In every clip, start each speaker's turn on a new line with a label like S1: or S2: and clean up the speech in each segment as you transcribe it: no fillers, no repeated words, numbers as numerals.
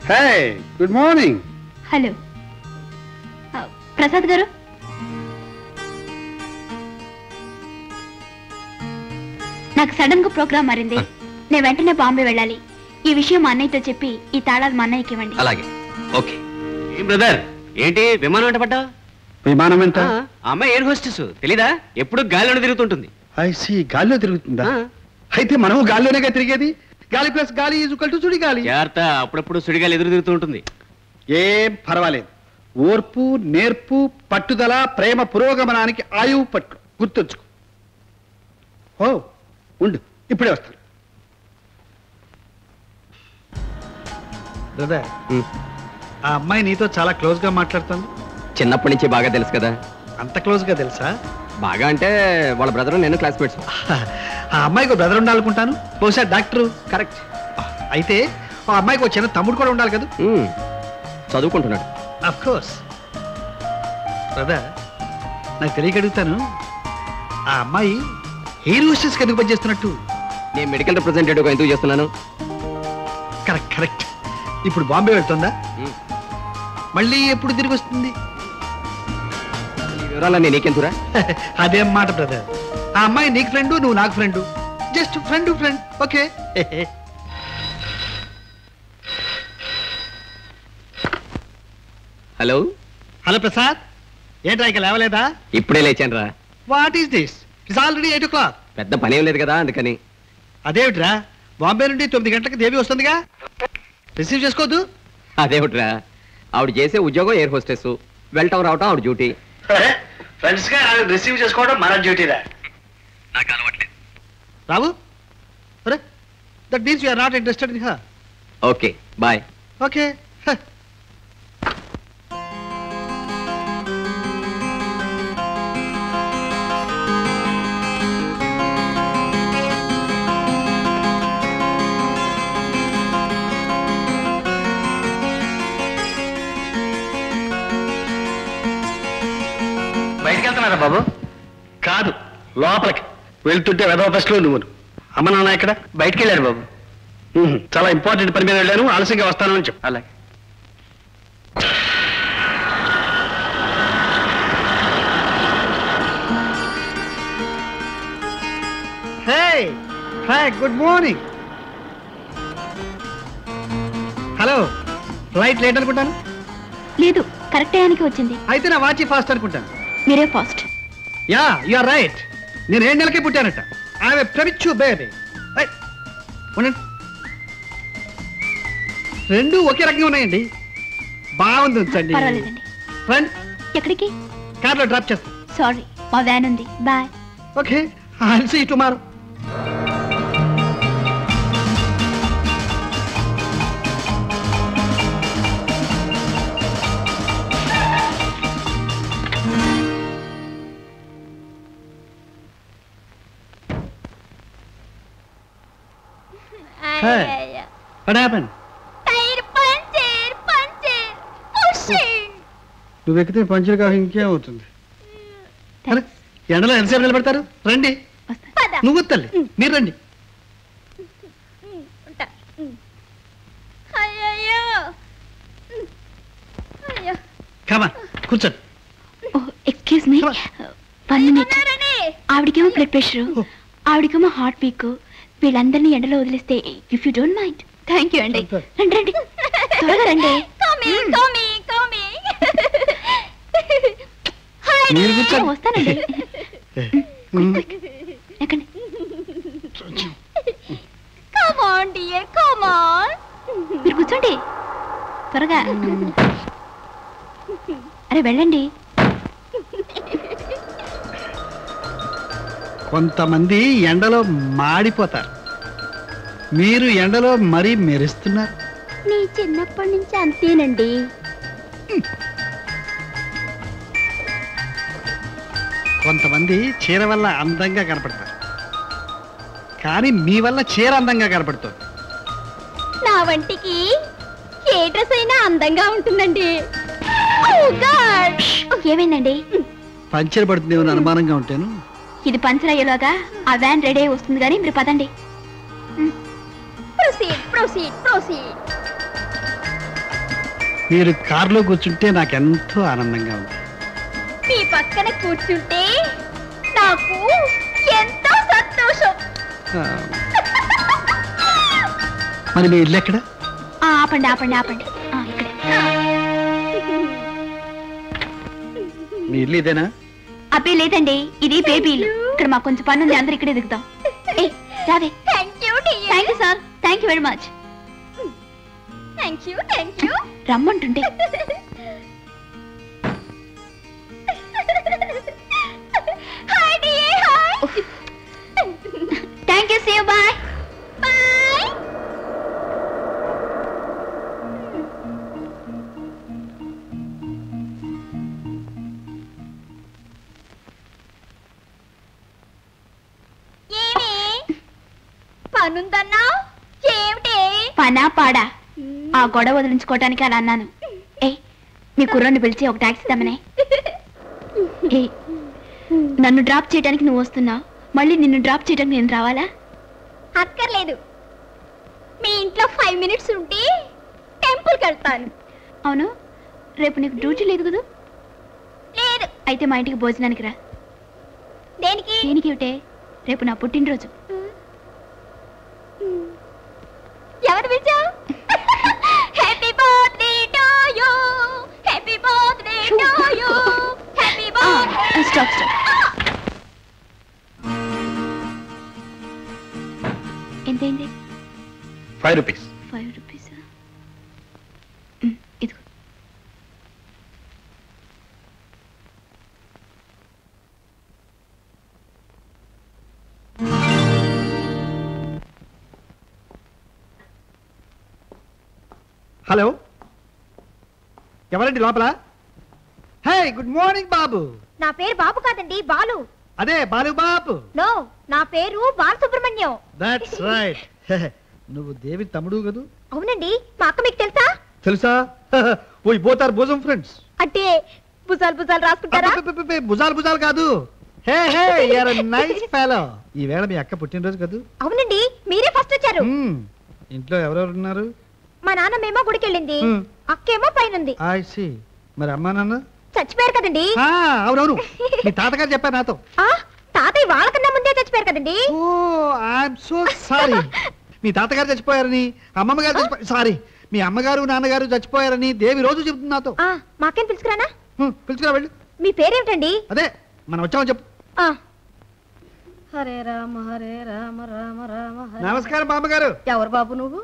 S1: Good morning.
S2: Hello Prasad గారు, నాకు sudden గా ప్రోగ్రామ్ మారింది. నేను వెంటనే బాంబే వెళ్ళాలి. ఈ విషయం మా అన్నయ్యతో చెప్పి ఈ తాళాలు మా అన్నయ్యకి ఇవ్వండి.
S3: అలాగే. ఓకే. ఏం బ్రదర్, ఏంటి విమానం వెంట పడ్డా?
S1: విమానం వెంట?
S3: అమ్మాయి ఎయిర్ హోస్టెస్ తెలీదా? ఎప్పుడు గాలిలో తిరుగుతుంటుంది.
S1: ఐసి గాలిలో తిరుగుతుందా? అయితే మనము గాలిలోనేగా తిరిగేది. గాలి ప్లస్ గాలి ఈజ్వల్ టు సుడి గాలి.
S3: జాగ్రత్త, అప్పుడప్పుడు సుడిగాలి ఎదురు తిరుగుతూ ఉంటుంది.
S1: ఏం పర్వాలేదు. ఓర్పు, నేర్పు, పట్టుదల, ప్రేమ పురోగమనానికి ఆయువు పట్టు గుర్తుంచుకో. ఓ ఉండు, ఇప్పుడే వస్తాను. బ్రదర్, ఆ అమ్మాయి నీతో చాలా క్లోజ్ గా మాట్లాడుతుంది.
S3: చిన్నప్పటి నుంచి బాగా తెలుసు కదా.
S1: అంత క్లోజ్ గా తెలుసా?
S3: బాగా అంటే వాళ్ళ బ్రదర్ నేను క్లాస్మేట్స్.
S1: ఆ అమ్మాయికి బ్రదర్ ఉండాలనుకుంటాను, బహుశా డాక్టరు.
S3: కరెక్ట్.
S1: అయితే ఆ అమ్మాయికి ఒక చిన్న తమ్ముడు కూడా ఉండాలి కదా.
S3: చదువుకుంటున్నాడు.
S1: Of course. బ్రదర్, నాకు తెలియక అడుగుతాను, ఆ అమ్మాయి ఎయిర్ హోస్టెస్ ఎందుకు పనిచేస్తున్నట్టు?
S3: నేను మెడికల్ రిప్రజెంటేటివ్గా ఎందుకు చేస్తున్నాను?
S1: Correct correct. ఇప్పుడు బాంబే వెళ్తుందా? మళ్ళీ ఎప్పుడు తిరిగి వస్తుంది?
S3: ఈ వివరాలన్నీ నీకెందురా?
S1: అదేం మాట బ్రదర్. ఆ అమ్మాయి నీకు ఫ్రెండ్, నువ్వు నాకు friend. Just friend friend. Okay.
S3: Hello.
S1: Hello Prasad, ఏంట్రా ఇక లేవలేదా?
S3: ఇప్పుడే లేచాను రా.
S1: What is this? It's already 8 o'clock.
S3: పెద్ద పని ఏం లేదు కదా, అందుకని.
S1: అదేమిట్రా, బాంబే నుండి 9 గంటలకు దేవి వస్తుందిగా, రిసీవ్ చేసుకోవద్దు?
S3: అదేమిట్రా, ఆవిడ చేసే ఉద్యోగం ఎయిర్ హోస్టెస్, వెళ్ళటం రావటం ఆవిడ డ్యూటీ.
S1: ఫ్రెండ్స్ గా రిసీవ్ చేసుకోవడం మన డ్యూటీరా.
S3: నాకు అలవాట్లేదు.
S1: రావు, అరే that means you are not interested in her.
S3: Okay, bye.
S1: Okay. బయటికి వెళ్తున్నారా బాబు? కాదు, లోపలికి వెళ్తుంటే వెధవ ప్రశ్నలు నువ్వు. అమ్మ నాన్న ఇక్కడ బయటికి వెళ్ళారు బాబు. చాలా ఇంపార్టెంట్ పని మీద వెళ్ళాను, ఆలస్యంగా వస్తాను అని చెప్పు. అలాగే. Good morning. Hello, flight late అనుకుంటాను.
S2: లేదు, కరెక్ట్ టైంకి వచ్చింది.
S1: అయితే నా వాచి ఫాస్ట్ అనుకుంటాను.
S2: మీరే fast.
S1: Yeah, you are right. నేను 7 నెలలకే పుట్టానట. I'm a ప్రెమిచ్యూర్ baby. ఉండండి, రెండు ఒకే రకంగా ఉన్నాయండి. బాగుంది, ఉంచండి.
S2: పర్వాలేదండి.
S1: ఫ్రెండ్,
S2: ఎక్కడికి?
S1: కార్లో డ్రాప్ చేస్తాను.
S2: సారీ, మా వ్యాన్ ఉంది. Bye.
S1: Okay, I'll see you tomorrow. Hey, what happened?
S2: Tyre puncture, puncture, pushing.
S1: నువ్వు ఎక్కితే పంచర్ కాక ఇంకేమవుతుంది? అరే, ఎండలో ఎంతసేపు నిలబడతారు? రండి. నువ్వు తల్లి, మీరు రండి. కమా, కూర్చోండి.
S2: Excuse me, 1 minute. ఆవిడకేమో బ్లడ్ ప్రెషర్, ఆవిడకేమో హార్ట్ వీక్. వీళ్ళందరినీ ఎండలో వదిలేస్తే, if you don't mind. Thank you అండి. రండి రండి, త్వరగా రండి. వస్తానండి. ఎక్కండి. మీరు కూర్చోండి త్వరగా. అరే వెళ్ళండి.
S1: కొంతమంది ఎండలో మాడిపోతారు, మీరు ఎండలో మరీ మెరుస్తున్నారు.
S2: నీ చిన్నప్పటి నుంచి అంతేనండి.
S1: కొంతమంది చీర వల్ల అందంగా కనపడతారు, కానీ మీ వల్ల చీర అందంగా కనపడుతుంది.
S2: నా వంటికి ఏ డ్రెస్ అయినా అందంగా ఉంటుందండి. ఏమైందండి?
S1: పంచర్ పడుతుందేమో అనుమానంగా ఉంటాను.
S2: ఇది పంచర్ అయ్యేలాగా ఆ వ్యాన్ రెడీ అయి వస్తుంది, కానీ మీరు పదండి. Proceed proceed proceed.
S1: మీరు కారులో కూర్చుంటే నాకెంతో ఆనందంగా ఉంది.
S2: మీ పక్కన కూర్చుంటే నాకు ఎంతో సంతోషం.
S1: మరి మీ ఇల్లు ఎక్కడ?
S2: ఆపండి ఆపండి ఆపండి. ఇక్కడే.
S1: మీ ఇల్లు ఇదేనా?
S2: అబ్బే లేదండి, ఇది బేబీ ఇల్లు. ఇక్కడ మాకు కొంచెం పని ఉంది, అందరు ఇక్కడే దిగుతాం. రావే. Thank you sir. Thank you very much. Thank you. రమ్మంటుండే. Thank you. See you. Bye. పనుందన్నా? ఏమిటి పనా పాడా? ఆ గొడవ వదిలించుకోవటానికి అలా అన్నాను. మీ కుర్రాన్ని పిలిచి ఒక టాక్సీ తమ్మనే. నన్ను డ్రాప్ చేయడానికి నువ్వు వస్తున్నావు, మళ్ళీ నిన్ను డ్రాప్ చేయడానికి నేను రావాలా? అక్కర్లేదు, మీ ఇంట్లో 5 minutes ఉంటే టెంపుల్కి వెళ్తాను. అవును, రేపు నీకు డ్యూటీ లేదు కదా? లేదు. అయితే మా ఇంటికి భోజనానికి రా. దేనికి? దేనికేమిటే, రేపు నా పుట్టినరోజు. ఎవరు పిలిచావు? Happy birthday to you, happy birthday to you, happy birthday. Stop. ఎంతైంది?
S1: 5 rupees.
S2: 5 rupees. ఇదిగో.
S4: హలో, ఎవరండి లోపల? Hey, good morning Babu.
S2: నా పేరు బాబు కాదండి, బాలు.
S4: అదే బాలు బాబు.
S2: నో, నా పేరు బాలసుబ్రహ్మణ్యం.
S4: That's right. నువ్వు దేవి తమ్ముడు కదూ?
S2: అవునండి. మా అక్క మీకు తెలుసా?
S4: తెలుసా? ఓయ్ బోత్ ఆర్ బోజం ఫ్రెండ్స్.
S2: అంటే భుజాలు రాసుకుంటారా?
S4: భుజాలు కాదు. Hey hey, you are a nice fellow. ఈ వేళ మీ అక్క పుట్టినరోజు కదూ?
S2: అవునండి, మీరే ఫస్ట్ వచ్చారు.
S4: ఇంట్లో ఎవరెవరు ఉన్నారు?
S2: మా నాన్నమేమో గుడికి వెళ్ళింది, అక్కేమో పైనుంది.
S4: I see. మరి అమ్మా నాన్న
S2: చచ్చిపోయారు కదండి.
S4: అవునవును, మీ తాతగారు చెప్పారు నాతో.
S2: తాతయ్య వాళ్ళకన్నా ముందే చచ్చిపోయారు కదండి.
S4: ఓ, ఐఎమ్ సో సారీ. మీ తాతగారు చచ్చిపోయారని, అమ్మమ్మ గారు సారీ, మీ అమ్మగారు నాన్నగారు చచ్చిపోయారని దేవి రోజు చెబుతుంది నాతో.
S2: మాకేం పిలుచుకురానా?
S4: పిలుచుకురా వెళ్ళు.
S2: మీ పేరేమిటండి?
S4: అదే మనం వచ్చామని చెప్పు.
S5: హరే రామ హరే రామ రామ రామ హరే.
S4: నమస్కారం బామ్మగారు.
S5: ఎవరు బాబు నువ్వు?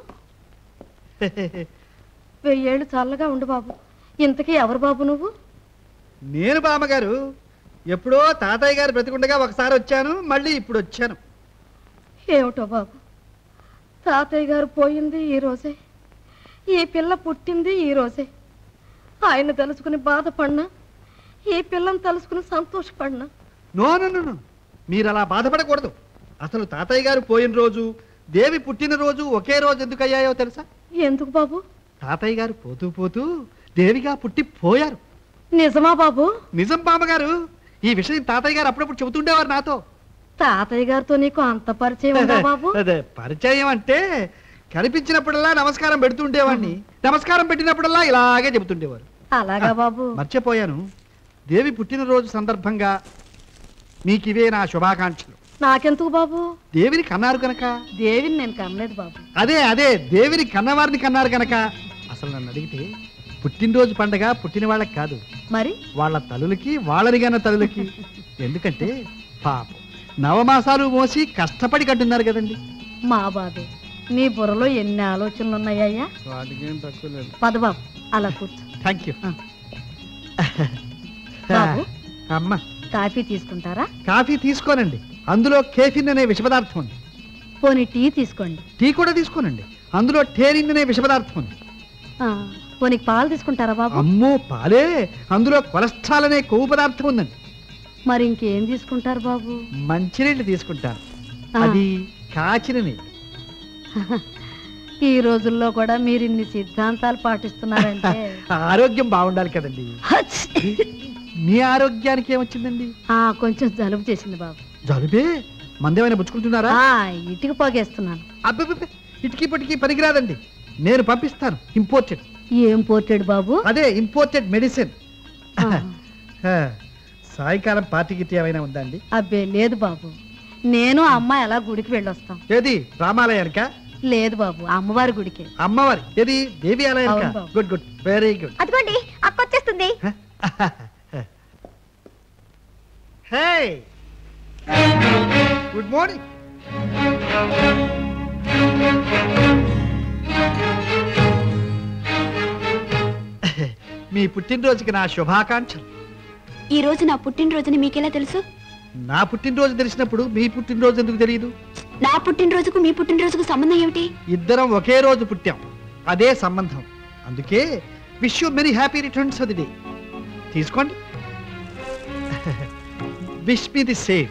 S5: 1000 ఏళ్ళు చల్లగా ఉండు బాబు. ఇంతకీ ఎవరు బాబు నువ్వు?
S4: నేను బామ్మగారు. ఎప్పుడో తాతయ్య గారు బ్రతికుండగా ఒకసారి వచ్చాను, మళ్ళీ ఇప్పుడు వచ్చాను.
S5: ఏమిటో బాబు, తాతయ్య గారు పోయింది ఈ రోజే, ఈ పిల్ల పుట్టింది ఈ రోజే. ఆయన తలుచుకుని బాధపడినా, ఈ పిల్లని తలుచుకుని సంతోషపడినా.
S4: నో నో నో, మీరు అలా బాధపడకూడదు. అసలు తాతయ్య గారు పోయిన రోజు, దేవి పుట్టినరోజు ఒకే రోజు ఎందుకు అయ్యాయో తెలుసా?
S5: ఎందుకు బాబు?
S4: తాతయ్య గారు పోతూ పోతూ దేవిగా పుట్టి పోయారు.
S5: నిజమా బాబు?
S4: నిజం బామ్మగారు. ఈ విషయం తాతయ్య గారు అప్పుడప్పుడు చెబుతుండేవారు నాతో.
S5: తాతయ్య గారితో నీకు అంత పరిచయం ఉందా బాబు?
S4: అదే పరిచయం అంటే కనిపించినప్పుడల్లా నమస్కారం పెడుతుండేవాడిని, నమస్కారం పెట్టినప్పుడల్లా ఇలాగే చెబుతుండేవారు.
S5: అలాగా బాబు?
S4: మర్చిపోయాను, దేవి పుట్టినరోజు సందర్భంగా మీకు ఇవే నా శుభాకాంక్షలు.
S5: నాకెందుకు బాబు?
S4: దేవిని కన్నారు కనుక.
S5: దేవిని నేను కనలేదు బాబు.
S4: అదే దేవిని కన్నవారిని కన్నారు కనుక. అసలు నన్ను అడిగితే పుట్టినరోజు పండగ పుట్టిన వాళ్ళకి కాదు,
S5: మరి
S4: వాళ్ళ తల్లులకి, వాళ్ళని కన్న తల్లులకి. ఎందుకంటే పాపం నవమాసాలు మోసి కష్టపడి కట్టున్నారు కదండి.
S5: మా బాబే, నీ బుర్రలో ఎన్ని ఆలోచనలు ఉన్నాయ్యా?
S4: వాటికేం తక్కువ లేదు.
S5: పద బాబు, అలా కూర్చో.
S4: Thank you.
S5: బాబు,
S4: అమ్మ
S5: కాఫీ తీసుకుంటారా?
S4: కాఫీ తీసుకోనండి, అందులో కేఫిన్ అనే విష పదార్థం ఉంది.
S5: పోనీ టీ తీసుకోండి.
S4: టీ కూడా తీసుకోనండి, అందులో టేరిన్ అనే విష పదార్థం ఉంది.
S5: పోనీ పాలు తీసుకుంటారా బాబు?
S4: అమ్మో పాలే, అందులో కొలెస్ట్రాల్ అనే కొవ్వు పదార్థం ఉందండి.
S5: మరి ఇంకేం తీసుకుంటారు బాబు?
S4: మంచినీళ్ళు తీసుకుంటాను, అది కాచిన నీళ్ళు.
S5: ఈ రోజుల్లో కూడా మీరు ఇన్ని సిద్ధాంతాలు పాటిస్తున్నారంటే
S4: ఆరోగ్యం బాగుండాలి కదండి. మీ ఆరోగ్యానికి ఏమొచ్చిందండి?
S5: కొంచెం జలుబు చేసింది బాబు.
S4: జలుబే? మందేమైనా పుచ్చుకుంటున్నారా?
S5: ఇటుకు పోగేస్తున్నాను.
S4: అబ్బే, ఇటుకి పట్టుకి పనికిరాదండి, నేను పంపిస్తాను ఇంపోర్టెడ్.
S5: ఏం పోర్టెడ్ బాబు?
S4: అదే ఇంపోర్టెడ్ మెడిసిన్. సాయంకాలం పార్టీ గిట్టి ఏమైనా ఉందండి?
S5: అబ్బే లేదు బాబు, నేను అమ్మాయి అలా గుడికి వెళ్ళొస్తాం.
S4: ఏది రామాలయానిక?
S5: లేదు బాబు, అమ్మవారి గుడికి.
S4: అమ్మవారి ఏది దేవి ఆలయానిక?
S5: అవును బాబు.
S4: Good good, very good.
S2: అదిగోండి అక్క వచ్చేస్తుంది.
S4: హే గుడ్ మార్నింగ్. మీ పుట్టినరోజుకి నా శుభాకాంక్షలు.
S2: ఈ రోజు నా పుట్టినరోజుని మీకెలా తెలుసు?
S4: నా పుట్టినరోజు తెలిసినప్పుడు మీ పుట్టినరోజు ఎందుకు తెలియదు?
S2: నా పుట్టినరోజుకు మీ పుట్టినరోజుకు సంబంధం ఏమిటి?
S4: ఇద్దరం ఒకే రోజు పుట్టాం, అదే సంబంధం. అందుకే wish you many happy returns of the day. తీసుకోండి. Wish me the same.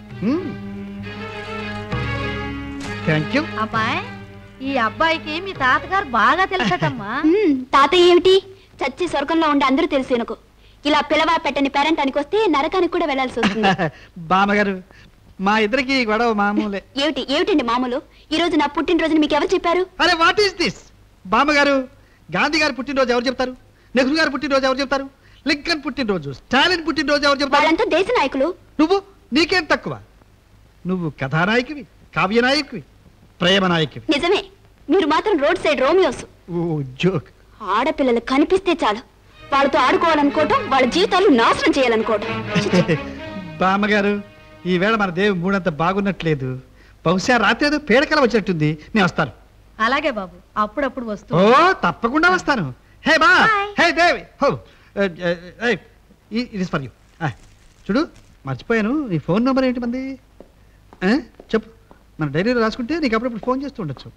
S4: Thank you.
S5: అమ్మాయి, ఈ అబ్బాయికి మీ తాతగారు బాగా తెలుసటమ్మా.
S2: తాతయ్య ఏమిటి? చచ్చి స్వర్గంలో ఉండి అందరూ తెలుసు నాకు. ఇలా పిలవా పెట్టని పేరెంటానికి వస్తే నరకానికి కూడా వెళ్లాల్సి వస్తుంది.
S4: బామ్మగారు, మా ఇద్దరికి గొడవ మామూలే.
S2: ఏమిటండి మామూలు? ఈ రోజు నా పుట్టినరోజుని మీకు ఎవరు చెప్పారు?
S4: అరే వాట్ ఈస్ దిస్? బామ్మగారు, గాంధీ గారి పుట్టినరోజు ఎవరు చెప్తారు? నెహ్రూ గారి పుట్టినరోజు ఎవరు చెప్తారు? లింకన్ పుట్టినరోజు, స్టాలిన్ పుట్టినరోజు ఎవరు చెప్తారు?
S2: వాళ్ళంతా దేశ నాయకులు.
S4: నువ్వు నీకేం తక్కువ? నువ్వు కథానాయకువి, కావ్యనాయకువి, ప్రేమ నాయకువి.
S2: నిజమే, మీరు మాత్రం రోడ్ సైడ్ రోమియోస్.
S4: ఓ జోక్.
S2: ఆడపిల్లలు కనిపిస్తే చాలు వాళ్ళతో ఆడుకోవాలనుకోవటం, వాళ్ళ జీవితాలు నాశనం చేయాలనుకోవటం.
S4: బామ్మగారు, ఈవేళ మన దేవి మూడంత బాగున్నట్లేదు. బహుశా రాత్రి ఏదో పీడకల వచ్చినట్టుంది. నేను వస్తాను.
S5: అలాగే బాబు, అప్పుడప్పుడు వస్తూ.
S4: ఓ తప్పకుండా వస్తాను. హే బా, హే దేవి, హో ఇట్ ఇస్ ఫర్ యూ. చూడు, మర్చిపోయాను, నీ ఫోన్ నెంబర్ ఏంటి మంది? చెప్పు, మన డైరీలో రాసుకుంటే నీకు అప్పుడప్పుడు ఫోన్ చేస్తూ ఉండొచ్చు.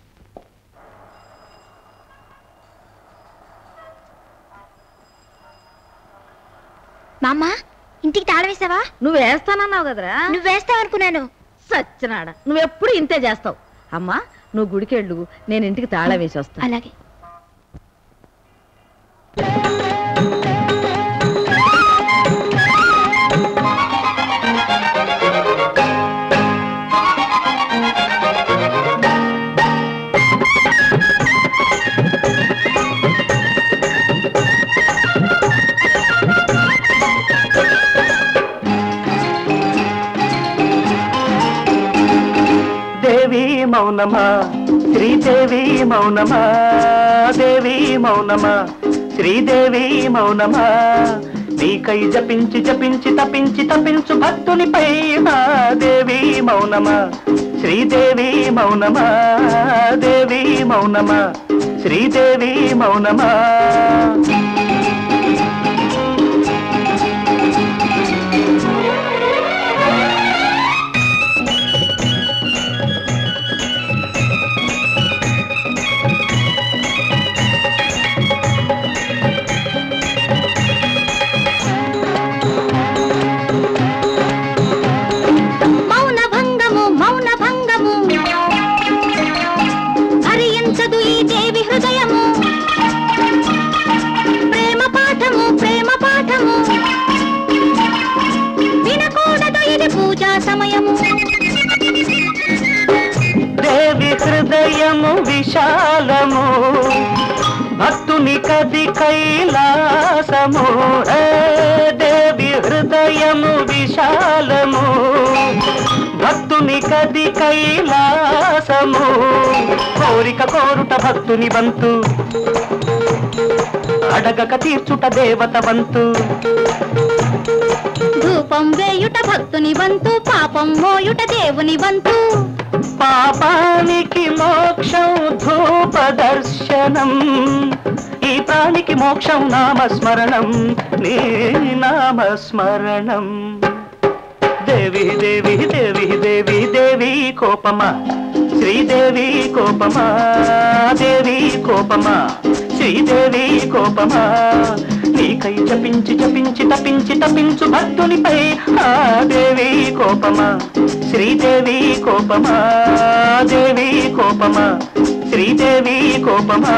S2: మామ, ఇంటికి తాళం వేసావా?
S5: నువ్వు వేస్తానన్నావు కదరా.
S2: నువ్వు వేస్తావు అనుకున్నాను.
S5: సచ్చినాడ, నువ్వెప్పుడు ఇంతే చేస్తావు. అమ్మా, నువ్వు గుడికెళ్ళు, నేను ఇంటికి తాళం వేసి వస్తాను.
S2: అలాగే.
S6: మౌనమా శ్రీదేవి మౌనమా, దేవి మౌనమా శ్రీదేవి మౌనమా, నీకై జపించి జపించి తపించి తపించు భక్తునిపై దేవి మౌనమా శ్రీదేవి మౌనమా, దేవి మౌనమా శ్రీదేవి మౌనమా. దేవి హృదయము విశాలము, భక్తుని కది కైలాసము. దేవి హృదయము విశాలము, భక్తుని కది కైలాసము. కోరిక కోరుట భక్తుని వంతు, అడగక తీర్చుట దేవత వంతు.
S2: ధూపం వేయుట భక్తుని వంతు, పాపం మోయుట దేవుని వంతు.
S6: పాపానికి మోక్షం ధూప దర్శనం, ఈ ప్రాణికి మోక్షం నామస్మరణం, నీ నామస్మరణం. దేవి దేవి దేవి దేవి దేవి కోపమా, శ్రీదేవి కోపమా, దేవి కోపమా శ్రీదేవి కోపమా, నీకై జపించి జపించి తపించి తపించు భక్తునిపై దేవి కోపమా, శ్రీదేవి కోపమా, దేవి కోపమా శ్రీదేవి కోపమా.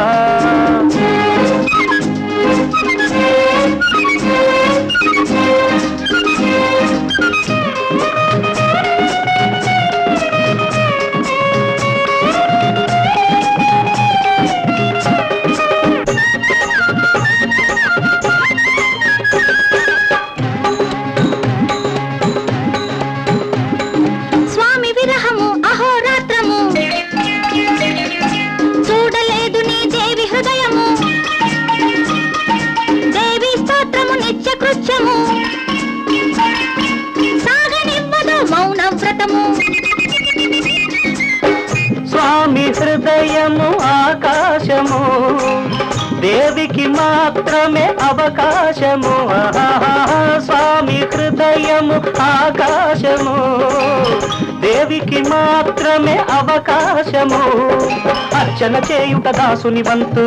S6: హృదయము ఆకాశము, దేవికి మాత్రమే అవకాశము. స్వామి హృదయము ఆకాశము, దేవికి మాత్రమే అవకాశము. అర్చన చేయుట దాసుని వంతు,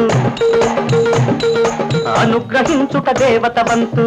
S6: అనుగ్రహించుట దేవత వంతు.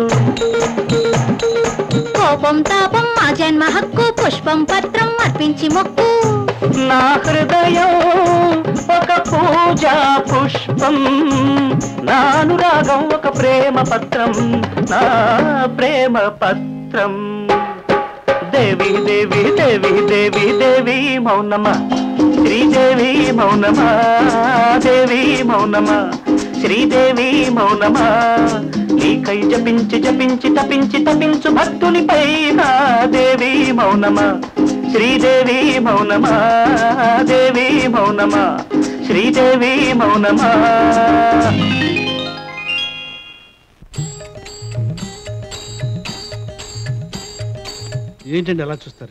S2: కోపం తాపం మా జన్మ హక్కు, పుష్పం పత్రం అర్పించి మొక్కు.
S6: నా హృదయం ఒక పూజా పుష్పం, నా అనురాగం ఒక ప్రేమ పత్రం, నా ప్రేమ పత్రం. దేవి దేవి దేవి దేవి దేవి మౌనమా, శ్రీదేవి మౌనమా, దేవి మౌనమా, శ్రీదేవి మౌనమా. నీకై జపించి జపించి తపించి తపించు భక్తుని పైన దేవి మౌనమా, శ్రీదేవి మౌనమా, దేవి మౌనమా, శ్రీదేవి మౌనమా.
S4: ఏంటండి అలా చూస్తారు?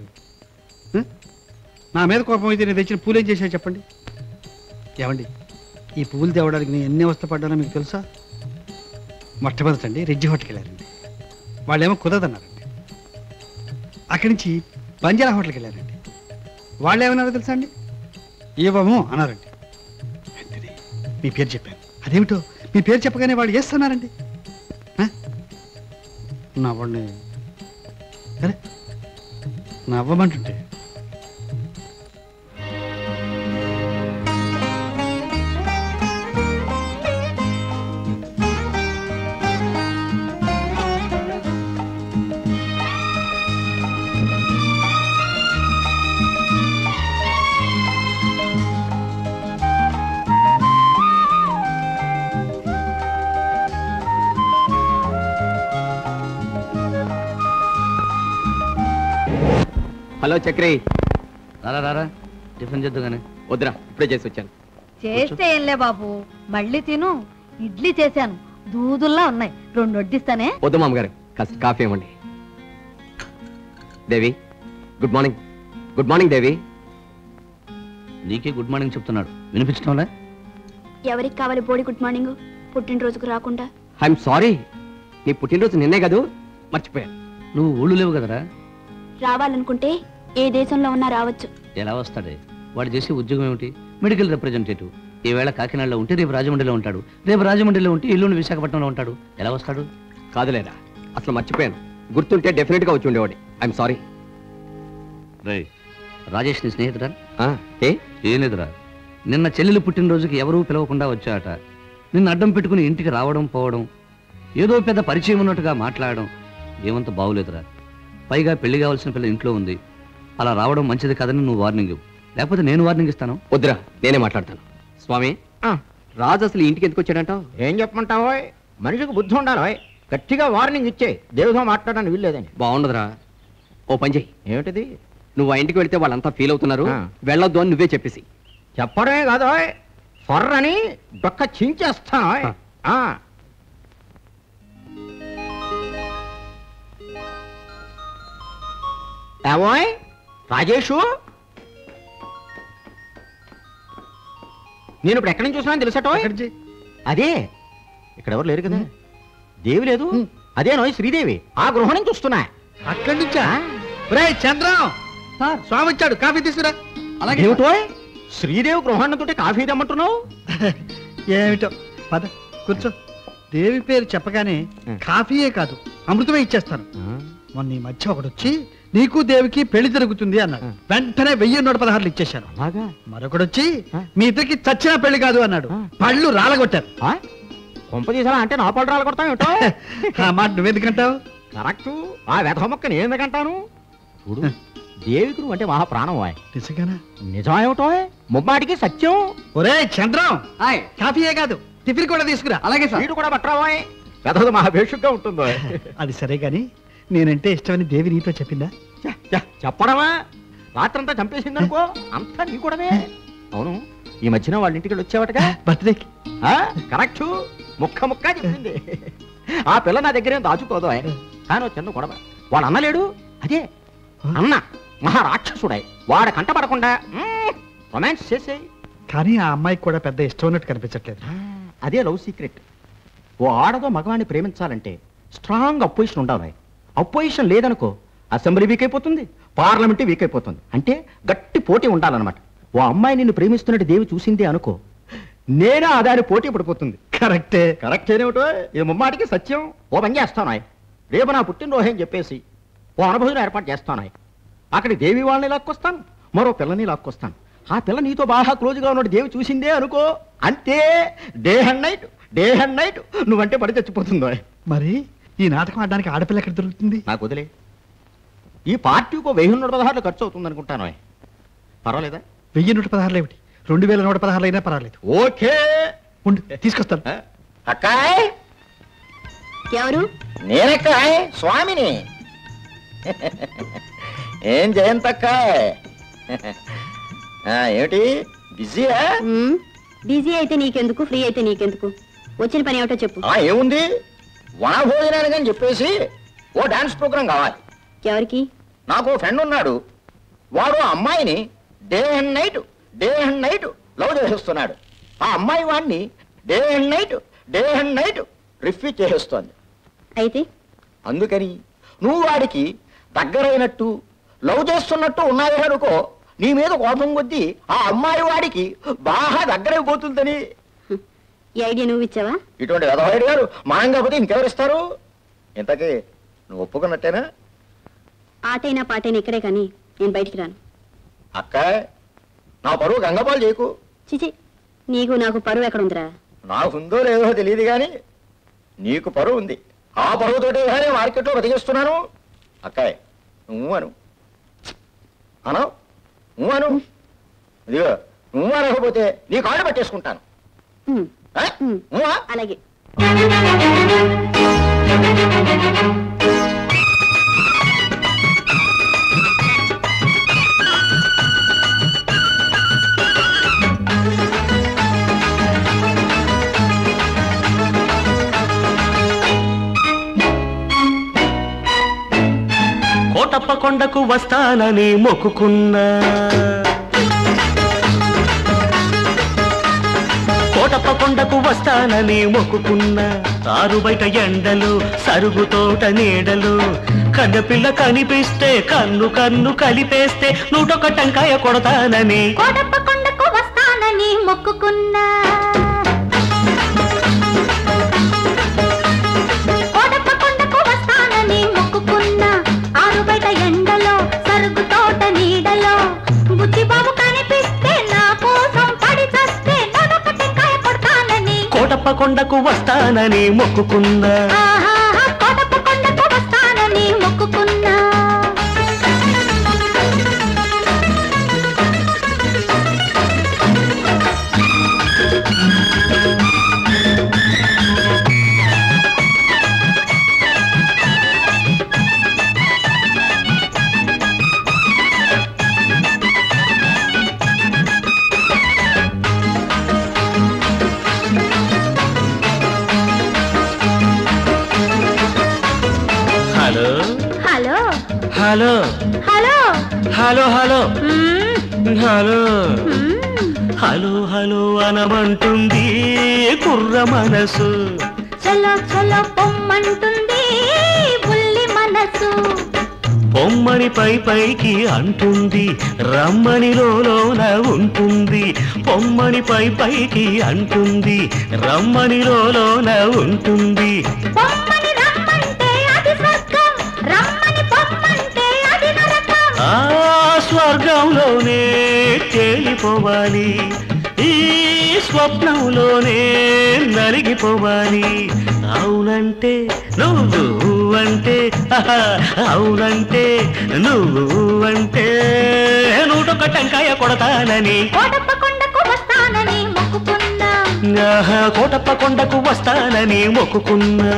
S4: నా మీద కోపం అయితే నేను తెచ్చిన పూలేం చేశా చెప్పండి. ఏమండి, ఈ పువ్వులు తేవడానికి నేను ఎన్ని అవస్థ పడ్డానో మీకు తెలుసా? మొట్టమొదటండి రెడ్డి హోటల్కి వెళ్ళారండి, వాళ్ళేమో కుదరదన్నారండి. అక్కడి నుంచి బంజారా హోటల్కి వెళ్ళారండి, వాళ్ళు ఏమన్నారో తెలుసా అండి? ఇవ్వము అన్నారండి. వెంటనే మీ పేరు చెప్పాను, అదేమిటో మీ పేరు చెప్పగానే వాళ్ళు చేస్తున్నారండి. నవ్వండి, అరే నవ్వమంటుంటే.
S3: హలో చక్రి.
S1: రారా రారా, టిఫిన్ చేద్దు కానీ.
S3: వద్దురా, ఇప్పుడే చేసి వచ్చాను.
S5: చేస్తే ఏంలే బాబు, మళ్ళీ తిను. ఇడ్లీ చేశాను, దూదుల్లా ఉన్నాయి, 2 వడ్డిస్తానే.
S3: వద్దు మామగారు, కాస్త కాఫీ ఇవ్వండి. Devi, good morning. Good morning Devi.
S1: నీకే గుడ్ మార్నింగ్ చెప్తున్నాడు, వినిపించడంలే.
S2: ఎవరికి కావాలి బోడి గుడ్ మార్నింగ్ పుట్టినరోజుకు రాకుండా?
S3: ఐఎమ్ సారీ, నీ పుట్టినరోజు నిన్నే కాదు, మర్చిపోయాను.
S1: నువ్వు ఊళ్ళు లేవు కదరా.
S2: రావాలనుకుంటే ఏ దేశంలో ఉన్నా రావచ్చు.
S1: ఎలా వస్తాడే? వాడు చేసే ఉద్యోగం ఏమిటి? Medical representative. ఈవేళ కాకినాడలో ఉంటే రేపు రాజమండ్రిలో ఉంటాడు, రేపు రాజమండ్రిలో ఉంటే ఎల్లుండి విశాఖపట్నంలో ఉంటాడు. ఎలా వస్తాడు?
S3: కాదులేరా, అసలు మర్చిపోయాను. గుర్తుంటే డెఫినెట్ గా వచ్చి ఉండేవాడి. I'm sorry.
S1: రే రాజేష్ నీ స్నేహితుడా?
S3: ఏం
S1: లేదురా, నిన్న చెల్లెలు పుట్టినరోజుకి ఎవరూ పిలవకుండా వచ్చాట. నిన్ను అడ్డం పెట్టుకుని ఇంటికి రావడం పోవడం, ఏదో పెద్ద పరిచయం ఉన్నట్టుగా మాట్లాడడం ఏమంత బాగులేదురా. పైగా పెళ్లి కావాల్సిన పిల్ల ఇంట్లో ఉంది. అలా రావడం మంచిది కాదని నువ్వు వార్నింగ్ ఇవ్వు, లేకపోతే నేను వార్నింగ్ ఇస్తాను.
S3: వద్దురా, నేనే మాట్లాడతాను. స్వామి, రాజు అసలు ఇంటికి ఎందుకు వచ్చాడంటావు?
S7: ఏం చెప్పమంటావో, మనిషికి బుద్ధి ఉండాలి. గట్టిగా వార్నింగ్ ఇచ్చే, దేవుతో మాట్లాడడానికి వీల్లేదని.
S3: బాగుండదురా, ఓ పని చెయ్యి.
S7: ఏమిటిది?
S3: నువ్వు ఆ ఇంటికి వెళ్తే వాళ్ళంతా ఫీల్ అవుతున్నారు, వెళ్ళొద్దు అని నువ్వే చెప్పేసి.
S7: చెప్పడమే కాదు, ఫర్రని డొక్క చించేస్తాను. ఏవోయ్ రాజేషు, నేను ఇప్పుడు ఎక్కడి నుంచి చూసినా తెలుసటో? అదే, ఇక్కడ ఎవరు లేరు కదా, దేవి లేదు. అదేనో శ్రీదేవి, ఆ గృహం నుంచి వస్తున్నా.
S4: అక్కడి నుంచా? చంద్రం, స్వామి వచ్చాడు, కాఫీ తీసుకురా.
S7: అలాగే. ఏమిటో శ్రీదేవి గృహాన్ని కాఫీ తెమ్మంటున్నావు?
S4: ఏమిటో, పద కూర్చో. దేవి పేరు చెప్పగానే కాఫీయే కాదు అమృతమే ఇచ్చేస్తాను. మొన్న ఈ మధ్య ఒకడు వచ్చి నీకు దేవికి పెళ్లి జరుగుతుంది అన్నాడు. వెంటనే 1116 ఇచ్చేశాను. మరొకడు వచ్చి మీ ఇద్దరికి చచ్చిన పెళ్లి కాదు అన్నాడు. పళ్ళు రాలగొట్టారు.
S7: కొంప తీసారా అంటే నా పళ్ళు రాలగొడతావు ఏమిటో?
S4: ఆ మాట నువ్వెందుకంటావు?
S7: కరెక్ట్, ఆ వెధ మొక్క నేను ఎందుకంటాను? చూడు, దేవికి నువ్వు అంటే మహా ప్రాణం.
S4: నిజంగానా?
S7: నిజమేమిటో, ముమ్మాటికి సత్యం.
S4: ఒరే చంద్రం, కాఫీయే కాదు టిఫిన్ కూడా తీసుకురా.
S7: అలాగే సార్. కూడా పట్టరావోయ్, వెధది మహా భేషుగ్గా ఉంటుందో.
S4: అది సరే గాని నేనంటే ఇష్టమని దేవి నీతో చెప్పిందా?
S7: చెప్పడమా, రాత్రంతా చంపేసిందనుకో, అంతా నీ కూడానే. అవును, ఈ మధ్యన వాళ్ళ ఇంటికి వచ్చావటగా
S4: బర్త్డేకి.
S7: కరెక్ట్, ముక్క ముక్క చెప్పింది. ఆ పిల్ల నా దగ్గర దాచుకోదు. కానీ చిన్న గొడవ, వాడు అన్నలేడు. అదే అన్న మహారాక్షసుడాయి, వాడ కంటపడకుండా రొమాన్స్ చేసేయి.
S4: కానీ ఆ అమ్మాయికి కూడా పెద్ద ఇష్టం ఉన్నట్టు కనిపించట్లేదు.
S7: అదే లవ్ సీక్రెట్. ఓ ఆడదో మగవాన్ని ప్రేమించాలంటే స్ట్రాంగ్ అపోజిషన్ ఉండాలి. అపోజిషన్ లేదనుకో అసెంబ్లీ వీక్ అయిపోతుంది, పార్లమెంట్ వీక్ అయిపోతుంది. అంటే గట్టి పోటీ ఉండాలన్నమాట. ఓ అమ్మాయి నిన్ను ప్రేమిస్తున్నట్టు దేవి చూసింది అనుకో, నేనే అదాని పోటీ పడిపోతుంది. కరెక్టేనేమిటో ఇది ముమ్మాటికి సత్యం. ఓ పని చేస్తానాయ్, రేపు నా పుట్టినరోజు అని చెప్పేసి ఓ అనుభవం ఏర్పాటు చేస్తానాయ్. అక్కడికి దేవి వాళ్ళని లాక్కొస్తాను, మరో పిల్లని లాక్కొస్తాను. ఆ పిల్ల నీతో బాగా క్లోజ్గా ఉన్నట్టు దేవి చూసిందే అనుకో, అంతే డే అండ్ నైట్ నువ్వంటే పడి చచ్చిపోతుందో.
S4: మరి ఈ నాటకం ఆడడానికి ఆడపిల్ల ఎక్కడ దొరుకుతుంది?
S7: నాకు వదిలే. ఈ పార్టీకి 1116 ఖర్చు అవుతుంది అనుకుంటాను. పర్వాలేదా?
S4: 1116 ఏమిటి, 2116 అయినా పర్వాలేదు.
S7: ఓకే
S4: ఉండు, తీసుకొస్తాను.
S7: అక్కాయ్,
S2: ఎవరు?
S7: నేనక్కాయ్, స్వామిని. ఏం జయంతక్కాయ్, ఏమిటి బిజీయా?
S2: బిజీ అయితే నీకెందుకు, ఫ్రీ అయితే నీకెందుకు? వచ్చిన పని ఏమిటో చెప్పు.
S7: ఏముంది, వనభోజనానికి అని చెప్పేసి ఓ డాన్స్ ప్రోగ్రాం కావాలి.
S2: ఎవరికి?
S7: నాకు ఫ్రెండ్ ఉన్నాడు, వాడు అమ్మాయిని డే అండ్ నైట్ లవ్ చేసేస్తున్నాడు. ఆ అమ్మాయి వాడిని డే అండ్ నైట్ రిఫ్యూజ్ చేసేస్తోంది.
S2: అయితే
S7: అందుకని నువ్వు వాడికి దగ్గరైనట్టు లవ్ చేస్తున్నట్టు ఉన్నావే అనుకో, నీ మీద కోపం కొద్దీ ఆ అమ్మాయి వాడికి బాగా దగ్గరైపోతుందని.
S2: ఈ ఐడియా నువ్వు ఇచ్చావా?
S7: ఇటువంటి వెధవాడి గారు మనం కాకపోతే ఇంకెవరిస్తారు? ఇంతకీ నువ్వు ఒప్పుకున్నట్టేనా?
S2: ఆటైనా పాటైనా ఇక్కడే కానీ నేను బయటికి రాను.
S7: అక్క, నా పరువు గంగపాలు చేయకు.
S2: చిచి, నీకు నాకు పరువు ఎక్కడుందిరా?
S7: నాకుందో లేదో తెలియదు కానీ నీకు పరువు ఉంది. ఆ పరువుతోటే కానీ మార్కెట్లో బతికిస్తున్నాను. అక్కాయ్, నువ్వు అను ఇదిగో, నువ్వు అనకపోతే నీ కాళ్ళు పట్టేసుకుంటాను.
S2: అలాగే.
S6: కోటప్ప కొండకు వస్తానని మొక్కుకున్నా, కోటప్ప కొండకు వస్తానని మొక్కుకున్నా. ఆరు బయట ఎండలు, సరుగు తోట నీడలు, కన్నపిల్ల కనిపిస్తే కన్ను కలిపేస్తే 101 టంకాయ కొడతానని
S2: కోటప్ప కొండకు వస్తానని మొక్కుకున్నా. కోటప్ప కొండకు వస్తానని మొక్కుకున్నా. ఆరు బయట ఎండలో, సరుగు తోట నీడలో, బుచ్చిబాబు కనిపిస్తే నా కోసం పడి చస్తే 101 టంకాయ కొడతానని
S6: కోటప్ప కొండకు వస్తానని మొక్కుకున్నా.
S2: కోటప్ప కొండకు వస్తానని మొక్కుకున్నా.
S6: Hello
S2: hello
S6: hello
S2: hello
S6: hello hello hello
S2: hmm.
S6: Hello hello అనమంటుంది కుర్ర మనసు.
S2: చలో చలో పొమ్మంటుంది బుల్లి మనసు.
S6: పొమ్మని పైకి అంటుంది, రమ్మని లోన ఉంటుంది. పొమ్మని పైకి అంటుంది, రమ్మని లోన ఉంటుంది.
S2: పొమ్మని రమ్మంటే అది స్వర్గం, రమ్మని పొమ్మంటే అది నరకం.
S6: ఆ స్వర్గంలోనే తేలిపోవాలి, ఈ స్వప్నంలోనే నలిగిపోవాలి. అవునంటే నువ్వు అంటే, అవునంటే నువ్వు అంటే 101 టంకాయ కొడతానని
S2: కోటప్ప కొండకు వస్తానని మొక్కుకున్నా.
S6: కోటప్ప కొండకు వస్తానని మొక్కుకున్నా.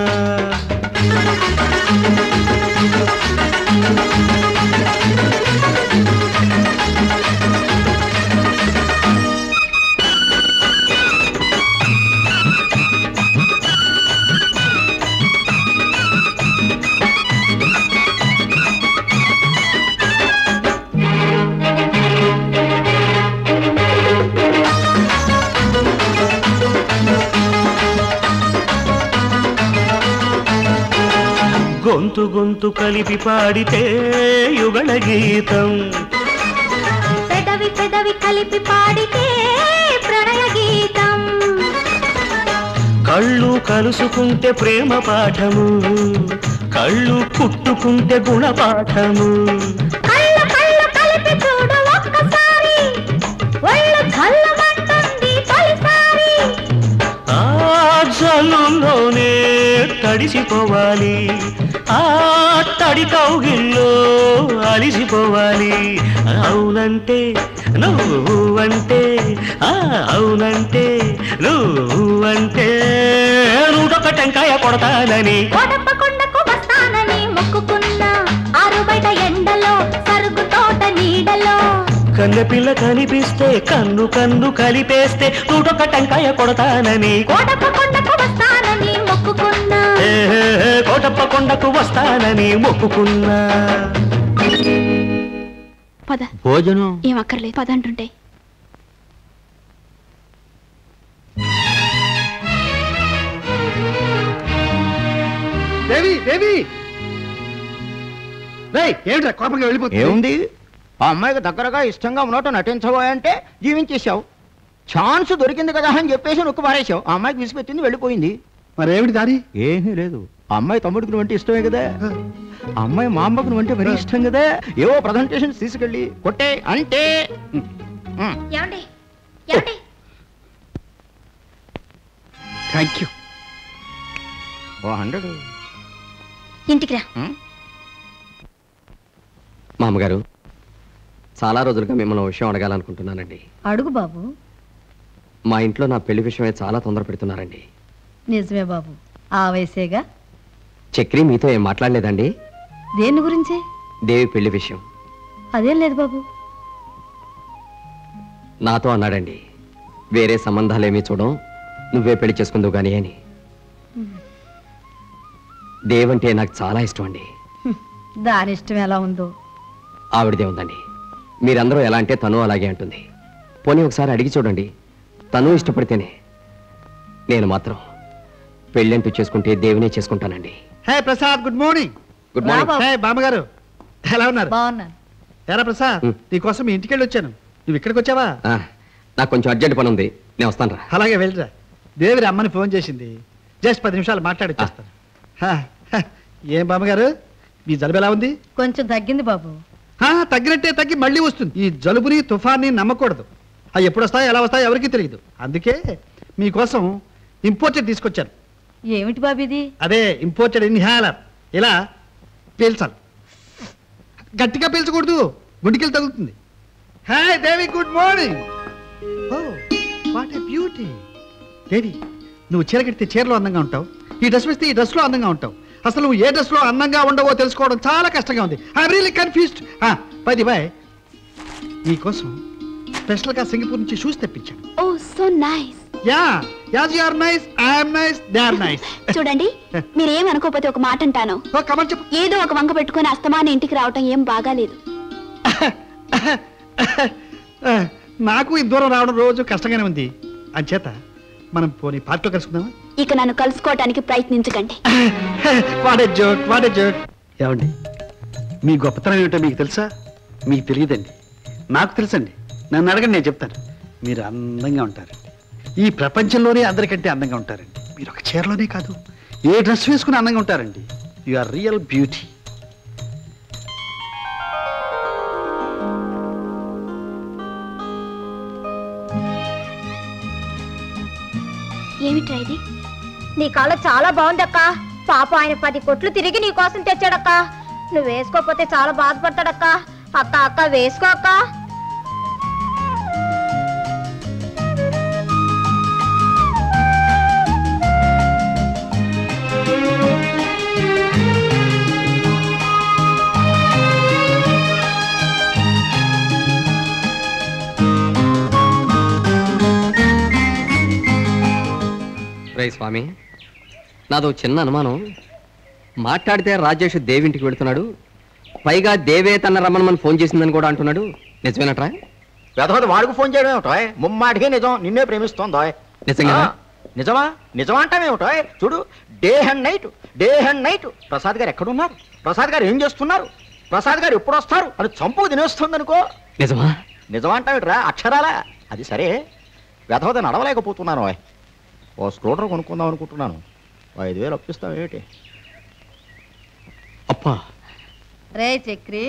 S6: గొంతు గొంతు కలిపి పాడితే యుగళ గీతం
S8: పెదవి పెదవి కలిపి పాడితే ప్రణయ గీతం
S6: కళ్ళు కలుసుకుంటే ప్రేమ పాఠము కళ్ళు కుట్టుకుంటే గుణపాఠము
S8: కళ్ళు కళ్ళు కలిపి చూడు ఒక్కసారి ఒళ్ళు చల్లమంటుంది తొలిసారి
S6: ఆ జల్లులోనే తడిసిపోవాలి ఆ తడి కౌగిల్లో అలిసిపోవాలి అవునంటే నువ్వంటే అవునంటే నువ్వంటే నూటొక్క టెంకాయ కొడతానని
S8: కోటప్పకొండకు వస్తానని మొక్కుకున్నా ఆరు బయట ఎండలో సరుకు తోట నీడలో
S6: కన్నె పిల్ల కనిపిస్తే కన్ను కన్ను కలిపేస్తే నూటొక్క టెంకాయ కొడతానని
S8: కోటప్పకొండకు వస్తానని మొక్కుకున్నా
S6: కోటప్పకొండకు వస్తానని మొక్కుకున్నా
S2: పద
S7: భోజనం
S2: ఏం అక్కర్లేదు పద అంటుంటే
S4: దేవి దేవి ఏమిట్రా కోపంగా వెళ్ళిపోతుంది?
S7: ఏముంది ఆ అమ్మాయికి దగ్గరగా ఇష్టంగా ఉన్నట్టు నటించబోయంటే జీవించేశావు ఛాన్స్ దొరికింది కదా అని చెప్పేసి నొక్కు మారేశావు ఆ అమ్మాయికి విసిపెట్టింది వెళ్ళిపోయింది
S4: మరేమిటి దారి?
S7: ఏమీ లేదు ఆ అమ్మాయి తమ్ముడికి నువ్వంటే ఇష్టమే కదా ఆ అమ్మాయి మా అమ్మకు నువ్వంటే మరీ ఇష్టం కదా ఏవో ప్రజెంటేషన్స్ తీసుకెళ్ళి కొట్టే అంటే
S8: ఏమండి ఏమండి
S4: థ్యాంక్ యూ
S7: 100
S8: ఇంటికి రా
S3: మా అమ్మగారు చాలా రోజులుగా మిమ్మల్ని ఒక విషయం అడగాలనుకుంటున్నానండి.
S5: అడుగు బాబు.
S3: మా ఇంట్లో నా పెళ్లి విషయమే చాలా తొందర పెడుతున్నారండి.
S5: నిజమే బాబు, ఆ వయసేగా.
S3: చక్రి మీతో ఏం మాట్లాడలేదండి?
S5: దేని గురించి?
S3: దేవి పెళ్లి విషయం.
S5: అదేం లేదు బాబు.
S3: నాతో అన్నాడండి, వేరే సంబంధాలేమీ చూడం, నువ్వే పెళ్లి చేసుకుందువు కానీ అని. దేవంటే నాకు చాలా ఇష్టం అండి.
S5: దాని ఇష్టం ఎలా ఉందో
S3: ఆవిడదే ఉందండి. మీరందరూ ఎలా అంటే తను అలాగే అంటుంది. పోనీ ఒకసారి అడిగి చూడండి, తను ఇష్టపడితేనే. నేను మాత్రం పెళ్ళంటూ చేసుకుంటే దేవినే చేసుకుంటానండి.
S4: Hey Prasad, good morning.
S3: Good morning.
S4: Hey బామ్మగారు, ఎలా ఉన్నారు?
S5: బాగున్నాను.
S4: ఎరా ప్రసాద్, నీకోసం మీ ఇంటికి వెళ్ళి వచ్చాను. నువ్వు ఇక్కడికి వచ్చావా?
S3: నాకు కొంచెం అర్జెంట్ పని ఉంది, నేను వస్తాను రా.
S4: అలాగే వెళ్ళరా. దేవి అమ్మని ఫోన్ చేసింది, జస్ట్ 10 నిమిషాలు మాట్లాడి వచ్చేస్తాను. ఏం బామ్మగారు, మీ జలుబు ఎలా ఉంది?
S5: కొంచెం తగ్గింది బాబు.
S4: తగ్గినట్టే తగ్గి మళ్ళీ వస్తుంది. ఈ జలుబుని తుఫాన్ని నమ్మకూడదు. అవి ఎప్పుడు వస్తాయో ఎలా వస్తాయో ఎవరికి తెలియదు. అందుకే మీకోసం ఇంపోర్టెడ్ తీసుకొచ్చాను.
S5: ఏమిటి బాబు ఇది?
S4: అదే ఇంపోర్టెడ్ ఇన్హేలర్. ఇలా పీల్చాలి, గట్టిగా పీల్చకూడదు, గుండెకి తగులుతుంది. Hi Devi, good morning. Oh what a beauty. Devi, నువ్వు చీర కడితే చీరలో అందంగా ఉంటావు, ఈ డ్రెస్ వేస్తే ఈ డ్రెస్లో అందంగా ఉంటావు. అసలు నువ్వు ఏ డ్రెస్లో అందంగా ఉండవో తెలుసుకోవడం చాలా కష్టంగా ఉంది. I'm really confused. By the by, నీకోసం స్పెషల్గా సింగపూర్ నుంచి షూస్ తెప్పించాను.
S2: Oh so nice.
S4: Yeah, as you are nice, I am nice, they are nice.
S2: చూడండి, మీరేం అనుకోకపోతే ఒక మాట అంటాను.
S4: ఓ కమల్ చెప్పు.
S2: ఏదో ఒక వంక పెట్టుకుని అస్తమాన ఇంటికి రావటం ఏం బాగాలేదు.
S4: నాకు ఈ దూరం రావడం రోజు కష్టంగానే ఉంది. అంచేత మనం పోనీ పార్క్లో కలుసుకుందామా?
S2: ఇక నన్ను కలుసుకోవటానికి ప్రయత్నించకండి.
S4: What a joke, what a joke. ఏమండి, మీ గొప్పతనం ఏమిటో మీకు తెలుసా? మీకు తెలియదండి, నాకు తెలుసండి. నన్ను అడగండి, నేను చెప్తాను. మీరు అందంగా ఉంటారండి. ఈ ప్రపంచంలోనే అందరికంటే అందంగా ఉంటారండి. మీరు ఒక చీరలోనే కాదు, ఏ డ్రెస్ వేసుకుని అందంగా ఉంటారండి. You are real beauty.
S2: ఏమిట్రా ఇది?
S8: నీ కళ చాలా బాగుందక్క. పాప ఆయన 10 కొట్లు తిరిగి నీ కోసం తెచ్చాడక్క. నువ్వు వేసుకోకపోతే చాలా బాధపడతాడక్క. అక్క అక్క వేసుకో అక్క.
S3: రేయ్ స్వామి, నాదో చిన్న అనుమానం. మాట్లాడితే రాజేష్ దేవింటికి వెళుతున్నాడు, పైగా దేవే తన రమ్మని ఫోన్ చేసిందని కూడా అంటున్నాడు. నిజమేనట్రా?
S7: పెద్దవాడు వాడికి ఫోన్ చేయడం ఏమిటో? ముమ్మాటికే నిజం, నిన్నే ప్రేమిస్తోందో.
S3: నిజంగా?
S7: నిజమా నిజమా అంటావేమిటో చూడు, డే అండ్ నైట్ ప్రసాద్ గారు ఎక్కడున్నారు, ప్రసాద్ గారు ఏం చేస్తున్నారు, ప్రసాద్ గారు ఎప్పుడు వస్తారు అని చంపుకు తినేస్తుంది అనుకో.
S3: నిజమా?
S7: నిజమా అంటావేట్రా అక్షరాలా? అది సరే, వెధవద నడవలేకపోతున్నాను. ఓ స్కూటర్ కొనుక్కుందాం అనుకుంటున్నాను. 5,000 అప్పిస్తావేమిటి?
S3: అప్పా
S5: రే చక్రి,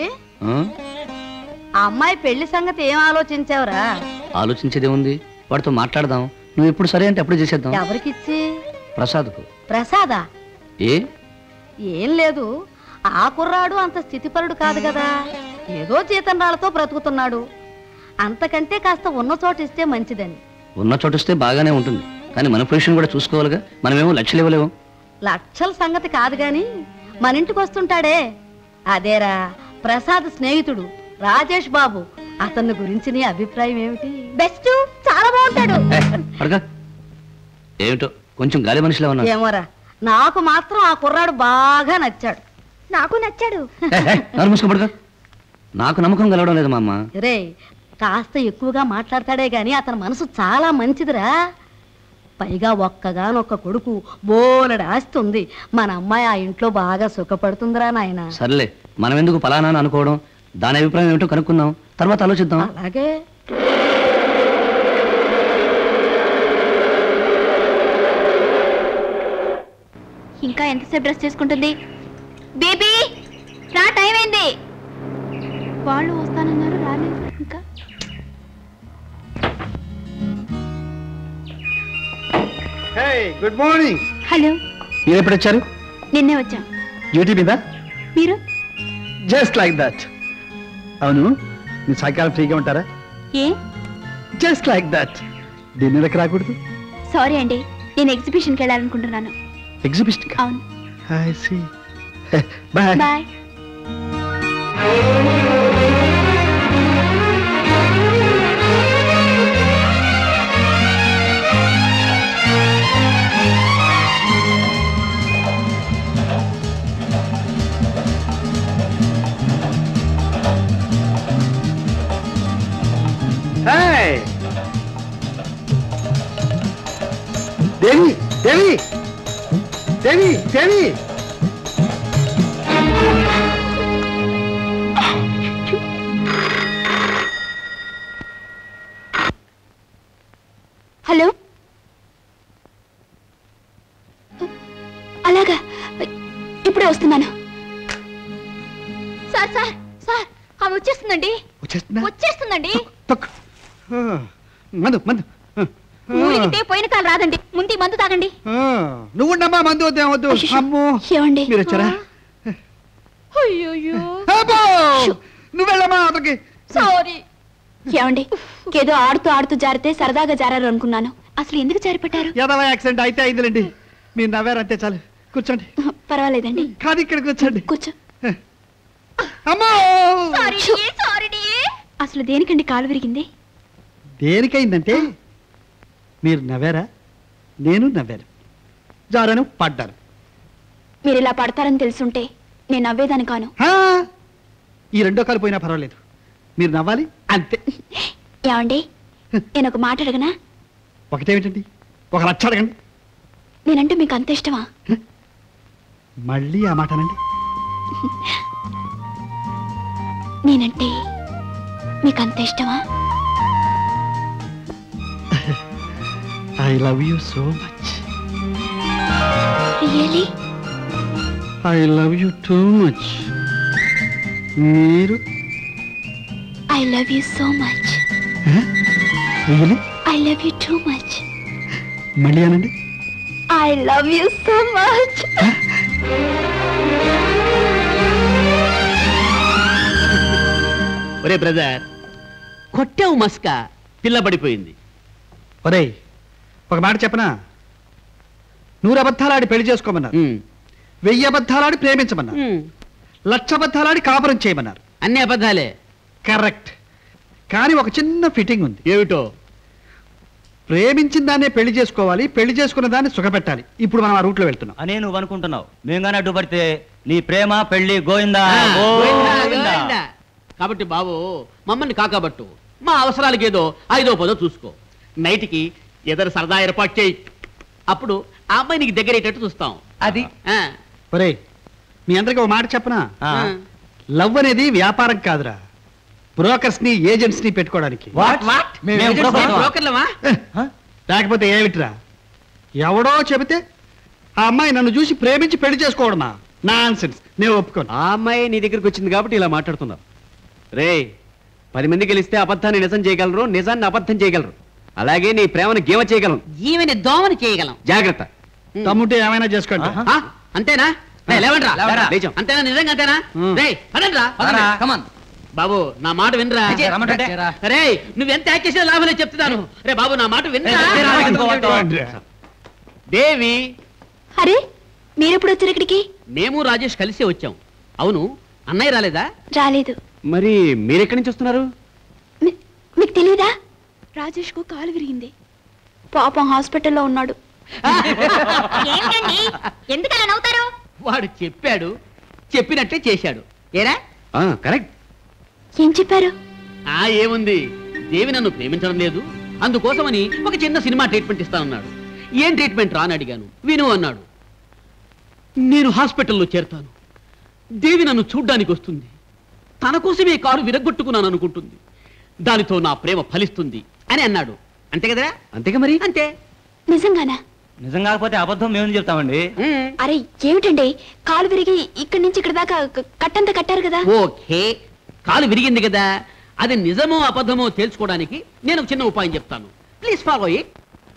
S5: ఆ అమ్మాయి పెళ్లి సంగతి ఏం ఆలోచించావురా?
S1: ఆలోచించేదే ఉంది, వాడితో మాట్లాడదాం. నువ్వు ఎప్పుడు సరే అంటే ఎప్పుడు చేసేద్దాం.
S5: ఎవరికిచ్చి?
S1: ప్రసాద్కు.
S5: ప్రసాదా?
S1: ఏ
S5: ఏం లేదు, ఆ కుర్రాడు అంత స్థితిపరుడు కాదు కదా, ఏదో జీతంరాలతో బ్రతుకుతున్నాడు. అంతకంటే కాస్త ఉన్న చోటు ఇస్తే మంచిదని.
S1: ఉన్న చోటిస్తే బాగానే ఉంటుంది, కానీ మన పొజిషన్ కూడా చూసుకోవాలిగా. మనమేమో లక్షలు ఇవ్వలేము.
S5: లక్షల సంగతి కాదు గాని మన ఇంటికి వస్తుంటాడే, అదేరా ప్రసాద్ స్నేహితుడు రాజేష్ బాబు. అతన్ని గురించి నీ అభిప్రాయం ఏమిటి?
S8: బెస్ట్, చాలా బాగుంటాడు.
S1: ఏమిటో కొంచెం గాలి మనిషిలో ఉన్నా.
S5: ఏమోరా, నాకు మాత్రం ఆ కుర్రాడు బాగా నచ్చాడు.
S8: నాకు నచ్చాడు.
S1: మూసుకోబడగా. నాకు నమ్మకం కలవడం లేదు మా అమ్మ.
S5: రే, కాస్త ఎక్కువగా మాట్లాడతాడే గాని అతని మనసు చాలా మంచిదిరా. పైగా ఒక్కగానొక్క కొడుకు, బోలెడు ఆస్తి ఉంది. మన అమ్మాయి ఆ ఇంట్లో బాగా సుఖపడుతుందిరా నాయన.
S1: సర్లే, మనం ఎందుకు పలానా అనుకోవడం, దాని అభిప్రాయం ఏమిటో కనుక్కుందాం, తర్వాత ఆలోచిద్దాం.
S5: అలాగే.
S2: ఇంకా ఎంతసేపు డ్రెస్ చేసుకుంటుంది? బేబీ రా, టైం అయింది. వాళ్ళు వస్తానన్నారు, రాలేదు ఇంకా.
S4: Good morning.
S2: హలో,
S4: మీరు ఎప్పుడు వచ్చారు?
S2: నిన్నే వచ్చాం.
S4: డ్యూటీ మీద?
S2: మీరు?
S4: Just like that. అవును, మీరు సాయంకాలం ఫ్రీగా ఉంటారా?
S2: ఏ?
S4: Just like that. డిన్నర్కి రాకూడదు?
S2: సారీ అండి, నేను ఎగ్జిబిషన్కి వెళ్ళాలనుకుంటున్నాను.
S4: ఎగ్జిబిషన్?
S2: అవును.
S4: I see. Bye
S2: bye.
S4: Devi Devi Devi Devi.
S2: Hello, అలాగా, ఇప్పుడే వస్తున్నాను. సార్ సార్ సార్, ఆమె వచ్చేస్తుందండి. వచ్చేస్తుందండి.
S4: మందు మందు.
S2: ఊరికితే పోయిన కాలు రాదండి, ముందు మందు తాగండి.
S4: నువ్వు ఉండమ్మా, మందు వద్దు వద్దు. అమ్మో,
S2: ఏమండి
S4: మీరు వచ్చారా? నువ్వు వెళ్ళమ్మా అతనికి.
S2: సారీ. ఏమండి, ఏదో ఆడుతూ ఆడుతూ జారితే సరదాగా జారారు అనుకున్నాను. అసలు ఎందుకు జారిపట్టారు?
S4: ఏదైనా యాక్సిడెంట్ అయితే అయిందిలేండి. మీరు నవ్వారంతే చాలు. కూర్చోండి.
S2: పర్వాలేదండి.
S4: కాదు, ఇక్కడ కూర్చోండి.
S2: కూర్చో.
S4: అమ్మో,
S2: అసలు దేనికండి కాలు విరిగింది?
S4: దేనికైందంటే మీరు నవ్వారా, నేను నవ్వాను, జారాను, పడ్డాను.
S2: మీరు ఇలా పడతారని తెలుసుంటే నేను నవ్వేదాని కాను.
S4: ఈ రెండో కాలు పోయినా పర్వాలేదు, మీరు నవ్వాలి అంతే.
S2: ఏమండి, నేను ఒక మాట అడగనా?
S4: ఒకటేమిటండి? 1,00,000 అడగండి.
S2: నేనంటే మీకు అంత ఇష్టమా?
S4: మళ్ళీ ఆ మాట అనండి.
S2: నేనంటే మీకు అంత ఇష్టమా?
S4: I love you so much.
S2: Really?
S4: I love you too much. మీరు?
S2: I love you so much.
S4: Really?
S2: I love you too much.
S4: మళ్ళీ అనండి.
S2: I love you so much.
S9: ఒరే బ్రదర్, కొట్టావు మస్క, పిల్ల పడిపోయింది.
S4: ఒరే, ఒక మాట చెప్పనా? 100 అబద్ధాలాడి పెళ్లి చేసుకోమన్నారు, 1000 అబద్ధాలాడి ప్రేమించమన్నారు, 1,00,000 అబద్ధాలాడి కాపురం చేయమన్నారు.
S9: అన్ని అబద్ధాలే.
S4: కరెక్ట్. కానీ ఒక చిన్న ఫిట్టింగ్ ఉంది.
S9: ఏమిటో?
S4: ప్రేమించిన దాన్నే పెళ్లి చేసుకోవాలి, పెళ్లి చేసుకున్న దాన్ని సుఖపెట్టాలి. ఇప్పుడు మనం ఆ రూట్లో వెళ్తున్నాం
S10: అనే నువ్వు అనుకుంటున్నావు. మేము కానీ అడ్డుపడితే నీ ప్రేమ పెళ్లి గోయిందా.
S9: కాబట్టి బాబు, మమ్మల్ని కాకబట్టు, మా అవసరాలకి ఏదో 5దో 10దో చూసుకో. నైట్కి ఏదైనా సరదా ఏర్పాటు చేయి. అప్పుడు ఆ అమ్మాయి నీకు దగ్గర అయ్యేటట్టు చూస్తాం.
S1: అది
S4: ఒరేయ్ మీ అందరికి ఒక మాట చెప్పనా, లవ్ అనేది వ్యాపారం కాదురా, బ్రోకర్స్ ని ఏజెంట్స్ ని పెట్టుకోవడానికి.
S9: బ్రోకర్లమా?
S4: లేకపోతే ఏమిట్రా, ఎవడో చెబితే ఆ అమ్మాయి నన్ను చూసి ప్రేమించి పెళ్లి చేసుకోవడమా? నాన్సెన్స్, నేను ఒప్పుకోను.
S3: ఆ అమ్మాయి నీ దగ్గరికి వచ్చింది కాబట్టి ఇలా మాట్లాడుతున్నావు. రే 10 మంది గెలిస్తే అబద్ధాన్ని నిజం చేయగలరు, నిజాన్ని అబద్ధం చేయగలరు. అలాగే నీ ప్రేమను గేమ చేయగలం,
S9: జీవని దోమని చేయగలం.
S3: జాగ్రత్త.
S4: తమ్ముంటే ఏమైనా చేసుకోండి.
S9: అంతేనా? అంతేనా? నిజంగా అంతేనా? కమాన్ బాబు, నా మాట వినరా. రే నువ్వెంత యాక్ట్ చేసినా లాభం లేదు చెప్తున్నాను. రే బాబు నా మాట వినరా. దేవి,
S2: అరే మీరెప్పుడు వచ్చారు ఇక్కడికి?
S9: మేము రాజేష్ కలిసే వచ్చాం. అవును, అన్నయ్య రాలేదా?
S2: రాలేదు.
S3: మరి మీరెక్కడి నుంచి వస్తున్నారు?
S2: మీకు తెలియదా? రాజేష్ కు కాలు విరిగింది, పాపం హాస్పిటల్లో ఉన్నాడు.
S8: ఎందుకలా నవ్వుతారు?
S9: వాడు చెప్పాడు, చెప్పినట్టే చేశాడు. ఏరా?
S3: కరెక్ట్.
S2: ఏం చెప్పారు?
S9: ఏముంది, దేవి నన్ను ప్రేమించడం లేదు, అందుకోసమని ఒక చిన్న సినిమా ట్రీట్మెంట్ ఇస్తానన్నాడు. ఏం ట్రీట్మెంట్ రా అని అడిగాను. విను అన్నాడు. నేను హాస్పిటల్లో చేరతాను, దేవి నన్ను చూడ్డానికి వస్తుంది, తన కోసమే కారు విరగొట్టుకున్నాను అనుకుంటుంది, దానితో నా ప్రేమ ఫలిస్తుంది అని అన్నాడు. అంతే కదరా?
S3: అంతేగా మరి.
S9: అంతే.
S2: నిజంగానా?
S10: నిజం కాకపోతే అబద్ధం మేము చెప్తామండి.
S2: అరే ఏమిటండి, కాలు విరిగి ఇక్కడి నుంచి ఇక్కడ దాకా కట్టంతా కట్టారు కదా.
S9: ఓకే, కాలు విరిగింది కదా, అది నిజమో అబద్ధమో తేల్చుకోవడానికి నేను ఒక చిన్న ఉపాయం చెప్తాను. Please follow it.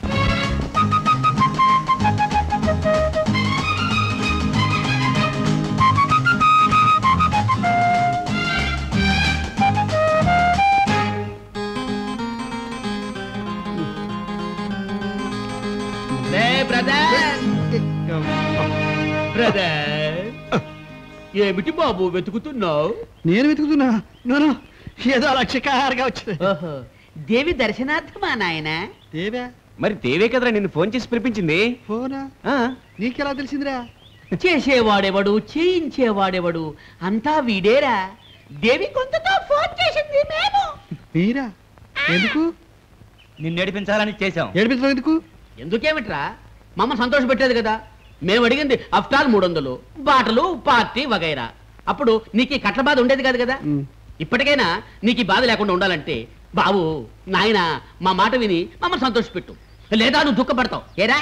S9: ఏమిటి బాబు వెతుకుతున్నావు?
S4: నేను వెతుకుతున్నా, ఏదో అలా చికారుగా వచ్చింది.
S9: దేవి దర్శనార్థమా నాయన?
S4: దేవా?
S3: మరి దేవే కదరా నిన్ను ఫోన్ చేసి పిలిపించింది.
S4: ఫోనా? నీకెలా తెలిసిందిరా?
S9: చేసేవాడెవడు, చేయించేవాడెవడు, అంతా వీడేరా. దేవి కొంతతో ఫోన్ చేసింది మేము.
S4: మీరా? ఎందుకు?
S10: నిన్ను ఏడిపించాలని చేశాం.
S4: ఏడిపించడం ఎందుకు?
S9: ఎందుకేమిట్రా, మమ్మ సంతోష పెట్టేది కదా. మేము అడిగింది అఫ్టాల్ 300, బాటలు, పార్టీ వగైరా. అప్పుడు నీకు కట్ల బాధ ఉండేది కాదు కదా. ఇప్పటికైనా నీకు బాధ లేకుండా ఉండాలంటే బాబు నాయన మా మాట విని మమ్మల్ని సంతోషపెట్టు, లేదా నువ్వు దుఃఖపడతావు. ఏరా?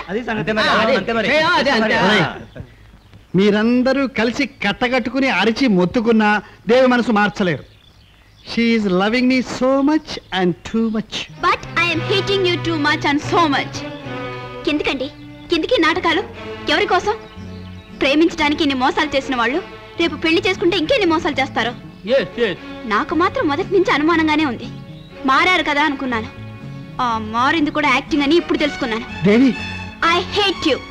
S4: మీరందరూ కలిసి కట్టగట్టుకుని అరిచి మొత్తుకున్నా దేవి మనసు మార్చలేరు. She is loving me so much and too much.
S2: But I'm hating you too much and so much. కిందకండి, కిందికి నాటకాలు. ఎవరి కోసం? ప్రేమించడానికి ఇన్ని మోసాలు చేసిన వాళ్ళు రేపు పెళ్లి చేసుకుంటే ఇంకెన్ని మోసాలు చేస్తారో. నాకు మాత్రం మొదటి నుంచి అనుమానంగానే ఉంది. మారారు కదా అనుకున్నాను, ఆ మారింది కూడా యాక్టింగ్ అని ఇప్పుడు తెలుసుకున్నాను. I hate you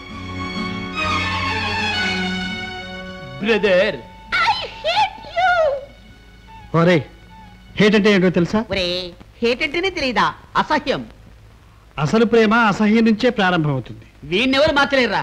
S9: brother.
S2: I hate you.
S4: ఒరే హేట్ అంటే ఏంటో తెలుసా?
S9: ఒరే హేట్ అంటేనే తెలియదా? అసహ్యం.
S4: అసలు ప్రేమ అసహ్యం నుంచే ప్రారంభమవుతుంది.
S9: వీణెవరు మార్చలేరురా.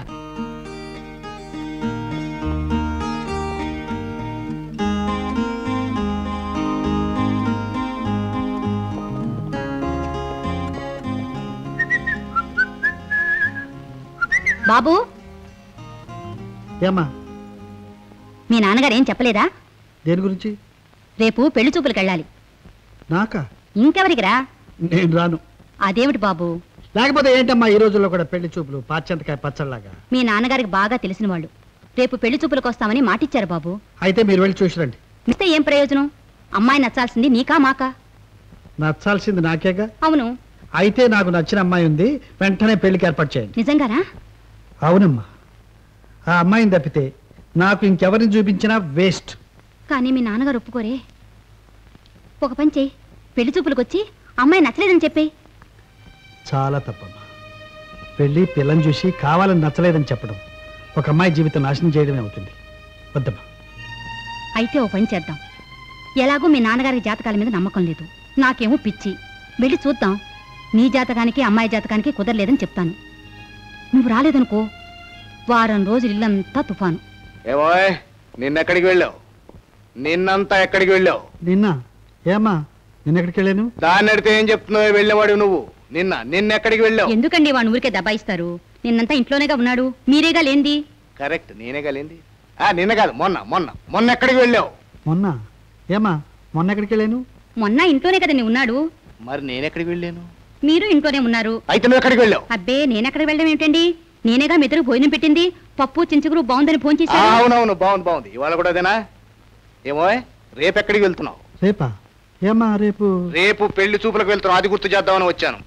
S8: బాబు,
S4: ఏమ్మా?
S8: మీ నాన్నగారు ఏం చెప్పలేదా?
S4: దేని గురించి?
S8: రేపు పెళ్లి చూపులకు వెళ్ళాలి.
S4: నాకా?
S8: ఇంకెవరికిరా?
S4: నేను రాను.
S8: అదేమిటి బాబు?
S4: లేకపోతే ఏంటమ్మా ఈ రోజుల్లో కూడా పెళ్లి చూపులు పాచంతకాయ పచ్చళ్ళలాగా?
S8: మీ నాన్నగారికి బాగా తెలిసిన వాళ్ళు రేపు పెళ్లి చూపులకు వస్తామని మాటిచ్చారు బాబు.
S4: అయితే మీరు వెళ్ళి చూసిరండి.
S8: ఇస్తే ఏం ప్రయోజనం? అమ్మాయి నచ్చాల్సింది నీకా మాకా?
S4: నచ్చాల్సింది నాకేగా.
S8: అవును.
S4: అయితే నాకు నచ్చిన అమ్మాయి ఉంది, వెంటనే పెళ్లికి ఏర్పాటు చేయండి.
S8: నిజంగానా?
S4: అవునమ్మా, ఆ అమ్మాయిని తప్పితే నాకు ఇంకెవరిని చూపించినా వేస్ట్.
S8: కానీ మీ నాన్నగారు ఒప్పుకోరే. ఒక పని చేయి, పెళ్లి చూపులకు వచ్చి అమ్మాయి నచ్చలేదని చెప్పే.
S4: చాలా తప్పమ్మా. పెళ్ళి పిల్లని చూసి కావాలని నచ్చలేదని చెప్పడం ఒక అమ్మాయి జీవితం నాశనం చేయడమే అవుతుంది. వద్దమ్మా.
S8: అయితే ఓ పని చేద్దాం. ఎలాగో మీ నాన్నగారికి జాతకాల మీద నమ్మకం లేదు, నాకేమో పిచ్చి. వెళ్ళి చూద్దాం. నీ జాతకానికి అమ్మాయి జాతకానికి కుదరలేదని చెప్తాను. నువ్వు రాలేదనుకో, వారం రోజులు ఇల్లంతా తుఫాను.
S3: ఏమోయ్, నిన్నెక్కడికి వెళ్ళావు? నిన్నంతా ఎక్కడికి వెళ్ళావు?
S4: నిన్న ఏమ్మా? నిన్నెక్కడికి వెళ్ళాను?
S3: దాన్ని అడితే ఏం చెప్తున్నావు? వెళ్ళేవాడు నువ్వు. నిన్నెక్కడికి వెళ్ళావు?
S8: ఎందుకండి వాడిని ఊరికే దబాయిస్తారు? నిన్నంతా ఇంట్లోనేగా ఉన్నాడు, మీరేగా లేంది.
S11: కరెక్ట్, నేనే కలింది. నిన్న కాదు, మొన్న మొన్న మొన్న ఎక్కడికి వెళ్ళావు?
S4: మొన్న ఏమా మొన్న ఎక్కడికి వెళ్ళాను?
S8: మొన్న ఇంట్లోనే కదండి ఉన్నాడు.
S11: మరి నేనెక్కడికి వెళ్ళాను?
S8: మీరు ఇంట్లోనే ఉన్నారు.
S11: అయితే నువ్వు ఎక్కడికి వెళ్ళావు?
S8: అబ్బే, నేనెక్కడికి వెళ్ళడం ఏమిటండి, నేనేగా మెదడు భోజనం పెట్టింది. పప్పు చించుగురు బాగుందని ఫోన్ చేసి.
S11: అవునవును, బాగుంది బాగుంది. ఇవాళ కూడా అదేనా? ఏమో రేపు ఎక్కడికి వెళ్తున్నావు?
S4: రేపా? ఏమా రేపు?
S11: రేపు పెళ్లి చూపులకు వెళ్తున్నావు, అది గుర్తు చేద్దామని వచ్చాను.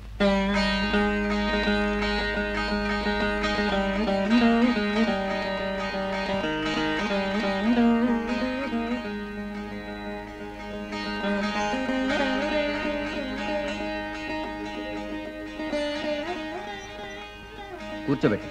S3: కూర్చోబెట్టి.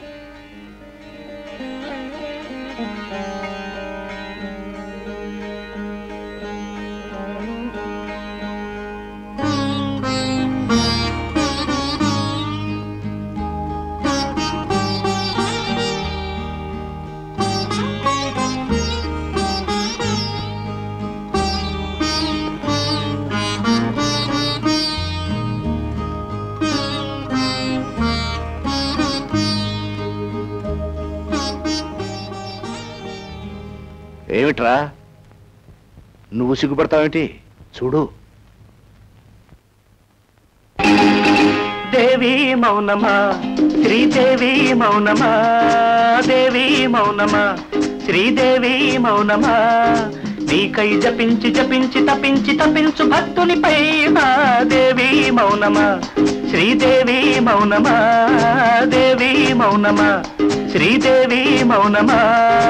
S11: ఏమిట్రా నువ్వు సిగ్గుపడతావేంటి? చూడు.
S6: దేవి మౌనమా, శ్రీదేవి మౌనమా, దేవి మౌనమా, శ్రీదేవి మౌనమా, నీకై జపించి జపించి తపించి తపించు భక్తునిపై దేవి మౌనమా, శ్రీదేవి మౌనమా, దేవి మౌనమా, శ్రీదేవి మౌనమా.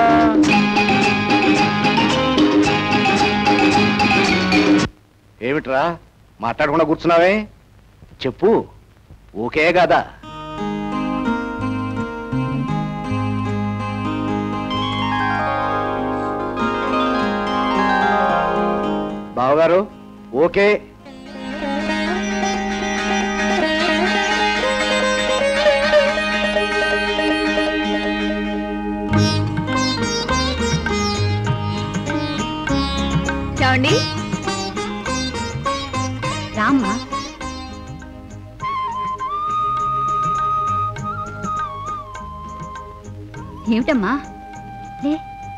S11: ఏమిట్రా మాట్లాడకుండా కూర్చున్నావే? చెప్పు, ఓకే కదా? బావగారు ఓకే.
S2: చూడండి
S8: రామ్మా. ఏమిటమ్మా? లే,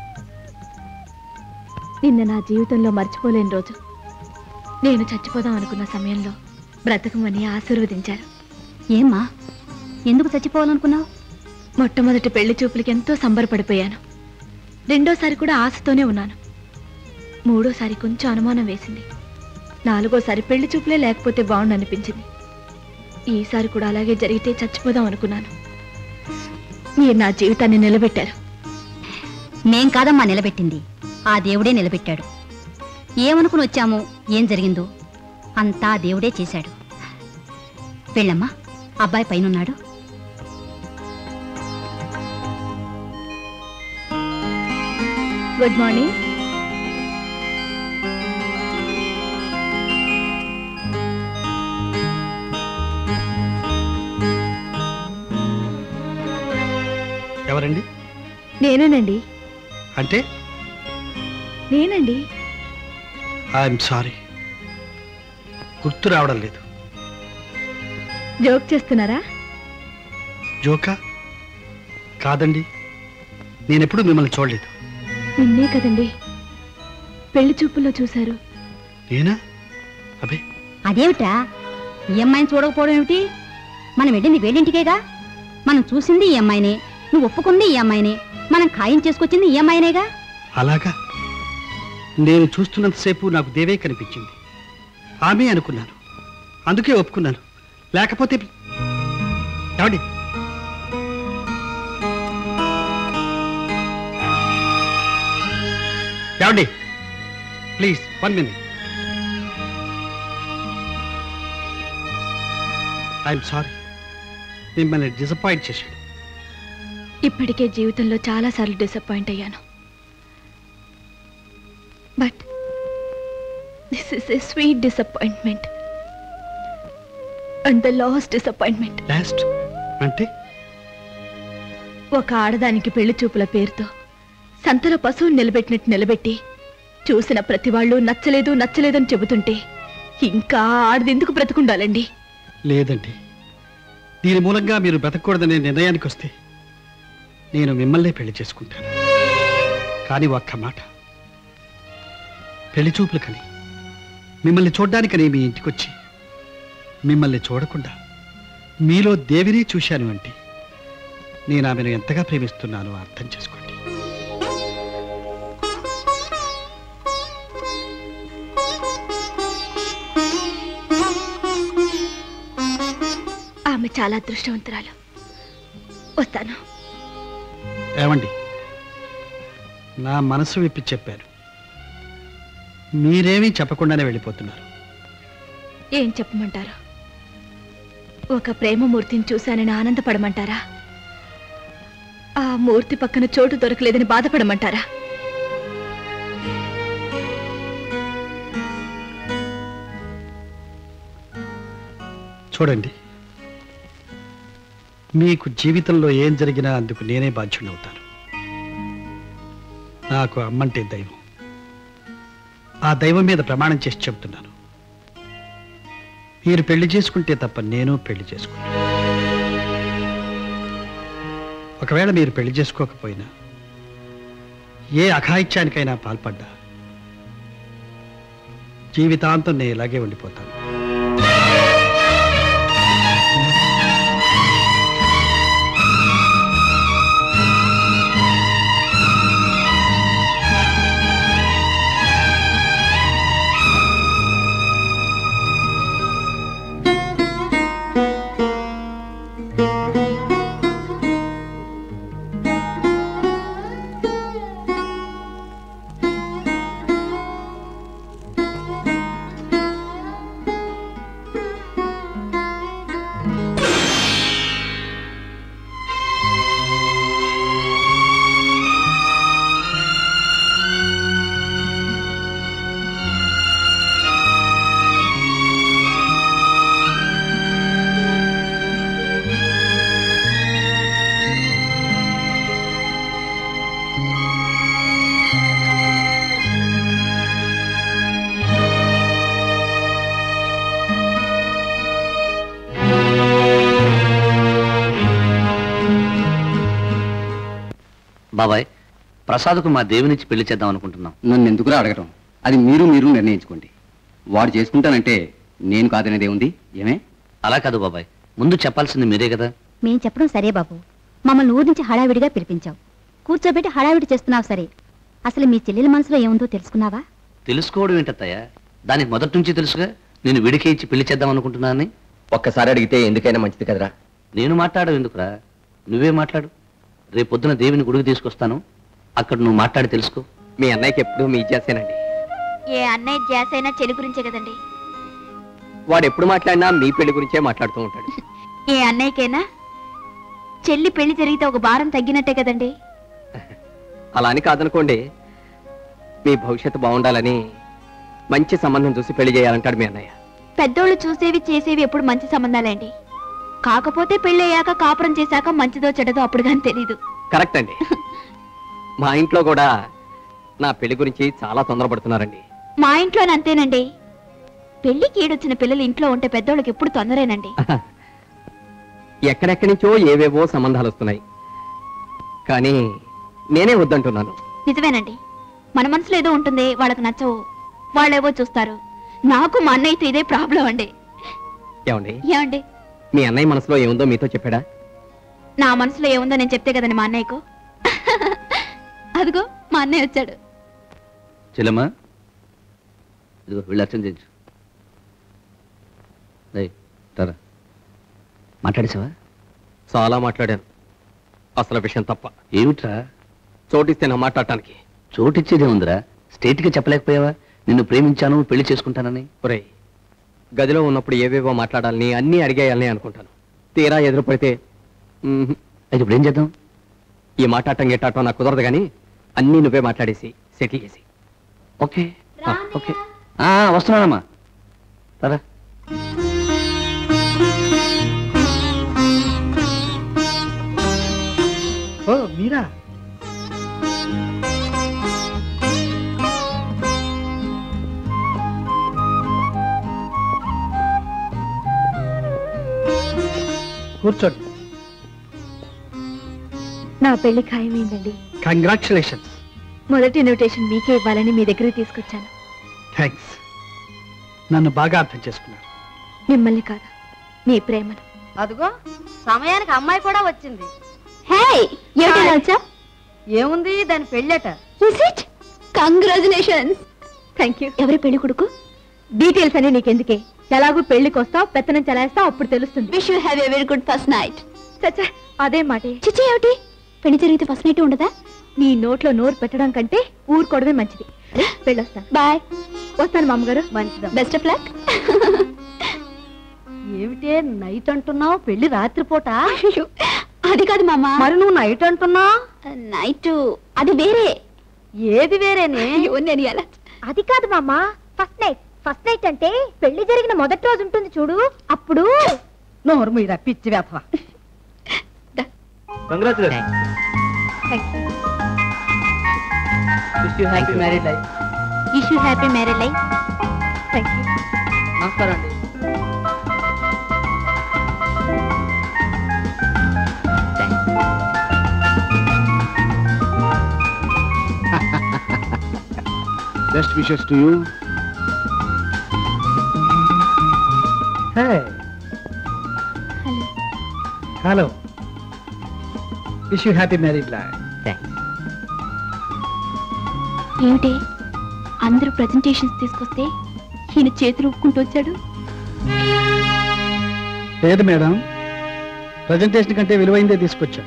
S2: నిన్న నా జీవితంలో మర్చిపోలేని రోజు. నేను చచ్చిపోదాం అనుకున్న సమయంలో బ్రతకమని ఆశీర్వదించారు.
S8: ఏమ్మా, ఎందుకు చచ్చిపోవాలనుకున్నావు?
S2: మొట్టమొదటి పెళ్లి చూపులకి ఎంతో సంబరపడిపోయాను. రెండోసారి కూడా ఆశతోనే ఉన్నాను. మూడోసారి కొంచెం అనుమానం వేసింది. నాలుగోసారి పెళ్లి చూపులే లేకపోతే బాగుండు అనిపించింది. ఈసారి కూడా అలాగే జరిగితే చచ్చిపోదాం అనుకున్నాను. మీరు నా జీవితాన్ని నిలబెట్టారు.
S8: మేం కాదమ్మా నిలబెట్టింది, ఆ దేవుడే నిలబెట్టాడు. ఏమనుకుని వచ్చామో, ఏం జరిగిందో అంతా దేవుడే చేశాడు. వెళ్ళమ్మా, అబ్బాయి పైనున్నాడు.
S2: Good morning.
S4: ఎవరండి?
S2: నేనేనండి.
S4: అంటే?
S2: నేనండి.
S4: ఐఎమ్ సారీ, గుర్తు రావడం లేదు.
S2: జోక్ చేస్తున్నారా?
S4: జోకా? కాదండి, నేనెప్పుడు మిమ్మల్ని చూడలేదు.
S2: నిన్నే కదండి పెళ్లి చూపుల్లో చూశారు.
S4: నేనా? అబే,
S8: అదేమిటా ఈ అమ్మాయిని చూడకపోవడం ఏమిటి? మనం వెళ్ళింది వేడింటికేగా. మనం చూసింది ఈ అమ్మాయినే, నువ్వు ఒప్పుకుంది ఈ అమ్మాయినే, మనం ఖాయం చేసుకొచ్చింది ఈ అమ్మాయినేగా.
S4: అలాగా? నేను చూస్తున్నంతసేపు నాకు దేవే కనిపించింది. ఆమె అనుకున్నాను, అందుకే ఒప్పుకున్నాను. లేకపోతే ఏమండి, ఏమండి ప్లీజ్ 1 minute. ఐఎమ్ సారీ, మిమ్మల్ని డిసప్పాయింట్ చేశాను.
S2: ఇప్పటికే జీవితంలో చాలాసార్లు డిసప్పాయింట్ అయ్యాను. But this is a sweet disappointment and the last disappointment.
S4: Last అంటే?
S2: ఒక ఆడదానికి పెళ్లి చూపుల పేరుతో సంతలో పశువుని నిలబెట్టినట్టు నిలబెట్టి చూసిన ప్రతి వాళ్ళు నచ్చలేదు నచ్చలేదని చెబుతుంటే ఇంకా ఆడది ఎందుకు బ్రతుకుండాలండి?
S4: లేదండి, దీని మూలంగా మీరు బ్రతకూడదనే నిర్ణయానికి వస్తే నేను మిమ్మల్నే పెళ్లి చేసుకుంటాను. కానీ ఒక్క మాట, పెళ్లి చూపులు కని మిమ్మల్ని చూడ్డానికని మీ ఇంటికొచ్చి మిమ్మల్ని చూడకుండా మీలో దేవిని చూశాను అంటే నేను ఆమెను ఎంతగా ప్రేమిస్తున్నానో అర్థం చేసుకోండి.
S2: ఆమె చాలా అదృష్టవంతురాలు. వస్తాను.
S4: ఏమండి, నా మనసు విప్పి చెప్పారు, మీరేమీ చెప్పకుండానే వెళ్ళిపోతున్నారు.
S2: ఏం చెప్పమంటారు? ఒక ప్రేమమూర్తిని చూశానని ఆనందపడమంటారా? ఆ మూర్తి పక్కన చోటు దొరకలేదని బాధపడమంటారా?
S4: చూడండి, మీకు జీవితంలో ఏం జరిగినా అందుకు నేనే బాధ్యుడవుతాను. నాకు అమ్మంటే దైవం. ఆ దైవం మీద ప్రమాణం చేసి చెబుతున్నాను, మీరు పెళ్లి చేసుకుంటే తప్ప నేను పెళ్లి చేసుకుంటాను. ఒకవేళ మీరు పెళ్లి చేసుకోకపోయినా, ఏ అఘాయిత్యానికైనా పాల్పడ్డా జీవితాంతం నేను ఇలాగే ఉండిపోతాను.
S1: బాబాయ్, ప్రసాద్కు మా దేవునిచ్చి పెళ్లి చేద్దాం అనుకుంటున్నాం.
S3: నన్ను ఎందుకురా అడగటం? అది మీరు నిర్ణయించుకోండి. వాడు చేసుకుంటానంటే నేను కాదనేదే ఉంది. ఏమే?
S1: అలా కాదు బాబాయ్, ముందు చెప్పాల్సింది మీరే కదా.
S8: మేం చెప్పడం సరే బాబు, మమ్మల్ని ఊరి నుంచి హడావిడిగా పిలిపించావు, కూర్చోబెట్టి హడావిడి చేస్తున్నావు సరే. అసలు మీ చెల్లెల మనసులో ఏముందో తెలుసుకున్నావా?
S1: తెలుసుకోవడం ఏంటత్తయ్య, దానికి మొదటి నుంచి తెలుసుగా నేను విడికే ఇచ్చి పెళ్లి చేద్దాం అనుకుంటున్నానని.
S3: ఒక్కసారి అడిగితే ఎందుకైనా మంచిది కదరా.
S1: నేను మాట్లాడవు ఎందుకురా, నువ్వే మాట్లాడు. రేపొద్దున దేవిని గుడికి తీసుకొస్తాను, అక్కడ నువ్వు మాట్లాడి తెలుసుకో.
S3: మీ అన్నయ్యకి ఎప్పుడు మీ చేసేనండి.
S2: ఏ అన్నయ్య జాసైనా చెల్లి గురించే కదండి.
S3: వాడు ఎప్పుడు మాట్లాడినా మీ పెళ్లి గురించే మాట్లాడుతూ ఉంటాడు.
S2: ఏ అన్నయ్యకైనా చెల్లి పెళ్లి జరిగితే ఒక భారం తగ్గినట్టే కదండి.
S3: అలా అని కాదనుకోండి, మీ భవిష్యత్తు బాగుండాలని మంచి సంబంధం చూసి పెళ్లి చేయాలంటాడు మీ అన్నయ్య.
S2: పెద్దోళ్ళు చూసేవి చేసేవి ఎప్పుడు మంచి సంబంధాలేండి. కాకపోతే పెళ్లి అయ్యాక కాపురం చేశాక మంచిదో చెడదో అప్పుడు కానీ తెలీదు.
S3: కరెక్ట్ అండి. మా ఇంట్లో కూడా నా పెళ్లి గురించి చాలా తొందరపడుతున్నారండి.
S2: మా ఇంట్లోనే అంతేనండి. పెళ్లికి ఈడొచ్చిన పిల్లలు ఇంట్లో ఉంటే పెద్దోళ్ళకి ఎప్పుడు తొందరేనండి.
S3: ఎక్కడెక్కడి నుంచో ఏవేవో సంబంధాలు వస్తున్నాయి, కానీ నేనే వద్దంటున్నాను.
S2: నిజమేనండి, మన మనసులో ఏదో ఉంటుంది, వాళ్ళకి నచ్చవు, వాళ్ళేవో చూస్తారు. నాకు మా అన్నయ్యతో ఇదే ప్రాబ్లం అండి.
S3: ఏమండి
S2: ఏమండి,
S3: మీ అన్నయ్య మనసులో ఏముందో మీతో చెప్పాడా?
S2: నా మనసులో ఏముందో నేను చెప్తే కదండి మా అన్నయ్యకు. అదిగో మా అన్నయ్య వచ్చాడు.
S1: చెల్లెమ్మా, ఇదిగో వీళ్ళు అర్చన చేయించు. రా, మాట్లాడేసావా?
S3: చాలా మాట్లాడాను, అసలు విషయం తప్ప.
S1: ఏమిట్రా?
S3: చోటిస్తే నా మాట్లాడటానికి.
S1: చోటిచ్చేదే ఉందిరా, స్ట్రైట్గా చెప్పలేకపోయావా నిన్ను ప్రేమించాను పెళ్లి చేసుకుంటానని?
S3: ఒరేయ్, గదిలో ఉన్నప్పుడు ఏవేవో మాట్లాడాలని అన్నీ అడిగేయాలని అనుకుంటాను. తీరా ఎదురుపడితే
S1: అయితే ఇప్పుడు ఏం చేద్దాం?
S3: ఈ మాట్లాడటం గెట్టాటం నాకు కుదరదు, కానీ అన్నీ నువ్వే మాట్లాడేసి సెటిల్ చేసి.
S1: ఓకే ఓకే, వస్తున్నానమ్మా. సరే.
S4: ఓ మీరా? కూర్చోండి.
S2: నా పెళ్లి ఖాయమైందండి.
S4: కంగ్రాచులేషన్స్.
S2: మొదటి ఇన్విటేషన్ మీకే ఇవ్వాలని మీ దగ్గరికి తీసుకొచ్చాను.
S4: థ్యాంక్స్. నన్ను బాగా అర్థం చేసుకున్నారు.
S2: మిమ్మల్ని కాదు, మీ ప్రేమను.
S5: అదిగో సమయానికి అమ్మాయి కూడా వచ్చింది. ఏముంది దాని పెళ్ళట.
S2: కంగ్రాచులేషన్స్. Thank you. ఎవరి పెళ్లి కొడుకు? డీటెయిల్స్ అని నీకెందుకే, ఎలాగూ పెళ్లికి వస్తావు, పెత్తనం చలాయిస్తావు, అప్పుడు తెలుస్తుంది. Wish you have a very good first night. చచ్చా, అదే మాట. చిచ్చి ఏమిటి, పెళ్లి జరిగితే ఫస్ట్ నైట్ ఉండదా? నీ నోట్లో నోరు పెట్టడం కంటే ఊరుకోవడమే మంచిది. వెళ్ళొస్తాను. బాయ్. వస్తాను మామగారు. మంచిదా. Best of luck.
S5: ఏమిటే నైట్ అంటున్నావు? పెళ్లి రాత్రిపూట.
S2: అది కాదు మామ.
S5: మరి నువ్వు నైట్ అంటున్నావు?
S2: నైట్ అది వేరే.
S5: ఏది వేరేనే?
S2: నేను ఎలా? అది కాదు మామ, ఫస్ట్ నైట్. ఫస్ట్ నైట్ అంటే పెళ్లి జరిగిన మొదటి రోజు ఉంటుంది చూడు, అప్పుడు.
S5: నోరు మీరా పిచ్చి వేతవా.
S10: Congratulation.
S9: Wish you happy married life.
S2: Wish you happy married life. Thank you.
S9: నమస్కారం అండి.
S11: Best wishes to you.
S4: Hello. Wish you happy married life.
S2: ఏమిటి అందరూ ప్రెజెంటేషన్స్ తీసుకొస్తే ఈయన చేతులు ఊపుకుంటూ వచ్చాడు?
S4: లేదు మేడం, ప్రజెంటేషన్ కంటే విలువైందే తీసుకొచ్చాం.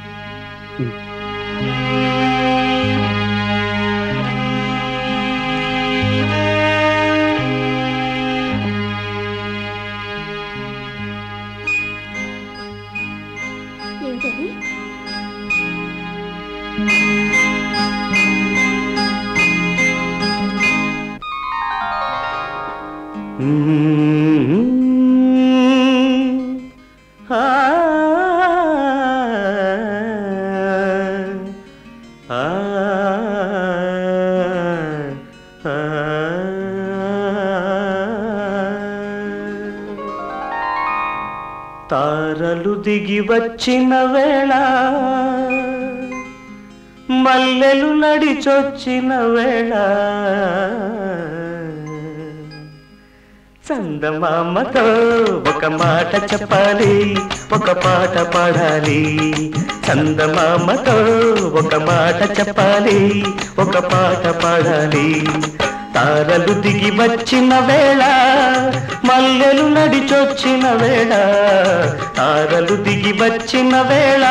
S2: ఏమిటది?
S6: తారలు దిగి వచ్చిన వేళ, మల్లెలు నడిచొచ్చిన వేళ, చందమామతో ఒక మాట చెప్పాలి, ఒక పాట పాడాలి. చందమామతో ఒక మాట చెప్పాలి, ఒక పాట పాడాలి. తారలు దిగి వచ్చిన వేళ, మల్లెలు నడిచొచ్చిన వేళ, తారలు దిగి వచ్చిన వేళ.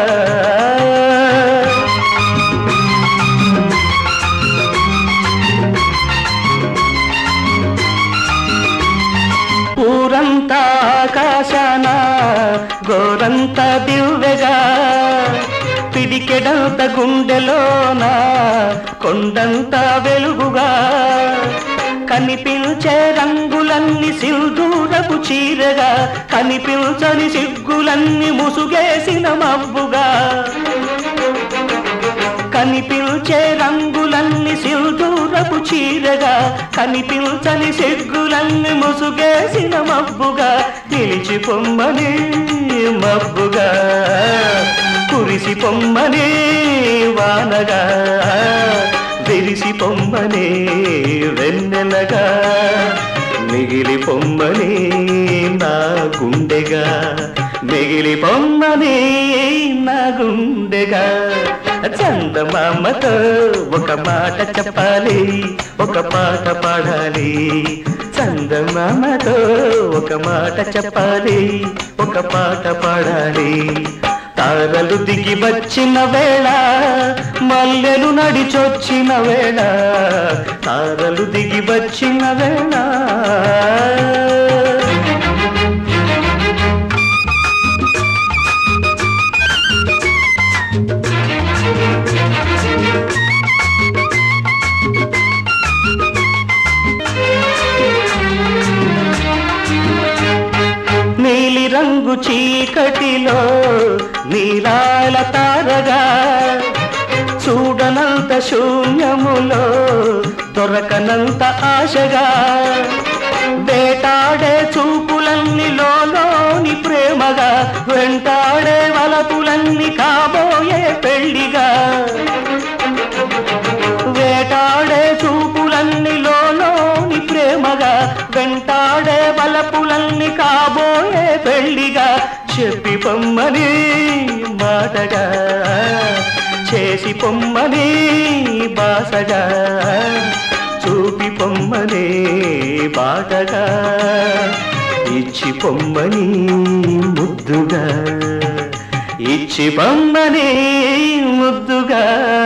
S6: ఊరంతా ఆకాశాన గోరంతా దివ్వెగా, పిడికెడంత గుండెలోన కొండంత వెలుగుగా, కనిపించే రంగులన్నీ సింధూరపు చీరగా, కనిపించని సిగ్గులన్నీ ముసుగేసిన మబ్బుగా, కనిపించే రంగులన్నీ సింధూరపు చీరగా, కనిపించని సిగ్గులన్నీ ముసుగేసిన మబ్బుగా, నిలిచి పొమ్మని మబ్బుగా, కురిసి పొమ్మని వానగా, విరిసి పొమ్మని వెన్నెలగా, మిగిలి పొమ్మని నా గుండెగా, మిగిలి పొమ్మని నా గుండెగా. చందమామతో ఒక మాట చెప్పాలి, ఒక పాట పాడాలి. చందమామతో ఒక మాట చెప్పాలి, ఒక పాట పాడాలి. తారలు దిగి వచ్చిన వేళ, మల్లెలు నడిచొచ్చిన వేళ, తారలు దిగి వచ్చిన వేళ. నీలి రంగు చీకటిలో నీలాల తారగా, చూడనంత శూన్యములో దొరకనంత ఆశగా, వేటాడే చూపులన్నీ లోని ప్రేమగా, వెంటాడే వలపులన్నీ కాబోయే పెళ్లిగా వేటాడే చూపులన్నీ లోని ప్రేమగా వెంటాడే వలపులన్నీ కాబోయే పెళ్లిగా చెప్పి పొమ్మని మాటగా చేసి పొమ్మని బాసగా చూపి పొమ్మని బాటగా ఇచ్చి పొమ్మని ముద్దుగా ఇచ్చి పొమ్మని ముద్దుగా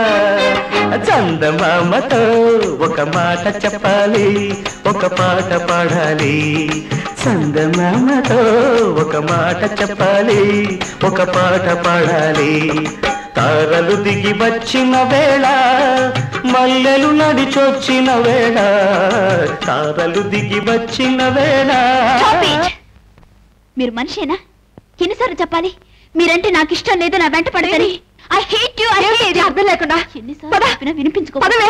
S6: చందమామతో ఒక మాట చెప్పాలి ఒక పాట పాడాలి చందమామతో ఒక మాట చెప్పాలి ఒక పాట పాడాలి తారలు దిగి వచ్చిన వేళ మల్లెలు నడిచొచ్చిన వేళ తారలు దిగి వచ్చిన వేళ
S2: మీరు మనిషేనా ఎన్నిసార్లు చెప్పాలి మీరంటే నాకు ఇష్టం లేదు నా వెంట పడతారు ఐ హేట్ యు అర్థం లేకుండా ఎన్నిసార్లు చెప్పినా వినిపించుకో పదవే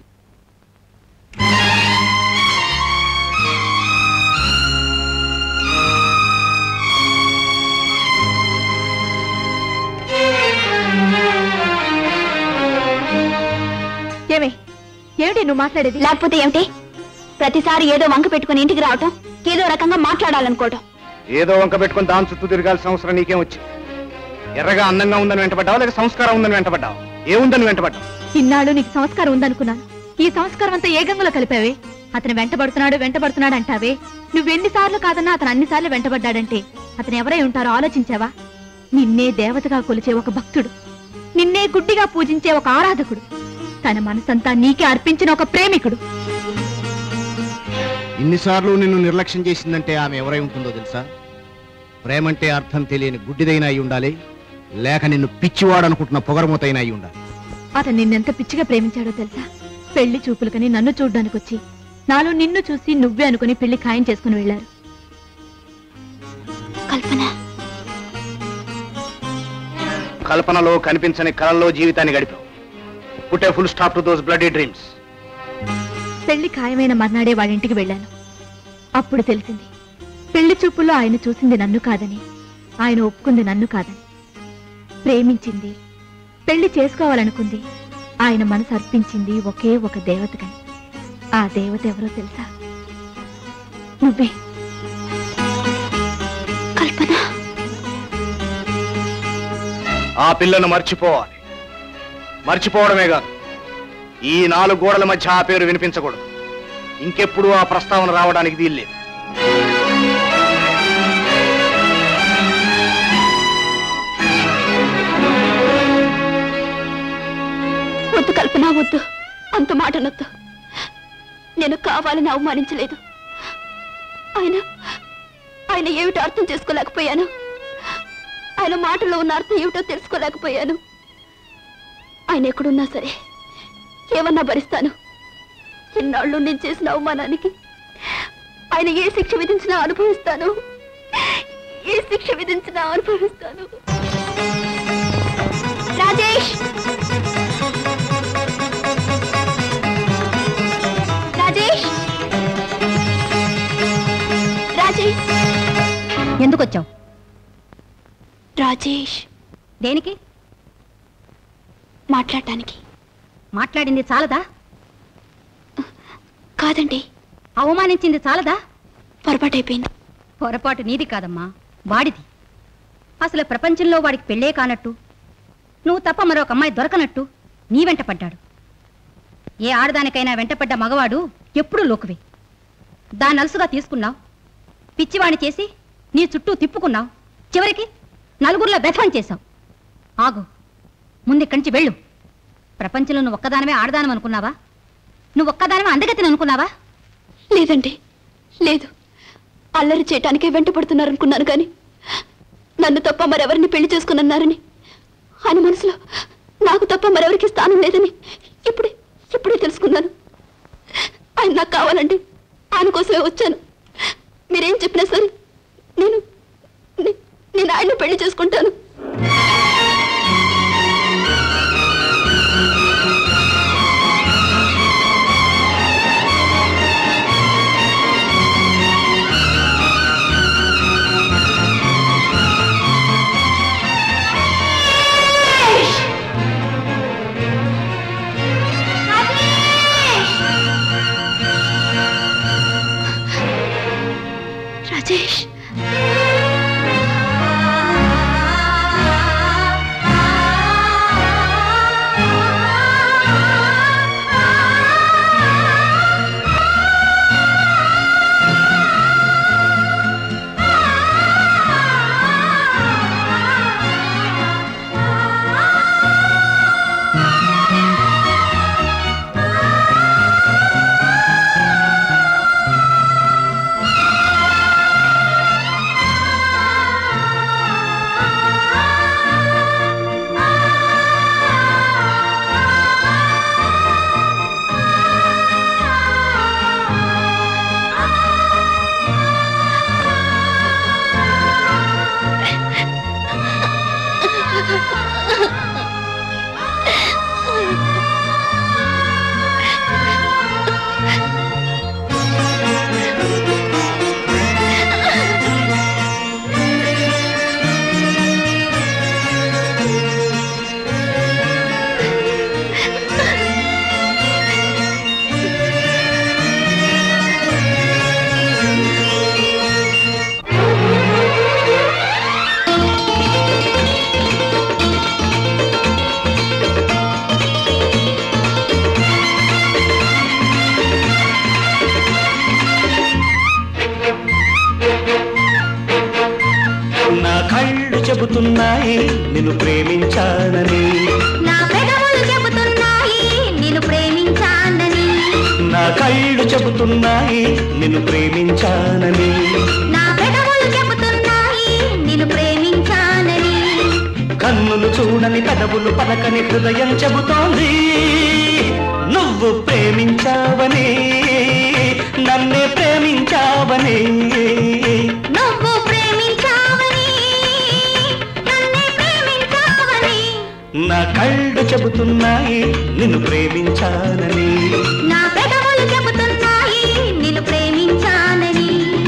S2: ఏమిటి నువ్వు మాట్లాడేది లేకపోతే ఏమిటి ప్రతిసారి ఏదో వంక పెట్టుకుని ఇంటికి రావటం ఏదో రకంగా మాట్లాడాలనుకోవటం
S11: ఏదో వంక పెట్టుకుని దాని చుట్టూ తిరగాల్సిన అవసరం నీకేం వచ్చి ఎర్రగా అందంగా ఉందని వెంటబడ్డావా లేక సంస్కారం ఉందని వెంటబడ్డావా ఏముందని వెంటబడ్డావు
S2: ఇన్నాళ్ళు నీకు సంస్కారం ఉందనుకున్నాను ఈ సంస్కారం అంతా ఏ గంగలో కలిపావే అతను వెంటబడుతున్నాడు అంటావే నువ్వెన్నిసార్లు కాదన్నా అతను అన్నిసార్లు వెంటబడ్డాడంటే అతను ఎవరై ఉంటారో ఆలోచించావా నిన్నే దేవతగా కొలిచే ఒక భక్తుడు నిన్నే గుడ్డిగా పూజించే ఒక ఆరాధకుడు తన మనసంతా నీకే అర్పించిన ఒక ప్రేమికుడు
S11: ఇన్నిసార్లు నిన్ను నిర్లక్ష్యం చేసిందంటే ఆమె ఎవరై ఉంటుందో తెలుసా ప్రేమంటే అర్థం తెలియని గుడ్డిదైనా అయి ఉండాలి లేక నిన్ను పిచ్చివాడనుకుంటున్న పొగరమూతైనా అయి ఉండాలి
S2: అతను నిన్నెంత పిచ్చిగా ప్రేమించాడో తెలుసా పెళ్లి చూపులకని నన్ను చూడ్డానికి వచ్చి నాలో నిన్ను చూసి నువ్వే అనుకుని పెళ్లి ఖాయం చేసుకుని వెళ్లారు
S11: కల్పనలో కనిపించని కలల్లో జీవితాన్ని గడిపావు put a full stop to those bloody dreams
S2: పెళ్లి ఖాయమైన మర్నాడే వాళ్ళింటికి వెళ్ళాను అప్పుడు తెలిసింది పెళ్లి చూపుల్లో ఆయన చూసింది నన్ను కాదని ఆయన ఒప్పుకుంది నన్ను కాదని ప్రేమించింది పెళ్లి చేసుకోవాలనుకుంది ఆయన మనసు అర్పించింది ఒకే ఒక దేవతకని ఆ దేవత ఎవరో తెలుసా నువ్వే కల్పన
S11: ఆ పిల్లను మర్చిపోవాలి మర్చిపోవడమే కాదు ఈ 4 గోడల మధ్య ఆ పేరు వినిపించకూడదు ఇంకెప్పుడు ఆ ప్రస్తావన రావడానికి వీల్లేదు
S2: వద్దు కల్పన వద్దు అంత మాట అనొద్దు నేను కావాలని అవమానించలేదు ఆయన ఏమిటో అర్థం చేసుకోలేకపోయాను ఆయన మాటలో ఉన్న అర్థం ఏమిటో తెలుసుకోలేకపోయాను ఆయన ఎక్కడున్నా సరే ఏమన్నా భరిస్తాను ఇన్నాళ్ళు నేను చేసిన అవమానానికి ఆయన ఏ శిక్ష విధించినా అనుభవిస్తాను ఏ శిక్ష విధించినా అనుభవిస్తాను రాజేష్ రాజేష్ రాజేష్
S8: ఎందుకు వచ్చావు
S2: రాజేష్
S8: దేనికి
S2: మాట్లాడటానికి
S8: మాట్లాడింది చాలదా
S2: కాదండి
S8: అవమానించింది చాలదా
S2: పొరపాటైపోయింది
S8: పొరపాటు నీది కాదమ్మా వాడిది అసలు ప్రపంచంలో వాడికి పెళ్ళే కానట్టు నువ్వు తప్ప మరొక అమ్మాయి దొరకనట్టు నీ వెంట పడ్డాడు ఏ ఆడదానికైనా వెంటపడ్డ మగవాడు ఎప్పుడూ లోకువే దాన్ని అలసుగా తీసుకున్నావు పిచ్చివాణి చేసి నీ చుట్టూ తిప్పుకున్నావు చివరికి నలుగురిలో బెథం చేశావు ఆగు ముందిక్కడి నుంచి వెళ్ళు ప్రపంచంలో నువ్వు ఒక్కదానమే ఆడదానం అనుకున్నావా నువ్వు ఒక్కదానమే అందగతిని అనుకున్నావా
S2: లేదండి లేదు అల్లరి చేయటానికే వెంటపడుతున్నారనుకున్నాను కానీ నన్ను తప్ప మరెవరిని పెళ్లి చేసుకున్నారని ఆయన మనసులో నాకు తప్ప మరెవరికి స్థానం లేదని ఇప్పుడే తెలుసుకున్నాను ఆయన నాకు కావాలండి ఆయన కోసమే వచ్చాను మీరేం చెప్పినా సరే నేను ఆయన్ని పెళ్లి చేసుకుంటాను
S6: చెబుతున్నాయి నిన్ను ప్రేమించానని.
S12: నా పెదవులు చెబుతున్నాయి నిన్ను ప్రేమించానని.
S6: నా కళ్ళు చెబుతున్నాయి నిన్ను ప్రేమించానని.
S12: నా పెదవులు చెబుతున్నాయి నిన్ను ప్రేమించానని.
S6: కన్నులు చూడని పెదవులు పలకని హృదయం చెబుతోంది నువ్వు ప్రేమించావని, నన్నే ప్రేమించావని.
S12: నువ్వు ప్రేమించావని నన్నే ప్రేమించావని.
S6: నా కళ్ళు చెబుతున్నాయి నిన్ను ప్రేమించానని.
S12: నా పెదవులు చెబుతున్నాయి నిన్ను ప్రేమించానని.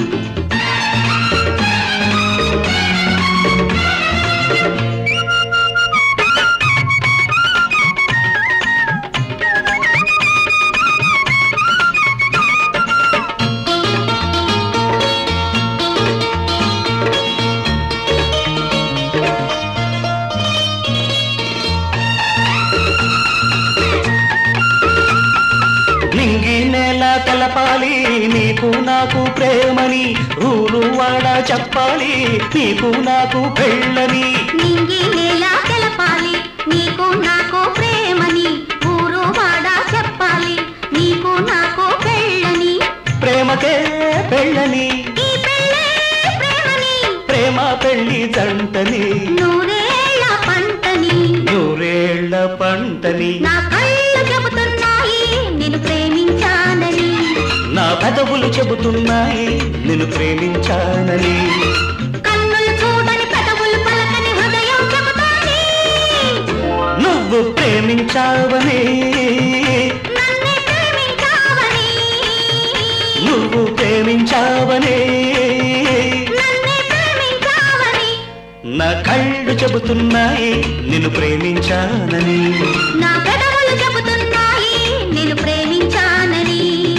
S6: నింగి నేల తెలపాలి నీకు నాకు ప్రేమని, ఊరు వాడ చెప్పాలి నీకు నాకు పెళ్ళని.
S12: నింగి నేల తెలపాలి నీకు నాకు ప్రేమని, ఊరు వాడ చెప్పాలి నీకు నాకు పెళ్ళని.
S6: ప్రేమకే పెళ్ళని,
S12: ఈ పెళ్ళే ప్రేమని,
S6: ప్రేమ పెళ్ళి జంటని,
S12: నూరేళ్ల పంటని.
S6: నూరేళ్ల పంటని.
S12: నా కళ్ళు చెబుతున్నాయి నిన్ను ప్రేమించానని.
S6: నా పెదవులు చెబుతున్నాయి నిన్ను ప్రేమించానని.
S12: కన్నులు చూడని పెదవులు పలకని హృదయం చెబుతోంది
S6: నువ్వు ప్రేమించావని,
S12: నన్నే ప్రేమించావని.
S6: నువ్వు ప్రేమించావని.
S12: నన్నే ప్రేమించావని.
S6: నా కళ్ళు చెబుతున్నాయి నిన్ను ప్రేమించానని.
S12: నా పెదవులు చెబుతున్నాయి నిన్ను ప్రేమించానని.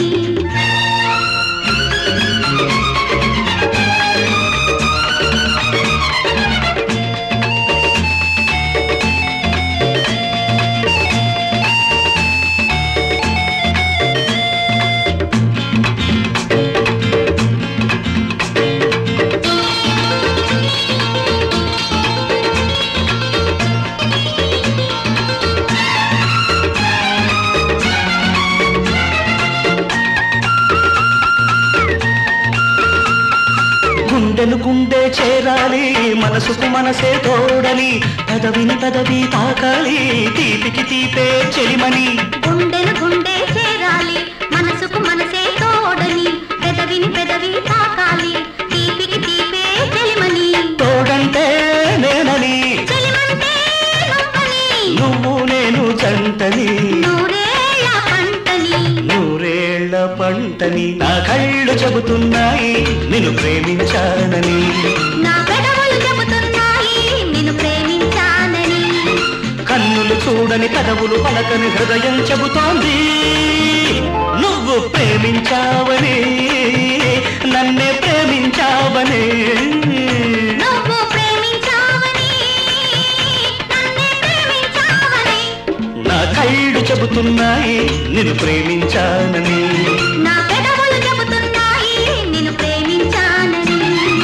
S6: గుండెను గుండె చేరాలి మనసుకు మనసే తోడని, పెదవిని పెదవి తాకాలి తీపికి తీపే చెలిమని.
S12: గుండెను గుండె చేరాలి మనసుకు మనసే తోడని, పెదవిని పెదవి తాకాలి తీపికి తీపే చెలిమని.
S6: తోడంటే నేనని,
S12: చెలిమంటే నువ్వని,
S6: నువ్వు నేను జంటని,
S12: నూరేళ్ల పంటని.
S6: నూరేళ్ల పంటని. నా కళ్ళు చెబుతున్నాయి నిన్ను ప్రేమించానని.
S12: నా పెదవులు చెబుతున్నాయి నిన్ను ప్రేమించానని.
S6: కన్నులు చూడని పెదవులు పలకని హృదయం చెబుతోంది నువ్వు ప్రేమించావని, నన్నే ప్రేమించావని.
S12: నువ్వు ప్రేమించావని నన్నే ప్రేమించావని.
S6: నా కళ్ళు చెబుతున్నాయి నిన్ను ప్రేమించానని.
S12: నా పెదవులు చెబుతున్నాయి నిన్ను ప్రేమించానని.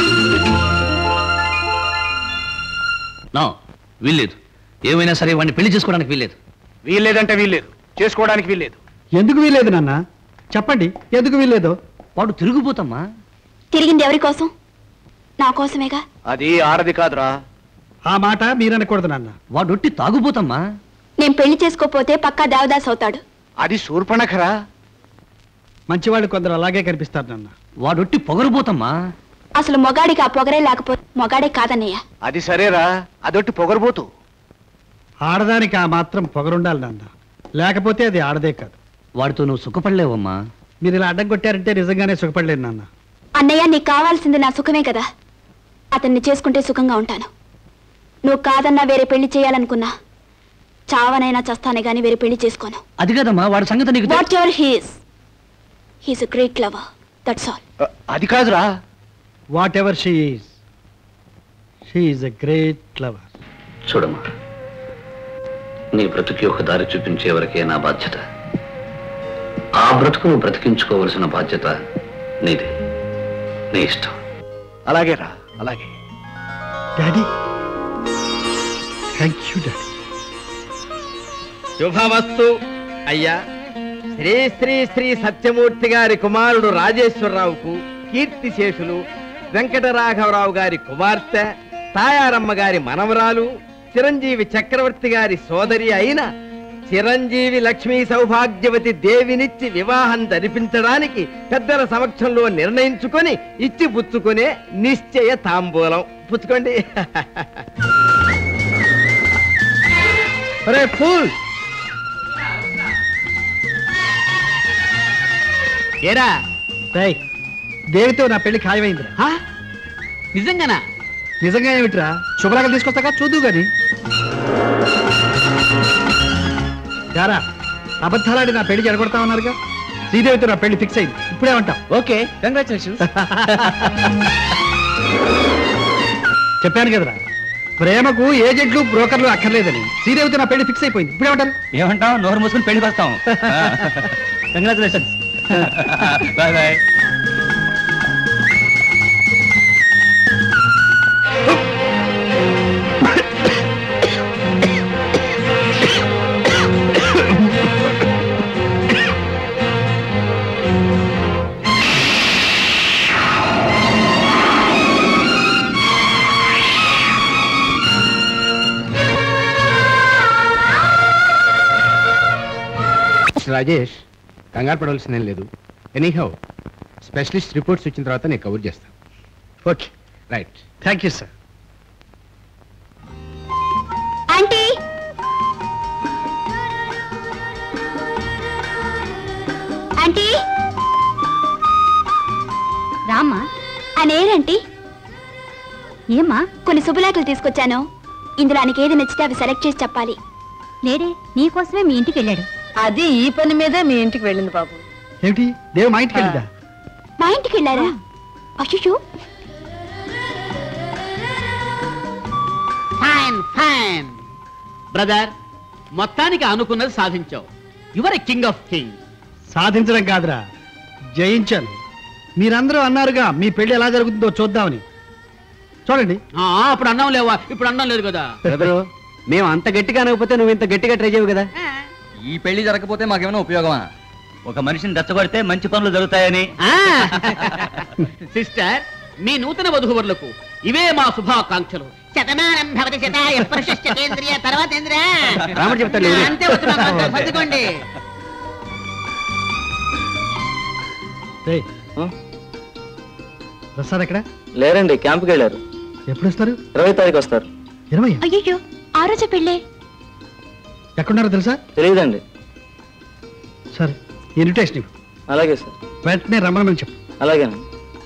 S1: నా వీల్లేదు. ఏమైనా సరే వాడిని పెళ్లి చేసుకోవడానికి వీల్లేదు.
S11: వీల్లేదంటే వీల్లేదు, చేసుకోవడానికి వీల్లేదు.
S4: ఎందుకు వీలేదు నాన్న? చెప్పండి ఎందుకు వీలేదు?
S1: వాడు తిరిగిపోతామ్మా.
S2: తిరిగింది ఎవరి కోసం? నా కోసమేగా.
S11: అది ఆడది కాదురా.
S4: ఆ మాట మీరనకూడదు నాన్న.
S1: వాడొట్టి తాగుపోతామ్మా.
S2: నేను పెళ్లి చేసుకోపోతే పక్కా దేవదాస్ అవుతాడు.
S11: అది శూర్పణఖరా.
S4: మంచివాళ్ళు కొందరు అలాగే కనిపిస్తారు నాన్న.
S1: వాడొట్టి పొగరబోతమ్మా.
S2: అసలు మొగాడికి ఆ పొగరే లేకపోతే మొగాడే కాదన్నయ్య.
S11: అది సరేరా, అదొట్టి పొగరబోతు.
S4: ఆడదానికి ఆ మాత్రం పొగరుండాలి నాన్న, లేకపోతే అది ఆడదే కాదు.
S1: వాడితో నువ్వు సుఖపడలేవమ్మా.
S4: మీరు ఇలా అడ్డం కొట్టారంటే నిజంగానే సుఖపడలేను నాన్న.
S2: అన్నయ్య, నీకు కావాల్సింది నా సుఖమే కదా. అతన్ని చేసుకుంటే సుఖంగా ఉంటాను. నువ్వు కాదన్నా వేరే పెళ్లి చేయాలనుకున్నా చావనైనా చస్తానే గానీ వేరే పెళ్లి చేసుకోను.
S1: అది కదమ్మా వాడి సంగతి నీకు.
S2: Whatever he's a great lover, that's all.
S11: అది కాదురా.
S4: Whatever she is a great lover.
S1: చూడమ్మా, నీ బ్రతుకి ఒక దారి చూపించే వరకే నా బాధ్యత. ఆ బ్రతుకును బ్రతికించుకోవలసిన బాధ్యత నీది. నీ ఇష్టం.
S11: అలాగేరా, అలాగే.
S4: Daddy thank you daddy.
S13: శుభమస్తు అయ్యా. శ్రీ శ్రీ శ్రీ సత్యమూర్తి గారి కుమారుడు రాజేశ్వరరావుకు కీర్తిశేషులు వెంకటరాఘవరావు గారి కుమార్తె తాయారమ్మ గారి మనవరాలు చిరంజీవి చక్రవర్తి గారి సోదరి అయిన చిరంజీవి లక్ష్మీ సౌభాగ్యవతి దేవినిచ్చి వివాహం జరిపించడానికి పెద్దల సమక్షంలో నిర్ణయించుకొని ఇచ్చి పుచ్చుకునే నిశ్చయ తాంబూలం. పుచ్చుకోండి. ఫూల్
S9: ఏరా
S4: దేవితో నా పెళ్లి ఖాయమైందిరా.
S9: నిజంగానా?
S4: నిజంగా ఏమిట్రా? శుభ్రంగా తీసుకొస్తాక చూద్దు గాని. యారా అబద్ధాలాడి నా పెళ్లి జరగొడతా ఉన్నారుగా. శ్రీదేవితో నా పెళ్లి ఫిక్స్ అయింది. ఇప్పుడేమంటావు?
S13: Okay, congratulations.
S4: చెప్పాను కదరా, ప్రేమకు ఏజెంట్లు బ్రోకర్లు అక్కర్లేదని. శ్రీదేవితో నా పెళ్లి ఫిక్స్ అయిపోయింది. ఇప్పుడేమంటారు?
S10: ఏమంటాం? నోరు మూసుకుని పెళ్లికి వస్తాం.
S4: కంగ్రాచులేషన్స్.
S10: Bye bye.
S14: రాజేష్, కంగారు పడవలసిందేం లేదు. ఎనీహౌ స్పెషలిస్ట్ రిపోర్ట్స్ వచ్చిన తర్వాత నేను కవర్ చేస్తాను.
S4: Okay,
S14: right.
S4: Thank you sir.
S2: Aunty, aunty
S8: రామ్మా.
S2: అనేరంటీ.
S8: ఏమ్మా?
S2: కొన్ని శుభలేఖలు తీసుకొచ్చాను. ఇందులో ఆయనకి ఏది నచ్చితే అవి సెలెక్ట్ చేసి చెప్పాలి.
S8: లేడే, నీకోసమే మీ ఇంటికి వెళ్ళాడు.
S5: అది ఈ పని మీదే మీ ఇంటికి వెళ్ళింది బాబు.
S4: ఏమిటి, దేవు మా ఇంటికి వెళ్ళిందా?
S2: మా ఇంటికి వెళ్ళారా? అశుషు,
S9: ఫైన్ ఫైన్ బ్రదర్, మొత్తానికి అనుకున్నది సాధించావు. You're a king of king.
S4: సాధించడం కాదురా, జయించాను. మీరందరూ అన్నారుగా మీ పెళ్లి ఎలా జరుగుతుందో చూద్దామని. చూడండి.
S9: అప్పుడు అన్నం లేవా? ఇప్పుడు అన్నం లేదు కదా.
S3: బ్రదరు, మేము అంత గట్టిగా అనకపోతే నువ్వు ఇంత గట్టిగా ట్రై చేయవు కదా.
S10: ఈ పెళ్లి జరగకపోతే మాకేమైనా ఉపయోగమా? ఒక మనిషిని రెచ్చగొడితే మంచి పనులు జరుగుతాయని.
S9: సిస్టర్, మీ నూతన వధూవరులకు ఇవే మా శుభాకాంక్షలు. శతమానం భవతి శతాయ పురుషశ్చేంద్రియ తర్వాతేంద్ర.
S3: రాముడు చెప్తాడు.
S9: అంతే సర్దుకోండి.
S4: ప్రసాద్ ఎక్కడ?
S15: లేరండి, క్యాంప్కి వెళ్ళారు.
S4: ఎప్పుడు వస్తారు?
S15: 20వ తారీఖు వస్తారు.
S4: 20?
S2: అయ్యో, ఆ రోజు పెళ్ళే.
S4: ఎక్కడున్నారో తెలుసా?
S15: తెలియదండి.
S4: సరే, ఇన్విటేషన్ ఇవ్వు.
S15: అలాగే సార్.
S4: వెంటనే రమ్మని చెప్పు.
S15: అలాగేనండి.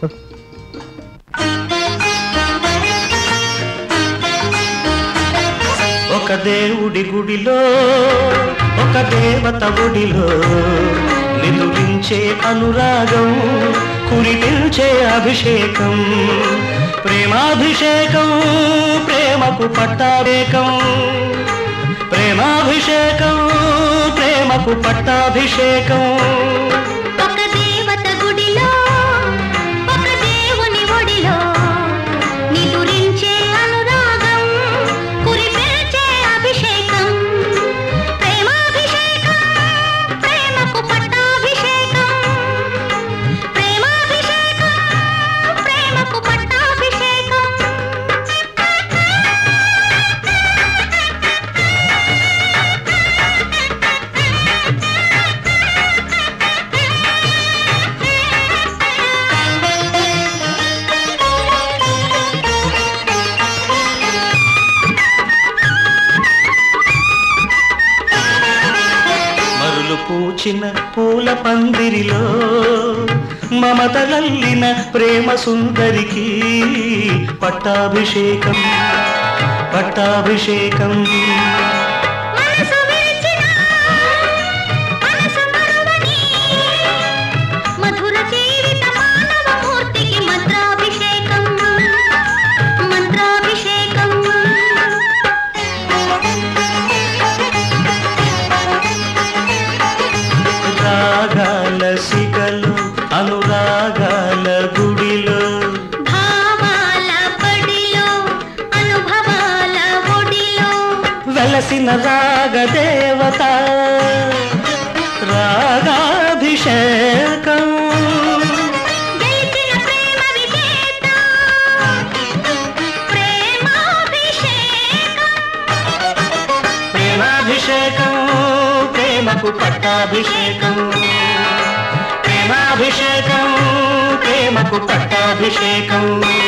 S6: ఒక దేవుడి గుడిలో ఒక దేవత గుడిలో నిదురించే అనురాగం, కురిపించే అభిషేకం, ప్రేమాభిషేకం, ప్రేమకు పట్టాభిషేకం, ప్రేమాభిషేకం, ప్రేమకు పట్టాభిషేకం.
S12: ఒక దేవత గుడిలో ఒక దేవుని ఒడిలో నిదురించే అనురాగం, కురిపించే అభిషేకం, ప్రేమాభిషేకం, ప్రేమకు పట్టాభిషేకం, ప్రేమాభిషేకం, ప్రేమకు పట్టాభిషేకం.
S6: మరులు పూచిన పూల పందిరిలో మమతలల్లిన ప్రేమ సుందరికి పట్టాభిషేకం, పట్టాభిషేకం.
S12: మనసు విరిచిన మనసు మరువని మధుర జీవిత మానవ మూర్తికి మంత్రాభిషేకం, మంత్రాభిషేకం.
S6: రాగాల సిగలు అనురాగాల గుడిలో,
S12: భావాల బడిలో అనుభవాల ఒడిలో
S6: వెలసిన రాగదేవత రాగాభిషేకం ప్రేమాభిషేకం ప్రేమకు పట్టాభిషేకం ప్రేమాభిషేకం ప్రేమకు పట్టాభిషేకం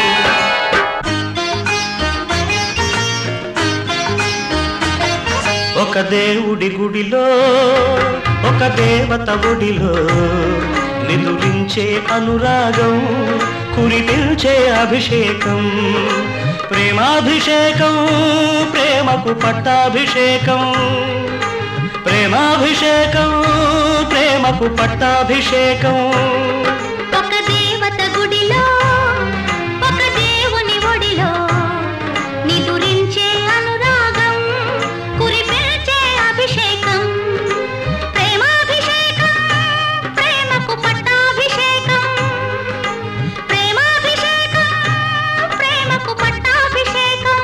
S6: ఒక దేవుడి గుడిలో ఒక దేవత ఒడిలో నిదురించే అనురాగం కురిపించే అభిషేకం ప్రేమాభిషేకం ప్రేమకు పట్టాభిషేకం ప్రేమాభిషేకం ప్రేమకు పట్టాభిషేకం
S12: ఒక దేవత గుడిలో ఒక దేవుని ఒడిలో నిదురించే అనురాగం కురిపించే అభిషేకం ప్రేమాభిషేకం ప్రేమకు పట్టాభిషేకం ప్రేమాభిషేకం ప్రేమకు పట్టాభిషేకం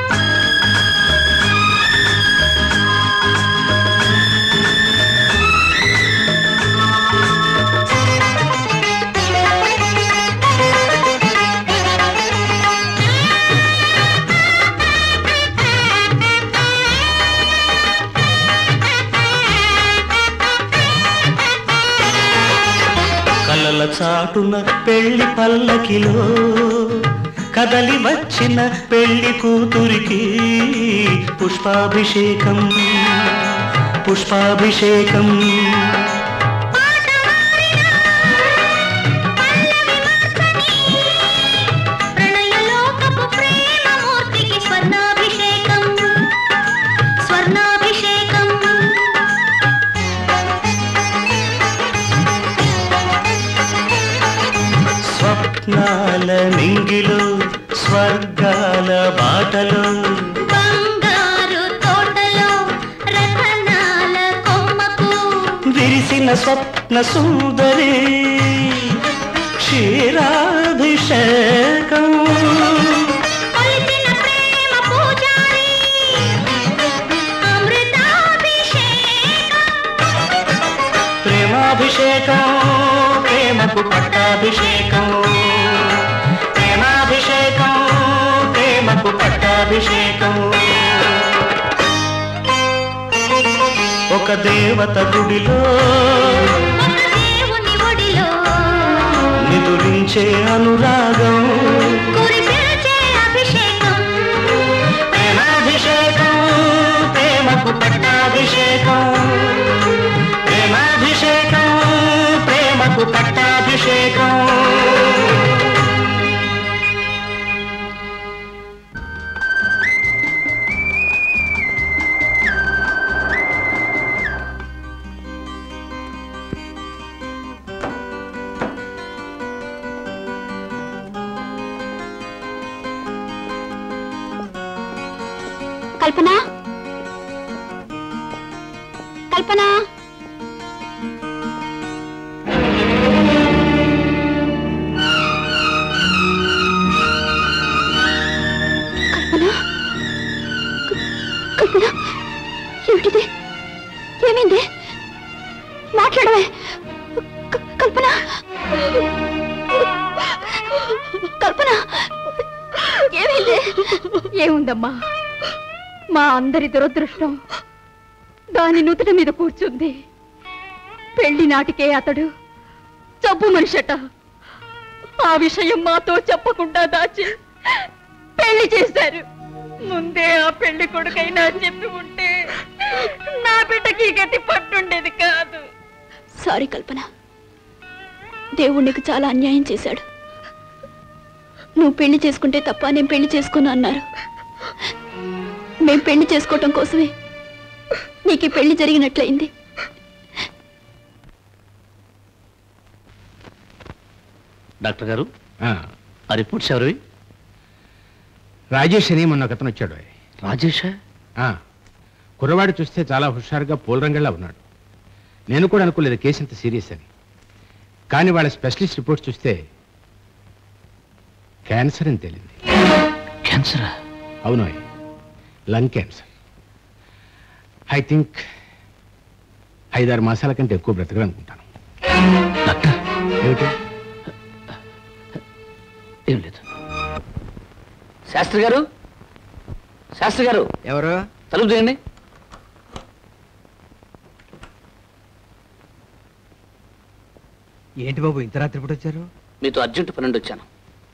S6: కలల చాటున పెళ్లి పల్లకిలో కదలి వచ్చిన పెళ్లి కూతురికి పుష్పాభిషేకం పుష్పాభిషేకం
S12: ప్రణయలోకపు ప్రేమమూర్తికి స్వర్ణాభిషేకం స్వర్ణాభిషేకం
S6: స్వప్నాల నింగిలో స్వర్గాల బాటలో
S12: బంగారు తోటలో రతనాల కొమ్మకు
S6: విరిసిన స్వప్న సుందరి క్షీరాభిషేకం
S12: కొలిచిన ప్రేమ పూజారి అమృతాభిషేకం
S6: ప్రేమాభిషేకం ప్రేమకు పట్టాభిషేకం ప్రేమాభిషేకం ప్రేమకు పట్టాభిషేకం ఒక దేవత గుడిలో
S12: ఒక దేవుని ఒడిలో
S6: నిదురించే అనురాగం
S12: కురిపించే అభిషేకం
S6: ప్రేమాభిషేకం ప్రేమకు పట్టాభిషేకం ప్రేమాభిషేకం ప్రేమకు పట్టాభిషేకం
S2: కల్పన కల్పన కల్పన ఏమిటిది ఏమైంది మాట్లాడవే కల్పన కల్పన ఏమైంది
S5: ఏముందమ్మా మా అందరి దురదృష్టం దాని నుదుట మీద కూర్చుంది. పెళ్లి నాటికే అతడు జబ్బు మనిషట. ఆ విషయం మాతో చెప్పకుండా దాచి పెళ్లి చేశారు. ముందే ఆ పెళ్లి కొడుకైనా చెప్పి ఉంటే నా బిడ్డకి గతి పట్టుండేది కాదు.
S2: సారీ కల్పన, దేవుడు నీకు చాలా అన్యాయం చేశాడు. నువ్వు పెళ్లి చేసుకుంటే తప్ప నేను పెళ్లి చేసుకోను అన్నారు. మేం పెళ్లి చేసుకోవటం కోసమే నీకు పెళ్లి జరిగినట్లయింది.
S1: డాక్టర్ గారు, ఆ రిపోర్ట్స్ ఎవరివి?
S14: రాజేష్ అని మొన్న ఒకతను వచ్చాడు.
S1: రాజేష్?
S14: కుర్రవాడు చూస్తే చాలా హుషారుగా పూలరంగల్లా ఉన్నాడు. నేను కూడా అనుకోలేదు కేసు ఇంత సీరియస్ అని. కానీ వాళ్ళ స్పెషలిస్ట్ రిపోర్ట్స్ చూస్తే క్యాన్సర్ అని తేలింది.
S1: క్యాన్సరా?
S14: అవును, లంగ్ క్యాన్సర్. ఐ థింక్ 5-6 మాసాల కంటే ఎక్కువ బ్రతకలనుకుంటాను. ఏమిటి?
S1: ఏం లేదు. శాస్త్రి గారు, శాస్త్రి గారు.
S13: ఎవరు?
S1: తలుపు తీయండి.
S13: ఏంటి బాబు ఇంత రాత్రి పూట వచ్చారు?
S1: మీతో అర్జెంట్ పని నుండి వచ్చాను.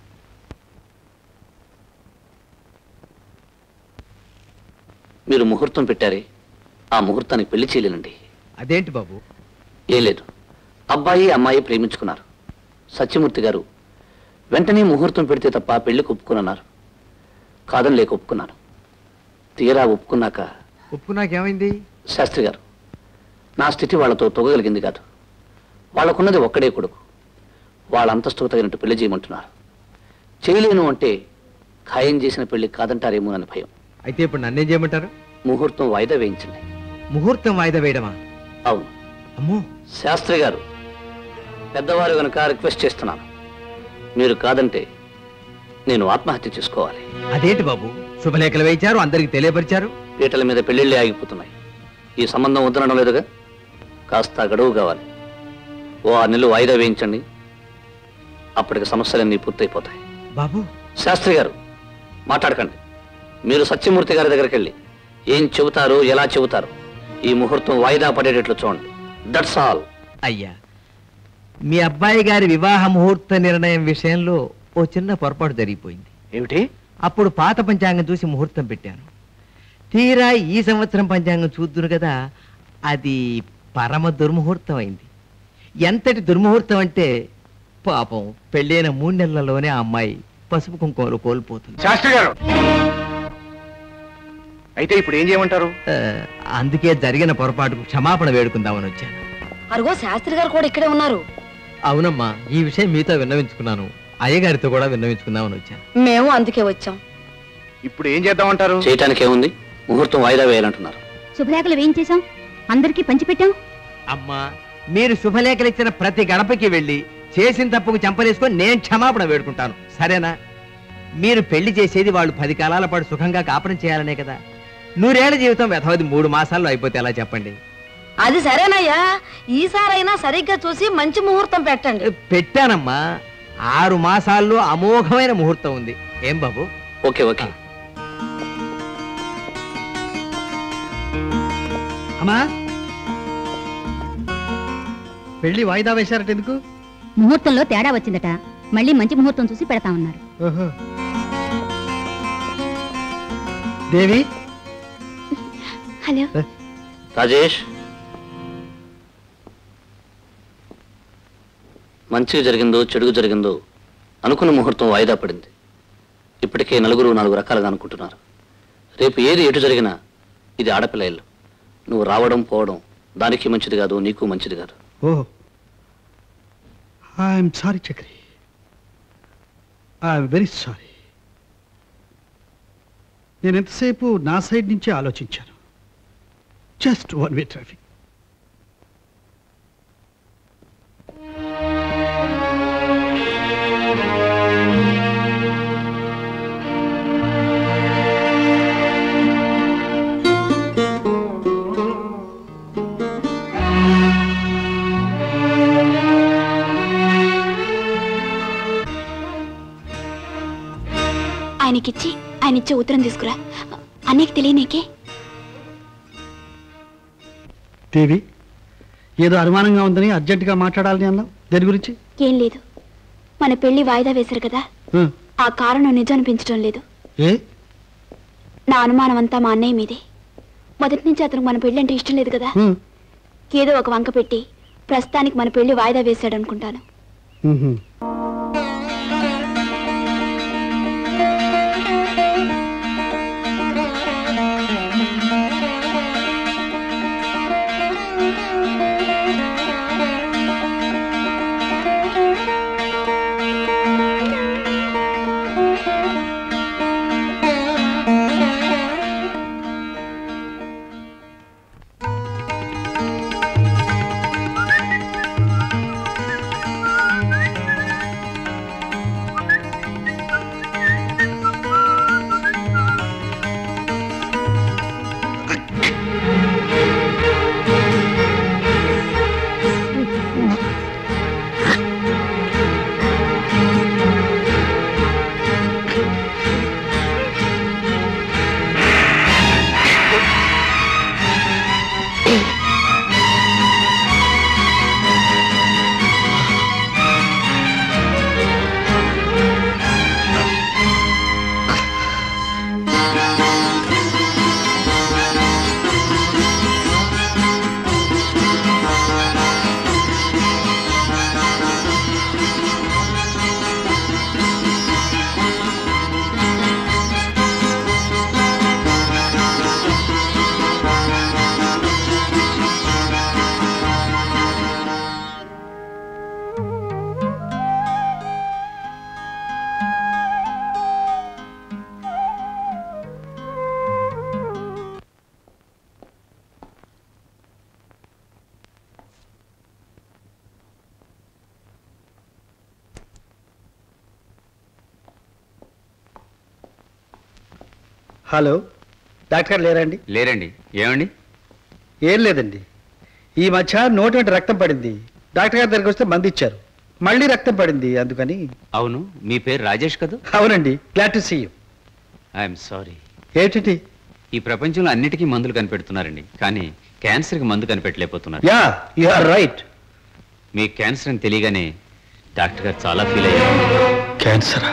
S1: మీరు ముహూర్తం పెట్టారే, ఆ ముహూర్తానికి పెళ్లి చేయలేనండి.
S13: అదేంటి బాబు?
S1: ఏం లేదు, అబ్బాయి అమ్మాయి ప్రేమించుకున్నారు. సత్యమూర్తి గారు వెంటనే ముహూర్తం పెడితే తప్ప పెళ్లికి ఒప్పుకున్నారు. కాదని లేక ఒప్పుకున్నాను. తీరా
S13: ఒప్పుకున్నాకేమైంది?
S1: శాస్త్రి గారు, నా స్థితి వాళ్లతో తొగగలిగింది కాదు. వాళ్ళకున్నది ఒక్కడే కొడుకు. వాళ్ళ అంతస్తుకు తగినట్టు పెళ్లి చేయమంటున్నారు. చేయలేను అంటే ఖాయం చేసిన పెళ్లి కాదంటారేమోనని భయం.
S13: అయితే ఇప్పుడు నన్నేం చేయమంటారు?
S1: ముహూర్తం వాయిదా వేయించండి.
S13: ముహూర్తం వాయిదా వేయడమా?
S1: అవును.
S13: అమ్మో.
S1: శాస్త్రి గారు, పెద్దవారు కనుక రిక్వెస్ట్ చేస్తున్నాను. మీరు కాదంటే నేను ఆత్మహత్య చేసుకోవాలి.
S13: అదేంటి బాబు, శుభలేఖలు వేయించారు, అందరికి తెలియపరిచారు.
S1: పీటల మీద పెళ్లిళ్ళే ఆగిపోతున్నాయి. ఈ సంబంధం వద్దనడం లేదుగా. కాస్త గడువు కావాలి. ఓ 6 నెలలు వాయిదా వేయించండి. అప్పటికి సమస్యలన్నీ పూర్తయిపోతాయి.
S13: బాబు.
S1: శాస్త్రి గారు, మాట్లాడకండి. మీరు సత్యమూర్తి గారి దగ్గరికి వెళ్ళి ఏం చెబుతారు, ఎలా చెబుతారు, ఈ ముహూర్తం వాయిదా పడేటట్లు చూడండి. That's all.
S13: అయ్యా, మీ అబ్బాయి గారి వివాహ ముహూర్త నిర్ణయం విషయంలో ఓ చిన్న పొరపాటు జరిగిపోయింది.
S1: ఏమిటి?
S13: అప్పుడు పాత పంచాంగం చూసి ముహూర్తం పెట్టాను. తీరా ఈ సంవత్సరం పంచాంగం చూద్దును కదా, అది పరమ దుర్ముహూర్తం అయింది. ఎంతటి దుర్ముహూర్తం అంటే పాపం పెళ్ళైన 3 నెలల్లోనే ఆ అమ్మాయి పసుపు కుంకుమలు కోల్పోతుంది.
S11: శాస్త్రి గారు, అయితే ఇప్పుడు ఏం చేయమంటారు?
S13: అందుకే జరిగిన పొరపాటుకు క్షమాపణ వేడుకుందామని వచ్చాను.
S5: అరుగో శాస్త్రి గారు కూడా ఇక్కడే ఉన్నారు.
S13: అవునమ్మా, ఈ విషయం మీతో విన్నవించుకున్నాను. అయ్యగారితో కూడా విన్నవించుకుందామని వచ్చాను.
S5: మేము అందుకే వచ్చాం.
S11: ఇప్పుడు ఏం చేద్దామంటారు?
S1: చేయటానికి ఏముంది, ముహూర్తం వాయిదా వేయాలంటున్నారు.
S8: శుభలేఖలు వేయించేశాం, అందరికీ పంచిపెట్టాం.
S13: అమ్మా, మీరు శుభలేఖలు ఇచ్చిన ప్రతి గడపకి వెళ్ళి చేసిన తప్పుకు చంపలేసుకొని నేను క్షమాపణ వేడుకుంటాను, సరేనా? మీరు పెళ్లి చేసేది వాళ్ళు 10 కాలాల పాటు సుఖంగా కాపురం చేయాలనే కదా. 100 ఏళ్ల జీవితం వ్యవధి 3 మాసాల్లో అయిపోతే ఎలా చెప్పండి?
S5: అది సరేనయ్యా, ఈసారైనా సరిగ్గా చూసి మంచి ముహూర్తం పెట్టండి.
S13: పెట్టానమ్మా, 6 మాసాల్లో అమోఘమైన ముహూర్తం ఉంది. ఏం బాబు?
S1: Okay okay.
S4: అమ్మా, పెళ్లి వాయిదా వేశారట ఎందుకు?
S8: ముహూర్తంలో తేడా వచ్చిందట, మళ్ళీ మంచి ముహూర్తం చూసి పెడతామన్నారు.
S4: ఓహో. దేవి.
S2: హలో
S1: రాజేష్, మంచిగా జరిగిందో చెడుగు జరిగిందో అనుకున్న ముహూర్తం వాయిదా పడింది. ఇప్పటికే 4 రకాలుగా అనుకుంటున్నారు. రేపు ఏది ఎటు జరిగినా ఇది ఆడపిల్ల ఇల్లు. నువ్వు రావడం పోవడం దానికి మంచిది కాదు, నీకు మంచిది కాదు.
S4: ఓహో, I'm sorry Chakri, I'm very sorry. నేను ఎంతసేపు నా సైడ్ నుంచే ఆలోచించాను. Just 1 way traffic.
S2: ఆయనకిచ్చి ఆయన ఇచ్చే ఉత్తరం తీసుకురా. అన్నయ్యకి తెలియనీకే.
S4: దేవి, ఏదో అనుమానంగా ఉందని అర్జెంటుగా మాట్లాడాలని అన్నావు, దేని గురించి?
S2: ఏం లేదు, మన పెళ్లి వాయిదా వేశారు కదా, ఆ కారణం నిజం అనిపించడం లేదు.
S4: ఏ?
S2: నా అనుమానం అంతా మా అన్నయ్య మీదే. మొదటి నుంచి అతనికి మన పెళ్లి అంటే ఇష్టం లేదు కదా. ఏదో ఒక వంక పెట్టి ప్రస్తుతానికి మన పెళ్లి వాయిదా వేశాడు అనుకుంటాను.
S4: హలో, డాక్టర్ గారు లేరండి?
S10: లేరండి. ఏమండి?
S4: ఏం లేదండి, ఈ మధ్య నోటి వెంట రక్తం పడింది. డాక్టర్ గారి దగ్గరికి వస్తే మందు ఇచ్చారు, మళ్ళీ రక్తం పడింది, అందుకని.
S10: అవును, మీ పేరు రాజేష్ కదా?
S4: అవునండి. Glad to see you.
S10: I'm sorry.
S4: ఏంటి?
S10: ఈ ప్రపంచంలో అన్నిటికీ మందులు కనిపెడుతున్నారండి, కానీ క్యాన్సర్కి మందు కనిపెట్టలేకపోతున్నారు.
S4: Yeah, you are right.
S10: మీ క్యాన్సర్ అని తెలియగానే డాక్టర్ గారు చాలా ఫీల్ అయ్యారు.
S4: క్యాన్సరా?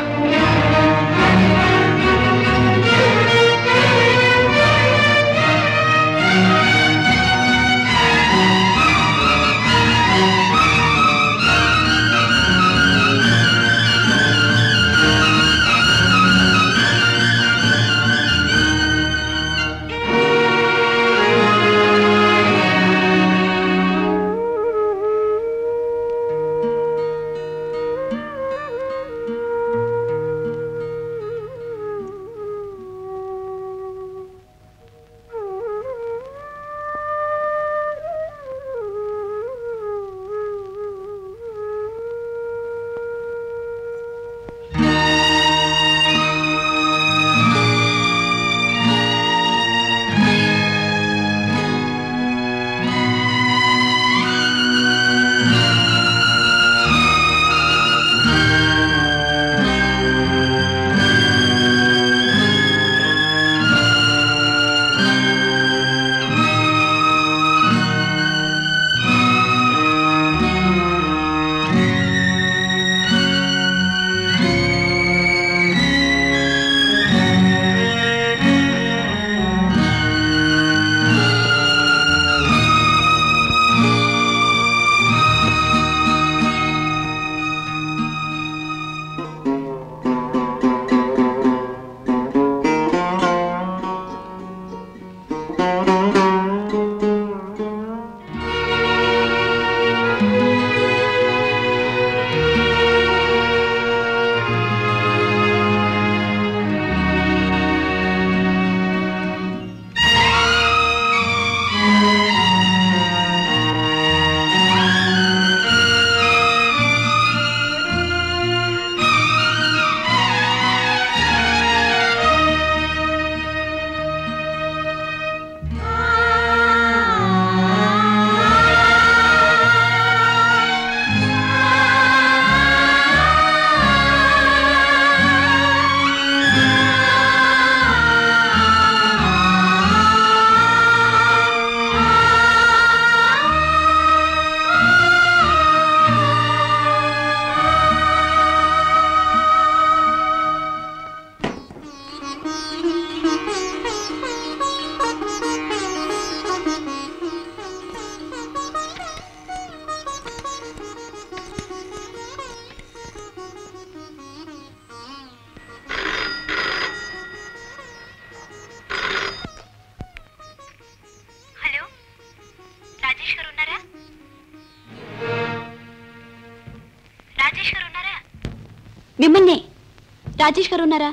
S2: మిమ్మల్ని. రాజేష్ గారు ఉన్నారా?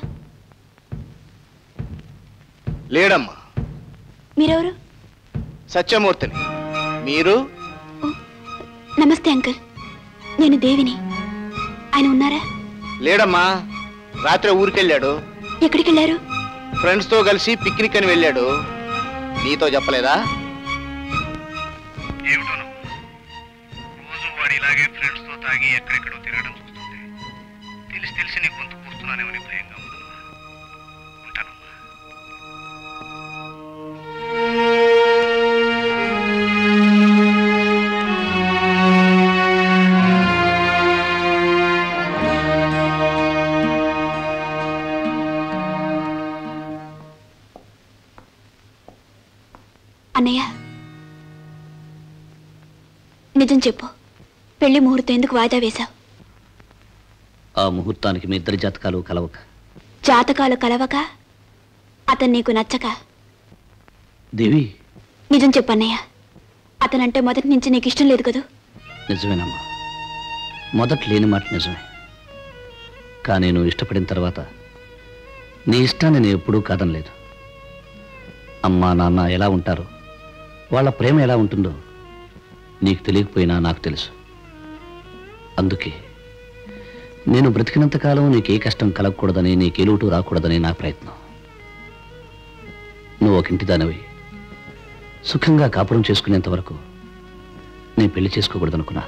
S11: లేడమ్మా.
S2: మీరెవరు?
S11: సత్యమూర్తిని. మీరు?
S2: నమస్తే అంకుల్, నేను దేవిని. ఆయన ఉన్నారా?
S11: లేడమ్మా, రాత్రి ఊరికెళ్ళాడు.
S2: ఎక్కడికి వెళ్ళారు?
S11: ఫ్రెండ్స్ తో కలిసి పిక్నిక్ అని వెళ్ళాడు. నీతో చెప్పలేదా? ఏమిటోను, రోజు వాడు ఇలాగే ఫ్రెండ్స్ తో తాగి ఎక్కడెక్కడో తిరగడం చూస్తుంటే తెలిసి తెలిసి నీ గొంతు కూర్చున్నానేమని భయంగా ఉందమ్మా. ఉంటానమ్మా.
S2: అన్నయ్య, నిజం చెప్పు, పెళ్లి ముహూర్తం ఎందుకు వాయిదా వేశావు?
S1: ఆ ముహూర్తానికి మీ ఇద్దరి జాతకాలు కలవక.
S2: జాతకాలు కలవక? అతను నీకు నచ్చక?
S1: దేవి,
S2: నిజం చెప్పు అన్నయ్య, అతనంటే మొదటి నుంచి నీకు ఇష్టం లేదు కదూ?
S1: నిజమేనమ్మా, మొదట లేని మాట నిజమే. కానీ నువ్వు ఇష్టపడిన తర్వాత నీ ఇష్టాన్ని నేను ఎప్పుడూ కాదనలేదు. అమ్మా నాన్న ఎలా ఉంటారో, వాళ్ళ ప్రేమ ఎలా ఉంటుందో నీకు తెలియకపోయినా నాకు తెలుసు. అందుకే నేను బ్రతికినంతకాలం నీకే కష్టం కలగకూడదని, నీకే లోటు రాకూడదని నా ప్రయత్నం. నువ్వు ఒక ఇంటి దానివి సుఖంగా కాపురం చేసుకునేంత వరకు నేను పెళ్లి చేసుకోకూడదనుకున్నాను.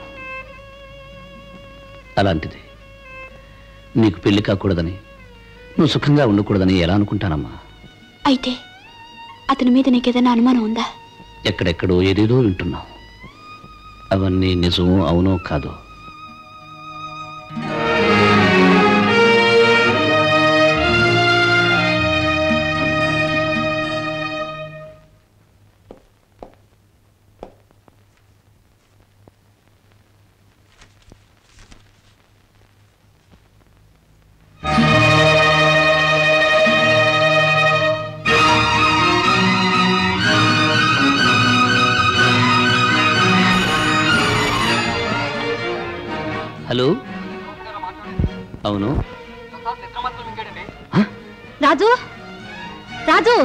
S1: అలాంటిది నీకు పెళ్లి కాకూడదని, నువ్వు సుఖంగా ఉండకూడదని ఎలా అనుకుంటానమ్మా?
S2: అయితే అతని మీద నీకేదైనా అనుమానం ఉందా?
S1: ఎక్కడెక్కడో ఏదేదో వింటున్నావు. అవన్నీ నిజమో అవునో కాదో? హలో, అవును.
S8: రాజు, రాజు,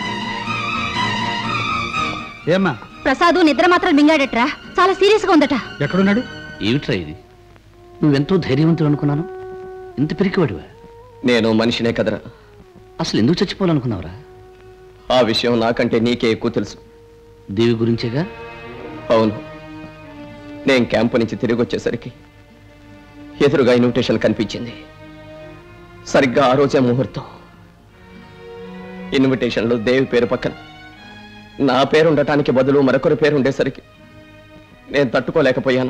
S4: ఏమ్మా?
S8: ప్రసాదు నిద్ర మాత్రం మింగాడట్రా, చాలా సీరియస్ గా ఉందట.
S4: ఎక్కడున్నాడు?
S1: ఏమిట్రా ఇది? నువ్వెంతో ధైర్యవంతుడు అనుకున్నాను, ఇంత పిరికివాడివా?
S3: నేను మనిషినే కదరా.
S1: అసలు ఎందుకు చచ్చిపోవాలనుకున్నావురా?
S3: ఆ విషయం నాకంటే నీకే ఎక్కువ తెలుసు.
S1: దేవి గురించేగా?
S3: అవును. నేను క్యాంపు నుంచి తిరిగి వచ్చేసరికి ఎదురుగా ఇన్విటేషన్ కనిపించింది. సరిగ్గా ఆ రోజే ముహూర్తం. ఇన్విటేషన్లో దేవి పేరు పక్కన నా పేరు ఉండటానికి బదులు మరొకరి పేరు ఉండేసరికి నేను తట్టుకోలేకపోయాను.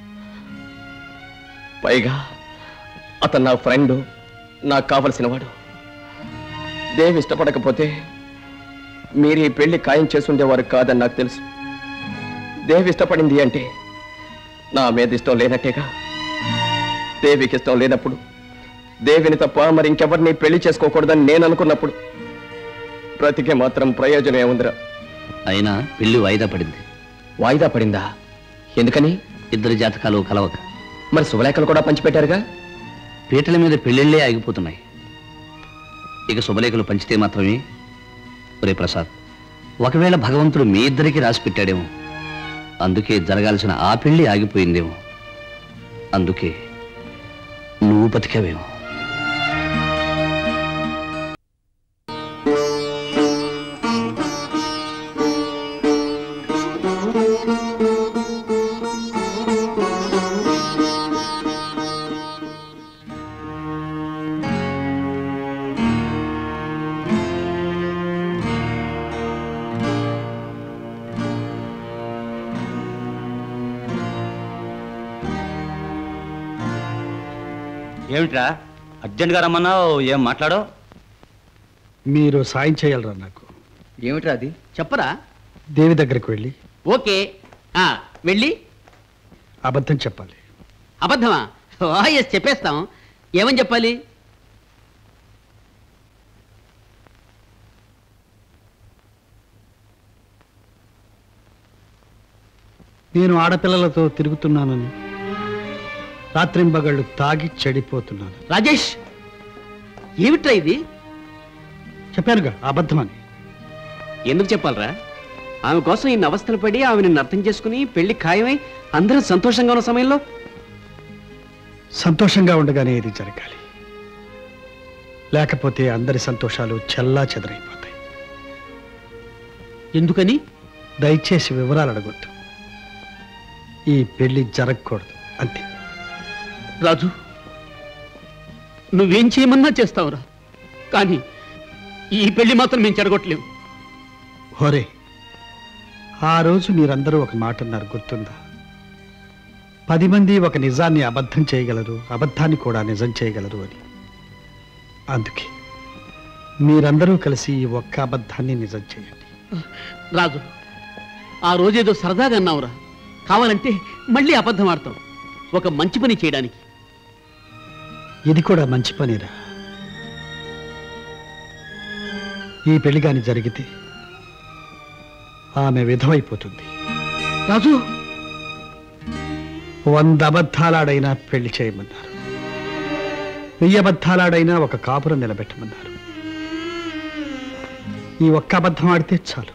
S3: పైగా అతను నా ఫ్రెండు, నాకు కావలసినవాడు. దేవి ఇష్టపడకపోతే మీరు ఈ పెళ్లి ఖాయం చేసుండేవారు కాదని నాకు తెలుసు. దేవి ఇష్టపడింది అంటే నా మీద ఇష్టం లేనట్టేగా. దేవికి ఇష్టం లేనప్పుడు, దేవిని తప్ప మరి ఇంకెవరిని పెళ్లి చేసుకోకూడదని నేను అనుకున్నప్పుడు బ్రతికే మాత్రం ప్రయోజనం ఏముందిరా?
S1: అయినా పెళ్లి వాయిదా పడింది.
S3: వాయిదా పడిందా? ఎందుకని?
S1: ఇద్దరి జాతకాలు కలవక.
S3: మరి శుభలేఖలు కూడా పంచిపెట్టారుగా?
S1: పీటల మీద పెళ్లిళ్లే ఆగిపోతున్నాయి, ఇక శుభలేఖలు పంచితే మాత్రమే. ఒరే ప్రసాద్, ఒకవేళ భగవంతుడు మీ ఇద్దరికి రాసి పెట్టాడేమో, అందుకే జరగాల్సిన ఆ పెళ్లి ఆగిపోయిందేమో, అందుకే నువ్వు బతికావేమో.
S10: ఏమిట్రా అర్జెంట్గా రమ్మన్నావు? ఏం మాట్లాడో?
S4: మీరు సాయం చేయాలరా నాకు.
S3: ఏమిట్రా అది?
S9: చెప్పరా.
S4: దేవి దగ్గరికి వెళ్ళి
S9: ఓకే, వెళ్ళి
S4: అబద్ధం చెప్పాలి.
S9: అబద్ధమా? ఎస్, చెప్పేస్తాం. ఏమని చెప్పాలి?
S4: నేను ఆడపిల్లలతో తిరుగుతున్నానని, రాత్రింబగళ్ళు తాగి చెడిపోతున్నాను.
S9: రాజేష్, ఏమిట్రా ఇది?
S4: చెప్పానుగా అబద్ధమని.
S9: ఎందుకు చెప్పాలరా? ఆమె కోసం ఇన్ని అవస్థలు పడి ఆమెను అర్థం చేసుకుని పెళ్లి ఖాయమై అందరూ సంతోషంగా ఉన్న సమయంలో
S4: సంతోషంగా ఉండగానే ఇది జరగాలి, లేకపోతే అందరి సంతోషాలు చెల్లా చెదరైపోతాయి.
S9: ఎందుకని?
S4: దయచేసి వివరాలు అడగొద్దు. ఈ పెళ్లి జరగకూడదు, అంతే.
S9: రాజు, నువ్వేం చేయమన్నా చేస్తావురా, కానీ ఈ పెళ్లి మాత్రం మేము చెడగొట్టలేము.
S4: హోరే, ఆ రోజు మీరందరూ ఒక మాట అన్నారు, గుర్తుందా? 10 మంది ఒక నిజాన్ని అబద్ధం చేయగలరు, అబద్ధాన్ని కూడా నిజం చేయగలరు అని. అందుకే మీరందరూ కలిసి ఈ ఒక్క అబద్ధాన్ని నిజం చేయండి.
S9: రాజు, ఆ రోజేదో సరదాగా అన్నావురా, కావాలంటే మళ్ళీ అబద్ధం ఆడతాం ఒక మంచి పని చేయడానికి.
S4: ఇది కూడా మంచి పనిరా. ఈ పెళ్లి కాని జరిగితే ఆమె విధవైపోతుంది.
S9: రాజు,
S4: 100 అబద్ధాలాడైనా పెళ్లి చేయమన్నారు, 1000 అబద్ధాలాడైనా ఒక కాపురం నిలబెట్టమన్నారు. ఈ ఒక్క అబద్ధం ఆడితే చాలు,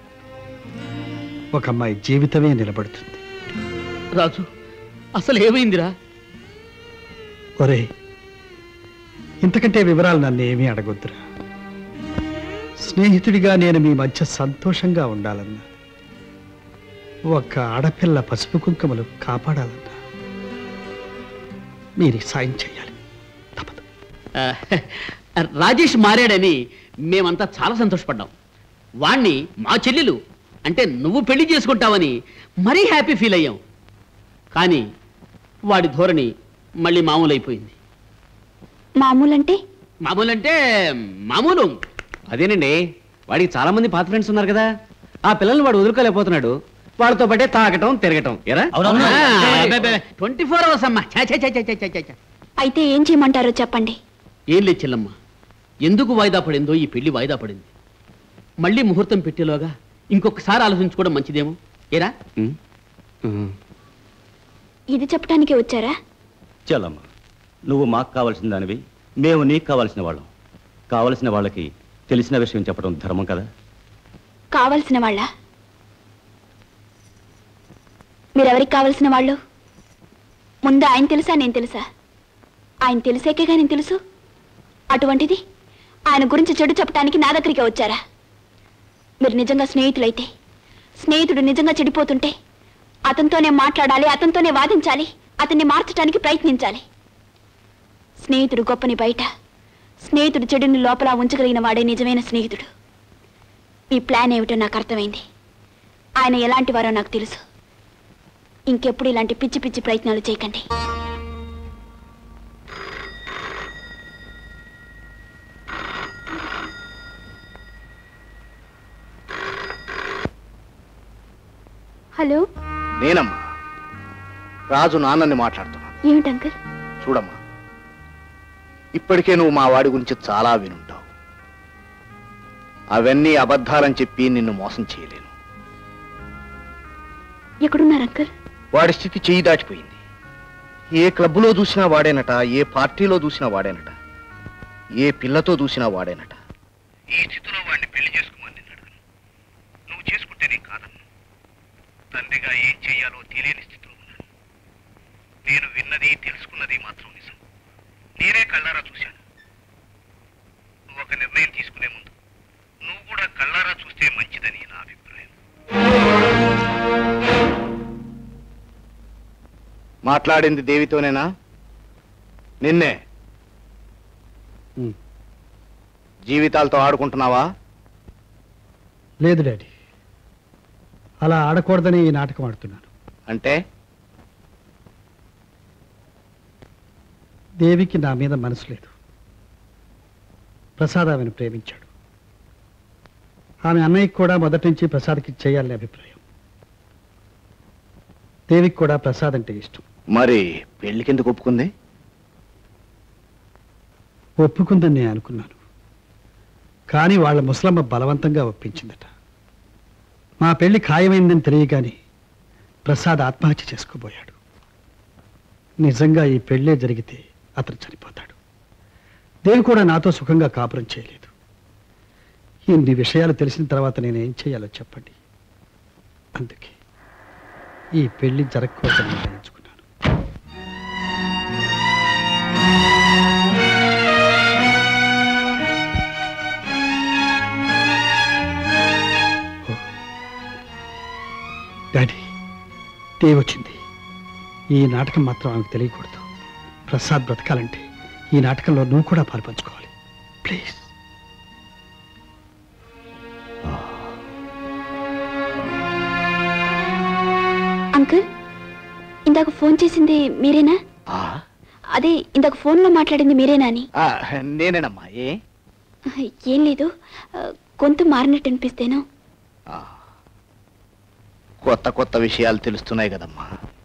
S4: ఒక అమ్మాయి జీవితమే నిలబడుతుంది.
S9: రాజు, అసలు ఏమైందిరా?
S4: ఒరే, ఇంతకంటే వివరాలు నన్ను ఏమీ అడగొద్దురా. స్నేహితుడిగా నేను మీ మధ్య సంతోషంగా ఉండాలన్నా, ఒక ఆడపిల్ల పసుపు కుంకుమలు కాపాడాలన్నా మీరు సాయం చేయాలి.
S9: రాజేష్ మారాడని మేమంతా చాలా సంతోషపడ్డాం. వాణ్ణి మా చెల్లెలు అంటే నువ్వు పెళ్లి చేసుకుంటావని మరీ హ్యాపీ ఫీల్ అయ్యాం. కానీ వాడి ధోరణి మళ్ళీ మామూలు అయిపోయింది.
S2: మామూలంటే
S9: మామూలు
S3: అదేనండి, వాడికి చాలా మంది పాత ఫ్రెండ్స్ ఉన్నారు కదా, ఆ పిల్లల్ని వాడు వదులుకోలేకపోతున్నాడు. వాళ్ళతో పాటే తాగటం తిరగటం. ఎరా
S9: 24 hours అమ్మా.
S2: అయితే ఏం చేయమంటారో చెప్పండి.
S9: ఏం లేదు చెల్లమ్మ, ఎందుకు వాయిదా పడిందో ఈ పెళ్లి వాయిదా పడింది. మళ్ళీ ముహూర్తం పెట్టేలోగా ఇంకొకసారి ఆలోచించుకోవడం మంచిదేమో. ఏరా
S2: ఇది చెప్పడానికే వచ్చారా?
S16: చలమ్మ, నువ్వు మాకు కావాల్సిన దానివి, మేము నీకు కావాల్సిన వాళ్ళం. కావలసిన వాళ్ళకి తెలిసిన విషయం చెప్పడం ధర్మం కదా.
S2: కావలసిన వాళ్ళ? మీరెవరికి కావలసిన వాళ్ళు? ముందు ఆయన తెలుసా నేను తెలుసా? ఆయన తెలిసాకేగా నేను తెలుసు. అటువంటిది ఆయన గురించి చెడు చెప్పడానికి నా దగ్గరికి వచ్చారా? మీరు నిజంగా స్నేహితులైతే, స్నేహితుడు నిజంగా చెడిపోతుంటే అతనితోనే మాట్లాడాలి, అతనితోనే వాదించాలి, అతన్ని మార్చడానికి ప్రయత్నించాలి. స్నేహితుడు గొప్పని బయట, స్నేహితుడు చెడుని లోపల ఉంచగలిగిన వాడే నిజమైన స్నేహితుడు. మీ ప్లాన్ ఏమిటో నాకు అర్థమైంది. ఆయన ఎలాంటి వారో నాకు తెలుసు. ఇంకెప్పుడు ఇలాంటి పిచ్చి పిచ్చి ప్రయత్నాలు చేయకండి. హలో,
S11: నేనమ్మా, రాజు నాన్నని మాట్లాడుతున్నా.
S2: ఏమిటి అంకుల్?
S11: చూడమ్మా, ఇప్పటికే నువ్వు మా వాడి గురించి చాలా వినుంటావు. అవన్నీ అబద్ధాలని చెప్పి నిన్ను మోసం చేయలేను.
S2: ఎక్కడున్నారు అంకుల్?
S11: వాడి స్థితి చెయ్యి దాటిపోయింది. ఏ క్లబ్లో చూసినా వాడేనట, ఏ పార్టీలో చూసినా వాడేనట, ఏ పిల్లతో చూసినా వాడేనట. ఈ స్థితిలో వాడిని పెళ్లి చేసుకోమని నిన్ను అడగను. నువ్వు చేసుకుంటే నీ కాదన్ను. తండ్రిగా ఏం చెయ్యాలో తెలియని స్థితిలో ఉన్నాను. నేను విన్నది తెలుసుకున్నది మాత్రం నిజం. నేనే కళ్ళారా చూశాను. నువ్వు ఒక నిర్ణయం తీసుకునే ముందు నువ్వు కూడా కళ్ళారా చూస్తే మంచిదని నా అభిప్రాయం. మాట్లాడింది దేవితోనేనా? నిన్నే. జీవితాలతో ఆడుకుంటున్నావా?
S4: లేదు డాడీ, అలా ఆడకూడదని ఈ నాటకం ఆడుతున్నాను.
S11: అంటే
S4: దేవికి నా మీద మనసు లేదు. ప్రసాద్ ఆమెను ప్రేమించాడు. ఆమె అన్నయ్యకి కూడా మొదటి నుంచి ప్రసాద్కి చేయాలని అభిప్రాయం. దేవికి కూడా ప్రసాద్ అంటే ఇష్టం.
S11: మరి పెళ్లికెందుకు ఒప్పుకుంది?
S4: ఒప్పుకుందని నేను అనుకున్నాను, కానీ వాళ్ళ ముసలమ్మ బలవంతంగా ఒప్పించిందట. మా పెళ్లి ఖాయమైందని తెలియగానే ప్రసాద్ ఆత్మహత్య చేసుకోబోయాడు. నిజంగా ఈ పెళ్ళే జరిగితే అతను చనిపోతాడు. దేవి కూడా నాతో సుఖంగా కాపురం చేయలేదు. ఇన్ని విషయాలు తెలిసిన తర్వాత నేనేం చేయాలో చెప్పండి. అందుకే ఈ పెళ్లి జరగకూడదని నిర్ణయించుకున్నాను. డాడీ, దేవి వచ్చింది. ఈ నాటకం మాత్రం ఆమెకు తెలియకూడదు. ప్రసాద్ బ్రతకాలంటే ఈ నాటకంలో నువ్వు కూడా పాల్పంచుకోవాలి. ప్లీజ్.
S2: అంకుల్, ఇందాక ఫోన్ చేసింది మీరేనా? అదే ఇందాక ఫోన్లో మాట్లాడింది మీరేనా అని.
S11: నేనేనమ్మా.
S2: ఏం లేదు, గొంతు మారినట్టు అనిపిస్తేను.
S11: కొత్త కొత్త విషయాలు తెలుస్తున్నాయి కదమ్మా.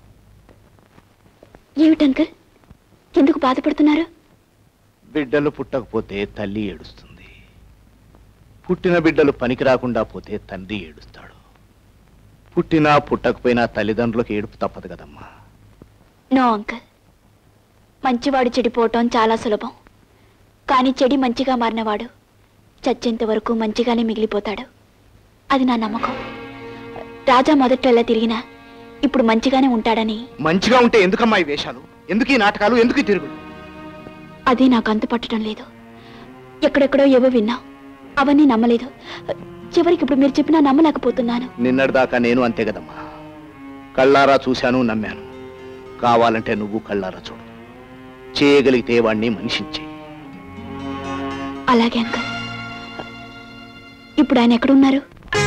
S2: ఏమిటి అంకుల్, ఎందుకు బాధపడుతున్నారు?
S11: బిడ్డలు పుట్టకపోతే తల్లి ఏడుస్తుంది. పుట్టిన బిడ్డలు పనికి రాకుండా పోతే తండ్రి ఏడుస్తాడు. పుట్టినా పుట్టకపోయినా తల్లిదండ్రులకు ఏడుపు తప్పదు కదమ్మా.
S2: నో అంకుల్, మంచివాడు చెడిపోవటం చాలా సులభం. కానీ చెడి మంచిగా మారినవాడు చచ్చేంత వరకు మంచిగానే మిగిలిపోతాడు. అది నా నమ్మకం. రాజా మొదట్లో తిరిగినా ఇప్పుడు మంచిగానే ఉంటాడని.
S11: మంచిగా ఉంటే ఎందుకమ్మా ఈ వేషాలు, ఎందుకు ఈ నాటకాలు, ఎందుకు ఈ తిరుగులు?
S2: అది నాకు అంతు పట్టడం లేదు. ఎక్కడెక్కడో ఏవో విన్నా. అవన్నీ నమ్మలేదు. చివరికి ఇప్పుడు మీరు చెప్పినా నమ్మలేకపోతున్నాను.
S11: నిన్నటిదాకా నేను అంతే కదమ్మా. కళ్ళారా చూశాను, నమ్మాను. కావాలంటే నువ్వు కళ్ళారా చూడు. చేయగలిగితే వాణ్ణి మనిషిని చెయ్యి.
S2: అలాగే అంకల్. ఇప్పుడు ఆయన ఎక్కడున్నారు?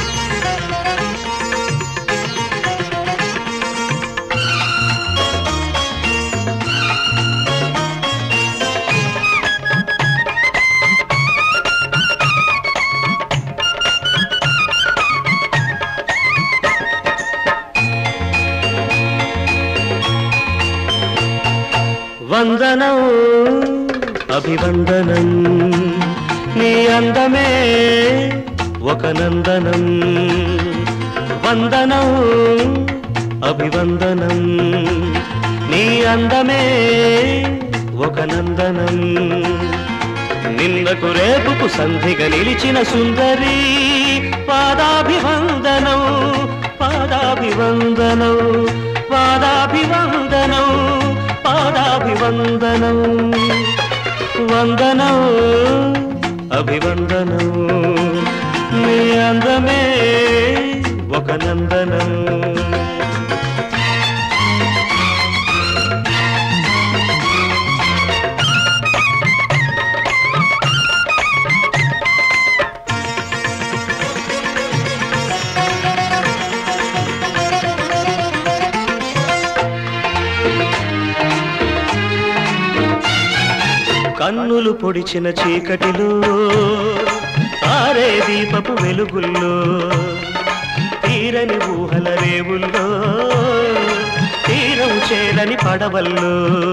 S6: వందనం అభివందనం, నీ అందమే ఒక నందనం. వందనం అభివందనం, నీ అందమే ఒక నందనం. నిన్నకు రేపుకు సంధిగా నిలిచిన సుందరి, పాదాభివందనం పాదాభివందనం పాదాభివందనం పాదాభివందనం. వందనం అభివందనం, నీ అందమే ఒక నందనం. కన్నులు పొడిచిన చీకటిలో ఆరే దీపపు వెలుగుల్లో, తీరని ఊహల రేవుల్లో, తీరం చేరని పడవల్లో,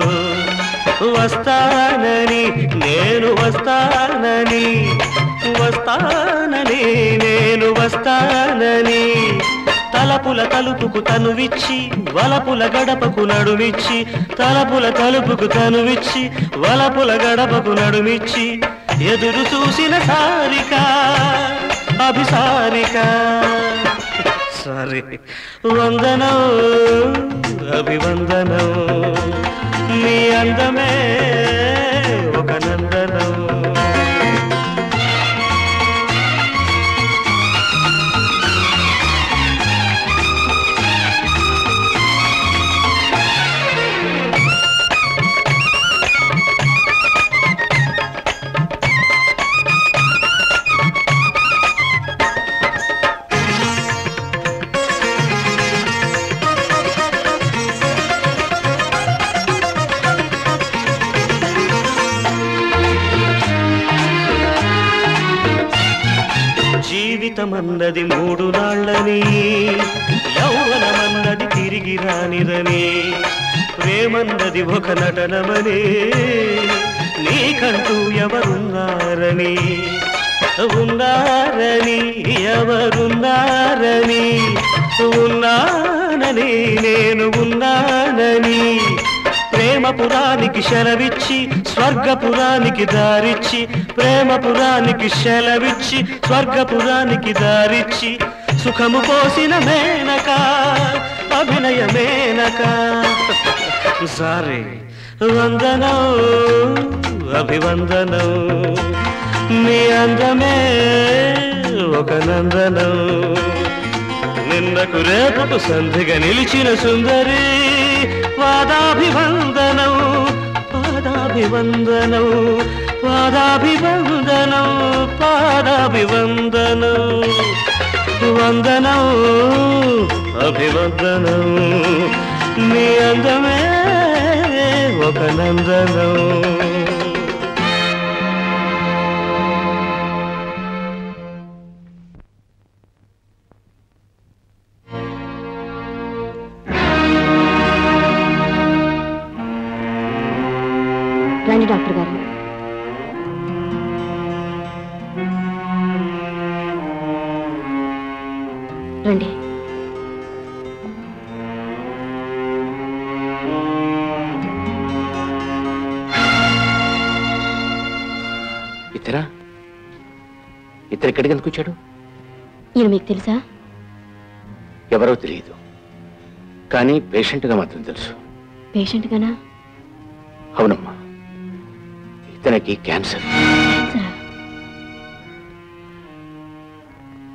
S6: వస్తానని నేను వస్తానని, వస్తానని నేను వస్తానని, తలపుల తలుపుకు తనువిచ్చి వలపుల గడపకు నడుమిచ్చి, తలపుల తలుపుకు తనువిచ్చి వలపుల గడపకు నడుమిచ్చి, ఎదురు చూసిన సారిక అభిసారిక. సారీ. వందనం అభివందనం, నీ అందమే ఒక నందనం. జీవితమన్నది మూడు నాళ్ళని, యౌవనమన్నది తిరిగి రానిరని, ప్రేమన్నది ఒక నటనమని, నీకంటూ ఎవరున్నారని, ఉన్నారని ఎవరున్నారని, ఉన్నానని నేను ఉన్నానని, ప్రేమపురానికి సెలవిచ్చి స్వర్గపురానికి దారిచ్చి, ప్రేమపురానికి సెలవిచ్చి స్వర్గపురానికి దారిచ్చి, సుఖము పోసిన మేనక అభినయ మేనక. సారీ. వందనం అభివందనం, నీ అందమే ఒక నందనం. నిన్నకు రేపుకు సంధిగా నిలిచిన సుందరి, పాదాభివందనం పాదాభివందనం పాదాభివందనం పాదాభివందనం. వందనం అభివందనం, నీ అందమే ఒక నందనం.
S2: రండి డాక్టర్ గారు. రండి.
S11: ఇతరా ఇతరు ఎక్కడికి ఎందుకు వచ్చాడు?
S2: ఈయన మీకు తెలుసా?
S11: ఎవరో తెలియదు, కానీ పేషెంట్గా మాత్రం తెలుసు.
S2: పేషెంట్ గానా?
S11: అవునమ్మా, ఇతనికి క్యాన్సర్.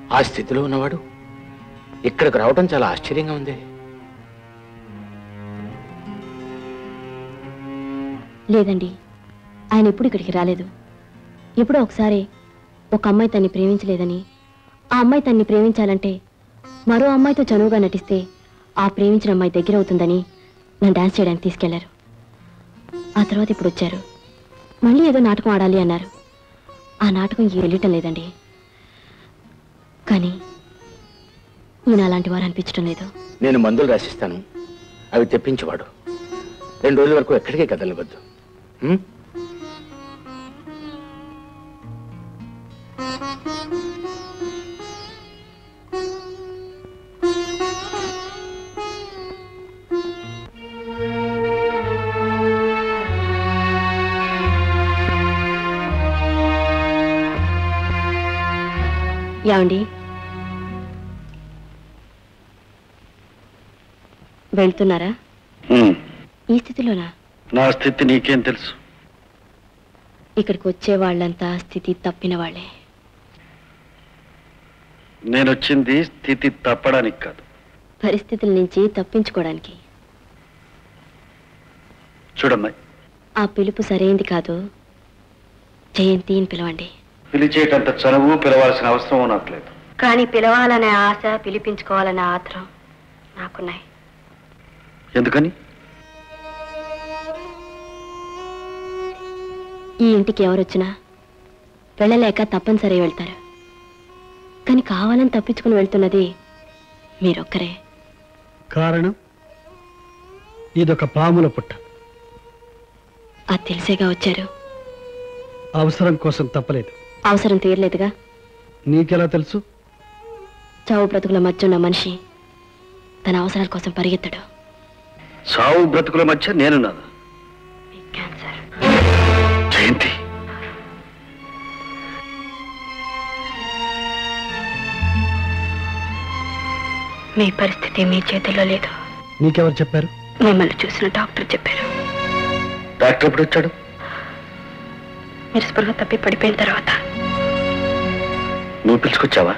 S17: ఆ స్థితిలో ఉన్నవాడు ఇక్కడికి రావడం చాలా ఆశ్చర్యంగా ఉంది.
S18: లేదండి, ఆయన ఎప్పుడు ఇక్కడికి రాలేదు. ఎప్పుడో ఒకసారి ఒక అమ్మాయి తన్ని ప్రేమించలేదని, ఆ అమ్మాయి తన్ని ప్రేమించాలంటే మరో అమ్మాయితో చనువుగా నటిస్తే ఆ ప్రేమించిన అమ్మాయి దగ్గర అవుతుందని నన్ను డాన్స్ చేయడానికి తీసుకెళ్లారు. ఆ తర్వాత ఇప్పుడు వచ్చారు, మళ్ళీ ఏదో నాటకం ఆడాలి అన్నారు. ఆ నాటకం వెళ్ళటం లేదండి. కానీ ఈయన అలాంటి వారు అనిపించడం లేదు.
S17: నేను మందులు రాసిస్తాను, అవి తెప్పించేవాడు. 2 రోజుల వరకు ఎక్కడికే కదలవద్దు.
S18: ఏమండి, వెళ్తున్నారా? ఈ స్థితిలోనా?
S11: నా స్థితి నీకేం తెలుసు?
S18: ఇక్కడికి వచ్చే వాళ్ళంతా స్థితి తప్పిన వాళ్ళే.
S11: నేను వచ్చింది స్థితి తప్పడానికి కాదు,
S18: పరిస్థితుల నుంచి తప్పించుకోవడానికి.
S11: చూడమ్మాయి,
S18: ఆ పిలుపు సరైంది కాదు. జయంతి అని పిలవండి.
S11: పిలిచేటంత చనువు పిలవాల్సిన అవసరం నాకు లేదు.
S18: కానీ పిలవాలనే ఆశ, పిలిపించుకోవాలనే ఆత్రం నాకున్నాయి.
S11: ఎందుకని?
S18: ఈ ఇంటికి ఎవరొచ్చినా వెళ్ళలేక తప్పనిసరి వెళ్తారు. కానీ కావాలని తప్పించుకుని వెళ్తున్నది మీరొక్కరే.
S4: కారణం ఇదొక పాముల పుట్ట.
S18: అది తెలిసేగా వచ్చారు.
S4: అవసరం కోసం తప్పలేదు.
S18: అవసరం తీరలేదుగా.
S4: నీకెలా తెలుసు?
S18: చావు బ్రతుకుల మధ్య ఉన్న మనిషి తన అవసరాల కోసం పరిగెత్తడు.
S11: చావు బ్రతుకుల మధ్య నేనున్నాను. జయంతి,
S18: మీ పరిస్థితి మీ చేతుల్లో లేదు.
S4: నీకెవరు చెప్పారు?
S18: మిమ్మల్ని చూసిన డాక్టర్ చెప్పారు.
S11: డాక్టర్ ఎప్పుడు వచ్చాడు?
S18: మీరు స్పృహ తప్పి పడిపోయిన తర్వాత.
S11: నువ్వు పిలుచుకొచ్చావా?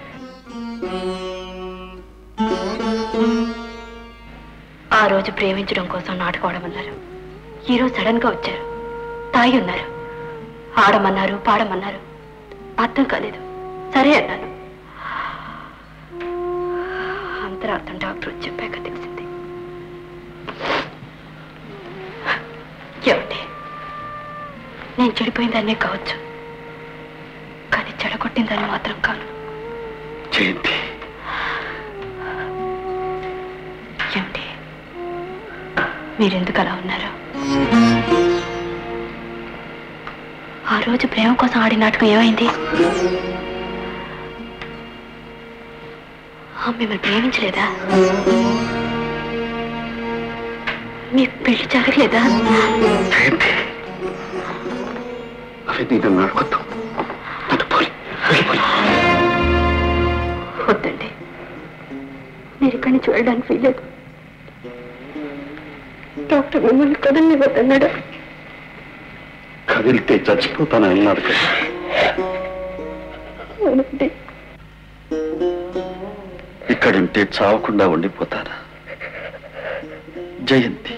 S18: ఆ రోజు ప్రేమించడం కోసం నాటకం ఆడమన్నారు. ఈరోజు సడన్ గా వచ్చారు. తాగి ఉన్నారు. ఆడమన్నారు, పాడమన్నారు. అర్థం కాలేదు. సరే అన్నాను. అంతరార్థం డాక్టర్ వచ్చి చెప్పాక తెలిసింది. ఏమండి, నేను చెడిపోయిందనే కావచ్చు, కానీ చెడగొట్టిందని మాత్రం కాదు.
S11: జయంతి,
S18: ఏమండి, మీరెందుకు అలా ఉన్నారు? ఆ రోజు ప్రేమ కోసం ఆడి నాటకం ఏమైంది? మిమ్మల్ని ప్రేమించలేదా? మీ పెళ్లి జరగలేదా? వద్దండి, మీరు ఇక్కడి నుంచి వెళ్ళడానికి వీలేదు. డాక్టర్ మిమ్మల్ని కదల్ని వద్దన్నాడు.
S11: కదిలితే చచ్చిపోతాను అన్నాడు కదా. ఇక్కడుంటే చావకుండా ఉండిపోతారా? జయంతి,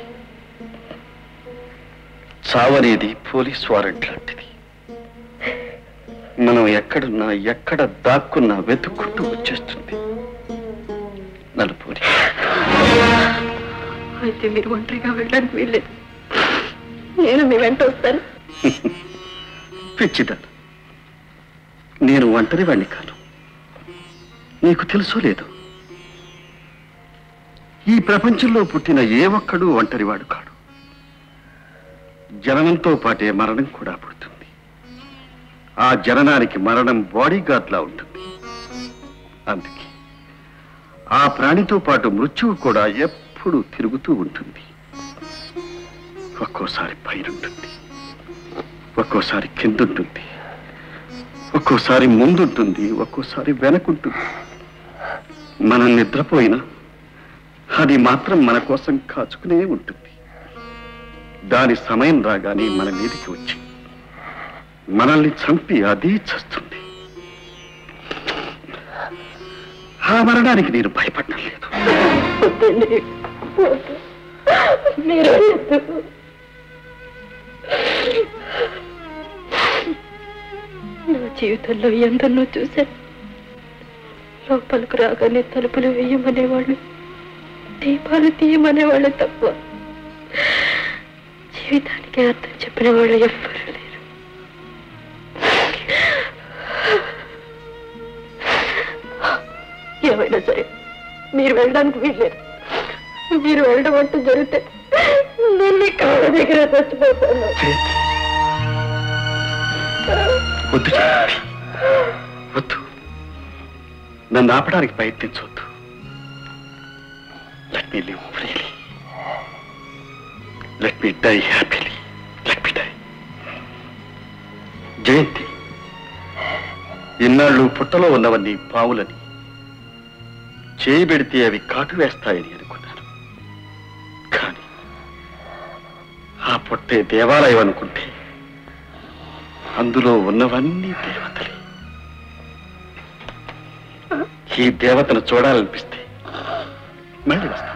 S11: చావనేది పోలీస్ వారెంట్ లాంటిది. మనం ఎక్కడున్నా, ఎక్కడ దాక్కున్నా వెతుక్కుంటూ వచ్చేస్తుంది. నలుపూరి.
S18: అయితే మీరు ఒంటరిగా వెళ్ళడానికి వీల్లేదు. నేను మీ వెంట వస్తాను.
S11: పిచ్చిదా, నేను ఒంటరి వాణ్ణి కాను. నీకు తెలుసో లేదు, ఈ ప్రపంచంలో పుట్టిన ఏ ఒక్కడూ ఒంటరివాడు కాడు. జననంతో పాటే మరణం కూడా పుడుతుంది. ఆ జననానికి మరణం బాడీగార్డ్లా ఉంటుంది. అందుకే ఆ ప్రాణితో పాటు మృత్యువు కూడా ఎప్పుడూ తిరుగుతూ ఉంటుంది. ఒక్కోసారి పైనుంటుంది, ఒక్కోసారి కిందుంటుంది, ఒక్కోసారి ముందుంటుంది, ఒక్కోసారి వెనకుంటుంది. మనం నిద్రపోయినా అది మాత్రం మన కోసం కాచుకునే ఉంటుంది. దాని సమయం రాగానే మన మీదికి వచ్చి మనల్ని చంపి అది చస్తుంది. ఆ మరణానికి నేను భయపడటం లేదు.
S5: నా జీవితంలో ఎందరినో చూశాను. లోపలికి రాగానే తలుపులు వేయమనేవాళ్ళు, దీపాలు తీయమనేవాళ్ళు తప్ప జీవితానికి అర్థం చెప్పిన వాళ్ళు ఎవ్వరూ లేరు. ఏమైనా సరే మీరు వెళ్ళడానికి వీల్లేదు. మీరు వెళ్ళడం అంటూ జరిగితే నేను ఈ కాళ్ళ దగ్గర చచ్చిపోతాను.
S11: వద్దు జయంతి, వద్దు. నన్ను ఆపడానికి ప్రయత్నించవద్దు. Let me live freely. Let me die happily. Let me die. Jayanti, ఇన్నాళ్ళు పుట్టలో ఉన్నవన్నీ పావులని, చేయబెడితే అవి కాటు వేస్తాయని అనుకున్నాను. కానీ ఆ పుట్టే దేవాలయం అనుకుంటే అందులో ఉన్నవన్నీ దేవతలే. ఈ దేవతను చూడాలనిపిస్తే మళ్ళీ వస్తాను.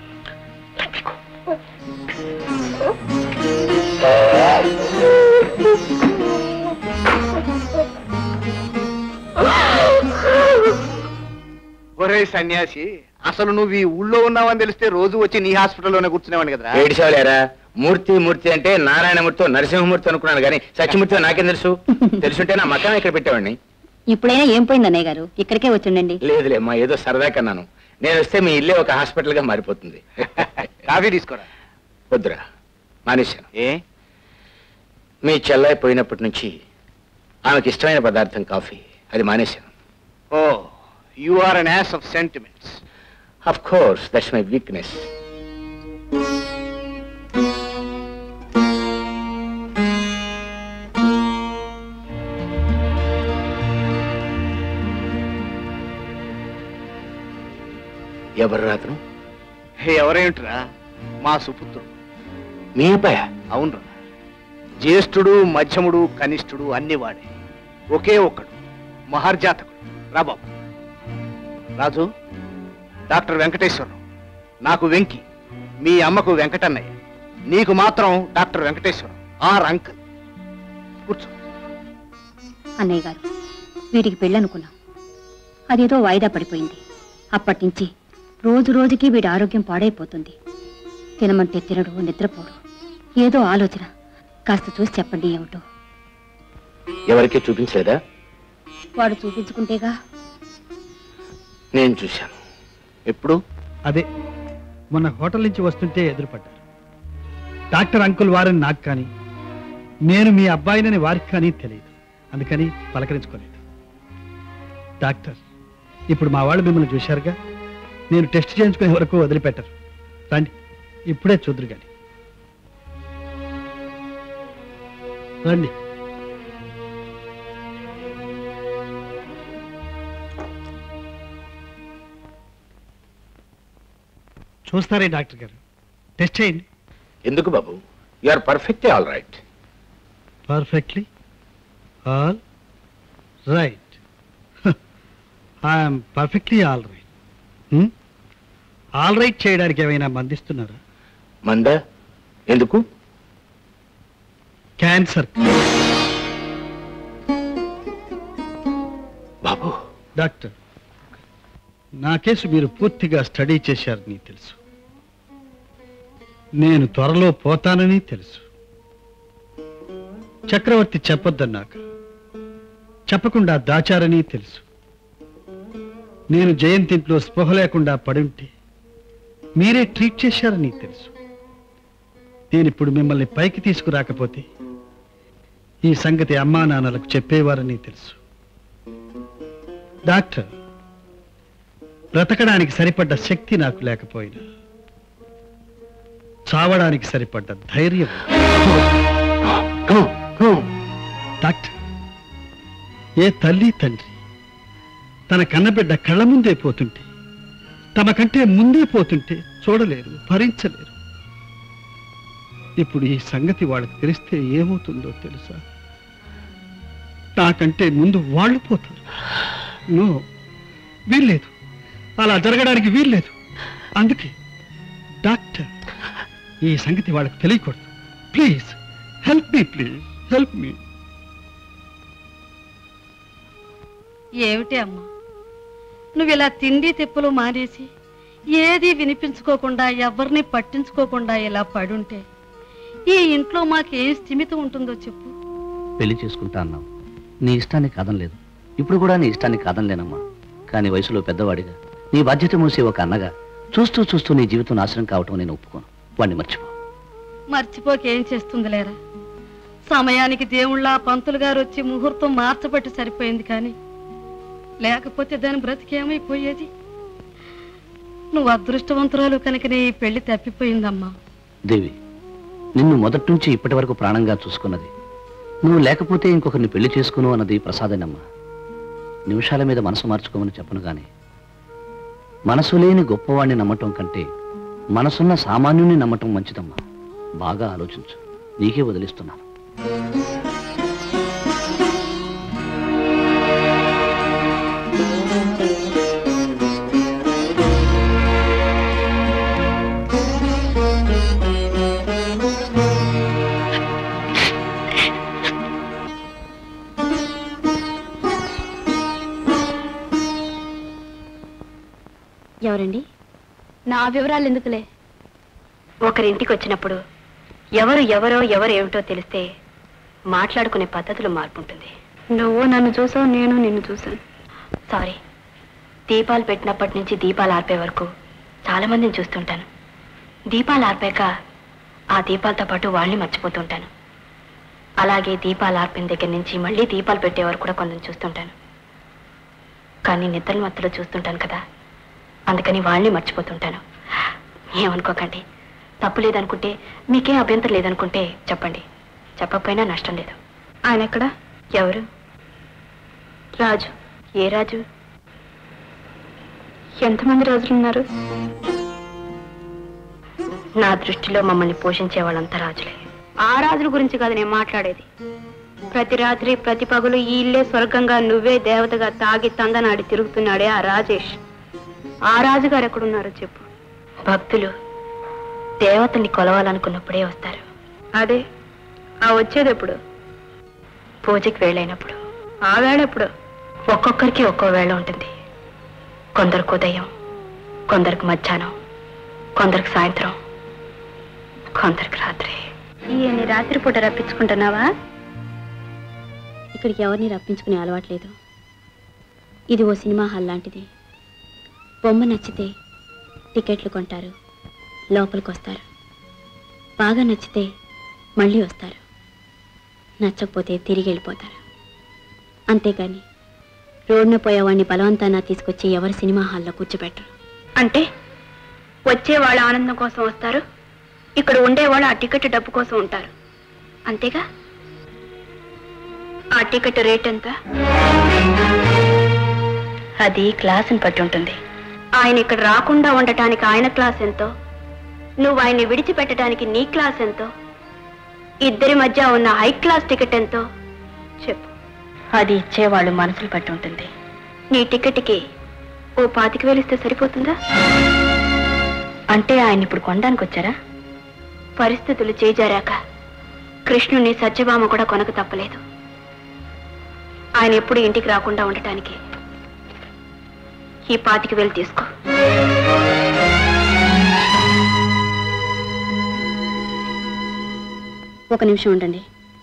S11: ఒరే సన్యాసి, అసలు నువ్వు ఈ ఊళ్ళో ఉన్నావని తెలిస్తే రోజు వచ్చి నీ హాస్పిటల్లోనే కూర్చునేవాడిని కదరా.
S17: ఏడిసేవాలేరా? మూర్తి మూర్తి అంటే నారాయణమూర్తితో నరసింహమూర్తి అనుకున్నాను కానీ సత్యమూర్తితో నాకేం తెలుసు? తెలుసుంటే నా మకాం ఇక్కడ పెట్టేవాడిని.
S8: ఇప్పుడైనా ఏం పోయింది అన్నయ్య గారు, ఇక్కడికే వచ్చిండండి.
S17: లేదులే మా, ఏదో సరదా కన్నాను. నేను వస్తే మీ ఇల్లే ఒక హాస్పిటల్ గా మారిపోతుంది.
S11: కాఫీ తీసుకోరా.
S17: వద్దురా, మానేశాను.
S11: ఏ?
S17: మీ చెల్లాయి పోయినప్పటి నుంచి ఆమెకి ఇష్టమైన పదార్థం కాఫీ, అది మానేశాను.
S11: Oh, you are an ass of sentiments.
S17: Of course, that's my weakness. ఎవరు రాతను?
S11: ఎవరేమిట్రా, మా సుపుత్రుడు.
S17: మీ అబ్బాయ?
S11: అవునరా. జ్యేష్ఠుడు, మధ్యముడు, కనిష్ఠుడు అన్ని వాడే. ఒకే ఒక్కడు మహర్జాతకుడు. రాబాబు. రాజు, డాక్టర్ వెంకటేశ్వరరావు. నాకు వెంకి, మీ అమ్మకు వెంకటన్నయ్య, నీకు మాత్రం డాక్టర్ వెంకటేశ్వరరావు. Are uncle. కూర్చో.
S8: అన్నయ్య గారు, వీడికి పెళ్ళనుకున్నాం, అదేదో వాయిదా పడిపోయింది. అప్పటి నుంచి రోజు రోజుకి వీడి ఆరోగ్యం పాడైపోతుంది. తినమంటే తినడు, నిద్రపోడు. ఏదో ఆలోచన, కాస్త చూసి చెప్పండి ఏమిటో.
S17: ఎవరికీ చూపించలేదా?
S8: వాడు చూపించుకుంటేగా.
S17: నేను చూశాను.
S4: ఎప్పుడు? అదే మొన్న హోటల్ నుంచి వస్తుంటే ఎదురుపడ్డారు. డాక్టర్ అంకుల్ వారని నాకు కానీ, నేను మీ అబ్బాయినని వారికి కానీ తెలియదు. అందుకని పలకరించుకోలేదు. డాక్టర్, ఇప్పుడు మా వాళ్ళు మిమ్మల్ని చూశారుగా, నేను టెస్ట్ చేయించుకునే వరకు వదిలిపెట్టరు. రండి, ఇప్పుడే చూద్దరు కానీ. రండి. చూస్తారే డాక్టర్ గారు, టెస్ట్ చేయండి.
S17: ఎందుకు బాబు? You are perfectly all right.
S4: Perfectly all right. I'm perfectly all right. All right చేయడానికి ఏమైనా మందిస్తున్నారా?
S17: మందా? ఎందుకు?
S4: క్యాన్సర్.
S17: బాబు.
S4: డాక్టర్, నా కేసు మీరు పూర్తిగా స్టడీ చేశారని తెలుసు. నేను త్వరలో పోతానని తెలుసు. చక్రవర్తి చెప్పొద్దన్నాక చెప్పకుండా దాచారని తెలుసు. నేను జయంతింట్లో స్పృహ లేకుండా పడుంటే మీరే ట్రీట్ చేశారని తెలుసు. నేనిప్పుడు మిమ్మల్ని పైకి తీసుకురాకపోతే ఈ సంగతి అమ్మా నాన్నలకు చెప్పేవారని తెలుసు. డాక్టర్, బ్రతకడానికి సరిపడ్డ శక్తి నాకు లేకపోయినా చావడానికి సరిపడ్డ ధైర్యం. డాక్టర్, ఏ తల్లి తండ్రి తన కన్నబిడ్డ కళ్ళ ముందే పోతుంటే, తమ కంటే ముందే పోతుంటే చూడలేరు, భరించలేరు. ఇప్పుడు ఈ సంగతి వాళ్ళకి తెలిస్తే ఏమవుతుందో తెలుసా? నాకంటే ముందు వాళ్ళు పోతారు. నో, వీల్లేదు. అలా జరగడానికి వీల్లేదు. అందుకే డాక్టర్, ఈ సంగతి వాళ్ళకి తెలియకూడదు. Please help me, please help me.
S5: ఏమిటి అమ్మా, నువ్వు ఇలా తిండి తిప్పులు మానేసి ఏది వినిపించుకోకుండా ఎవరిని పట్టించుకోకుండా ఇలా పడుంటే ఈ ఇంట్లో మాకేం స్థిమితం ఉంటుందో చెప్పు.
S1: పెళ్లి చేసుకుంటా అన్నావు, నీ ఇష్టాన్ని కాదనలేదు. ఇప్పుడు కూడా నీ ఇష్టాన్ని కాదనలేనమ్మా. కానీ వయసులో పెద్దవాడిగా, నీ బాధ్యత మూసే ఒక అన్నగా చూస్తూ చూస్తూ నీ జీవితం నాశనం కావటం నేను ఒప్పుకోను. వాడిని మర్చిపో.
S5: మర్చిపోకేం చేస్తుంది లేరా? సమయానికి దేవుళ్ళ పంతులు గారు వచ్చి ముహూర్తం మార్చబట్టి సరిపోయింది, కానీ లేకపోతే దాని బ్రతికేమైపోయేది. నువ్వు అదృష్టవంతురాలు కనుకనే ఈ పెళ్లి తప్పిపోయిందమ్మా.
S1: దేవి, నిన్ను మొదటి నుంచి ఇప్పటి వరకు ప్రాణంగా చూసుకున్నది నువ్వు లేకపోతే ఇంకొకరిని పెళ్లి చేసుకును అన్నది ప్రసాదేనమ్మా. నిమిషాల మీద మనసు మార్చుకోమని చెప్పను గాని, మనసు లేని గొప్పవాణ్ణి నమ్మటం కంటే మనసున్న సామాన్యుని నమ్మటం మంచిదమ్మా. బాగా ఆలోచించు. నీకే వదిలిస్తున్నాను.
S18: ఎవరండి?
S2: నా వివరాలు ఎందుకులే.
S18: ఒకరింటికి వచ్చినప్పుడు ఎవరు ఎవరో ఎవరు ఏమిటో తెలిస్తే మాట్లాడుకునే పద్ధతులు మార్పు ఉంటుంది.
S2: నువ్వు నన్ను చూసావు, నేను నిన్ను చూశాను.
S18: సారీ. దీపాలు పెట్టినప్పటి నుంచి దీపాలు ఆర్పే వరకు చాలా మందిని చూస్తుంటాను. దీపాలు ఆర్పాక ఆ దీపాలతో పాటు వాళ్ళని మర్చిపోతుంటాను. అలాగే దీపాలు ఆర్పిన దగ్గర నుంచి మళ్ళీ దీపాలు పెట్టే వరకు కూడా కొందరు చూస్తుంటాను. కానీ నిద్రలు మత్తులో చూస్తుంటాను కదా, అందుకని వాళ్ళని మర్చిపోతుంటాను. ఏమనుకోకండి, తప్పు లేదనుకుంటే, మీకేం అభ్యంతరం లేదనుకుంటే చెప్పండి. చెప్పకపోయినా నష్టం లేదు.
S2: ఆయన ఎక్కడ?
S18: ఎవరు?
S2: రాజు.
S18: ఏ రాజు?
S2: ఎంతమంది రాజులున్నారు?
S18: నా దృష్టిలో మమ్మల్ని పోషించే వాళ్ళంతా రాజులే.
S2: ఆ రాజుల గురించి కాదు నేను మాట్లాడేది. ప్రతి రాత్రి ప్రతి పగులు ఈ ఇల్లే స్వర్గంగా నువ్వే దేవతగా తాగి తందనాడి తిరుగుతున్నాడే ఆ రాజేష్. ఆ రాజుగారు ఎక్కడున్నారో చెప్పు.
S18: భక్తులు దేవతని కొలవాలనుకున్నప్పుడే వస్తారు.
S2: అదే, ఆ వచ్చేది ఎప్పుడు?
S18: పూజకి వేళైనప్పుడు.
S2: ఆ వేళ ఎప్పుడు?
S18: ఒక్కొక్కరికి ఒక్కో వేళ ఉంటుంది. కొందరికి ఉదయం, కొందరికి మధ్యాహ్నం, కొందరికి సాయంత్రం, కొందరికి రాత్రి.
S2: ఈయన్ని రాత్రిపూట రప్పించుకుంటున్నావా?
S18: ఇక్కడికి ఎవరిని రప్పించుకునే అలవాట్లేదు. ఇది ఓ సినిమా హాల్ లాంటిది. బొమ్మ నచ్చితే టికెట్లు కొంటారు, లోపలికి వస్తారు. బాగా నచ్చితే మళ్ళీ వస్తారు, నచ్చకపోతే తిరిగి వెళ్ళిపోతారు. అంతేగాని రోడ్డున పోయేవాడిని బలవంతాన తీసుకొచ్చి ఎవరు సినిమా హాల్లో కూర్చోబెట్టరు.
S2: అంటే వచ్చే వాళ్ళ ఆనందం కోసం వస్తారు, ఇక్కడ ఉండేవాళ్ళు ఆ టికెట్ డబ్బు కోసం ఉంటారు, అంతేగా? ఆ టికెట్ రేట్ ఎంత?
S18: అది క్లాసుని బట్టి ఉంటుంది.
S2: ఆయన ఇక్కడ రాకుండా ఉండటానికి ఆయన క్లాస్ ఎంతో, నువ్వు ఆయన్ని విడిచిపెట్టడానికి నీ క్లాస్ ఎంతో, ఇద్దరి మధ్య ఉన్న హై క్లాస్ టికెట్ ఎంతో చెప్పు.
S18: అది ఇచ్చేవాళ్ళు మనసులు బట్టి ఉంటుంది.
S2: నీ టికెట్కి ఓ 25,000 ఇస్తే సరిపోతుందా?
S18: అంటే ఆయన ఇప్పుడు కొనడానికి వచ్చారా?
S2: పరిస్థితులు చేజారాక కృష్ణుని సత్యభామ కూడా కొనక తప్పలేదు. ఆయన ఎప్పుడు ఇంటికి రాకుండా ఉండటానికి ఈ 25,000 తీసుకో.
S18: ఒక నిమిషం ఉండండి.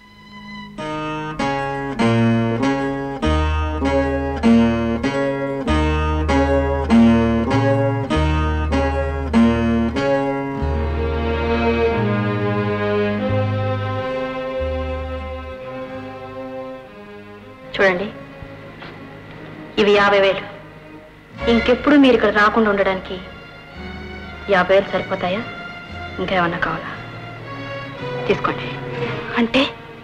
S2: చూడండి, ఇవి 50,000. ఇంకెప్పుడు మీరు ఇక్కడ రాకుండా ఉండడానికి 50,000 సరిపోతాయా? ఇంకేమన్నా కావాలా? తీసుకోండి.
S18: అంటే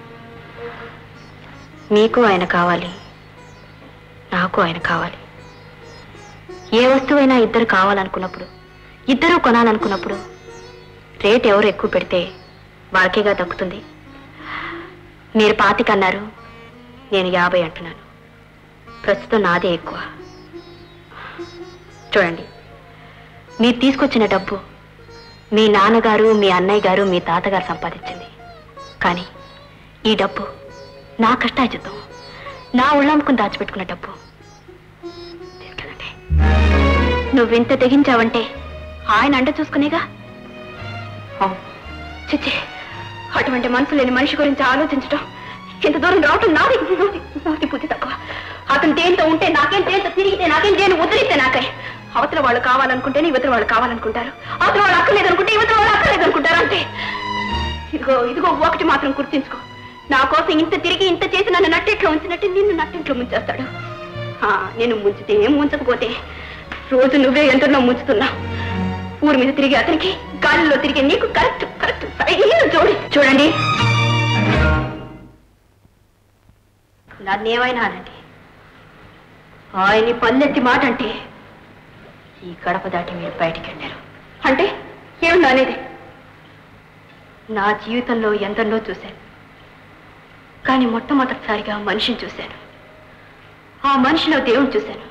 S18: మీకు ఆయన కావాలి, నాకు ఆయన కావాలి. ఏ వస్తువైనా ఇద్దరు కావాలనుకున్నప్పుడు, ఇద్దరు కొనాలనుకున్నప్పుడు రేట్ ఎవరు ఎక్కువ పెడితే వాళ్ళకేగా దక్కుతుంది. మీరు 25 అన్నారు, నేను 50 అంటున్నాను. ప్రస్తుతం నాదే ఎక్కువ. చూడండి, మీరు తీసుకొచ్చిన డబ్బు మీ నాన్నగారు, మీ అన్నయ్య గారు, మీ తాతగారు సంపాదించింది. కానీ ఈ డబ్బు నా కష్టార్జితం, నా ఒళ్ళమ్ముకుని దాచిపెట్టుకున్న డబ్బు. తీసుకెళ్ళండి. నువ్వింత తెగించావంటే ఆయన అండ చూసుకునేగా. చిచ్చి, అటువంటి మనసు లేని మనిషి గురించి ఆలోచించడం, ఇంత దూరం రావటం నాది నాది బుద్ధి తక్కువ. అతను దేంతో ఉంటే నాకేం, దేంతో తిరిగితే నాకేం, దేని వదిలితే నాకే. అవతల వాళ్ళు కావాలనుకుంటేనే ఇవతల వాళ్ళు కావాలనుకుంటారు, అవతల వాళ్ళు అక్కర్లేదనుకుంటే ఇవతల వాళ్ళు అక్కర్లేదనుకుంటారు అంతే. ఇదిగో ఇదిగో ఒకటి మాత్రం గుర్తించుకో, నా కోసం ఇంత తిరిగి ఇంత చేసి నన్ను నట్టెట్లో ఉంచినట్టు నిన్ను నట్టెట్లో ముంచేస్తాడు. నేను ముంచితే ముంచకపోతే రోజు నువ్వే ఎంతలో ముంచుతున్నావు. ఊరి మీద తిరిగి అతనికి, గాలిలో తిరిగి నీకు కరెక్ట్ కరెక్ట్ సరైన జోడి. చూడండి, నన్నేమైనా అనండి, ఆయన్ని పల్లెత్తి మాట అంటే ఈ గడప దాటి మీరు బయటికి వెళ్ళారు అంటే ఏమన్నా అనేది. నా జీవితంలో ఎందరినో చూశాను, కానీ మొట్టమొదటిసారిగా మనిషిని చూశాను. ఆ మనిషిలో దేవుణ్ణి చూశాను.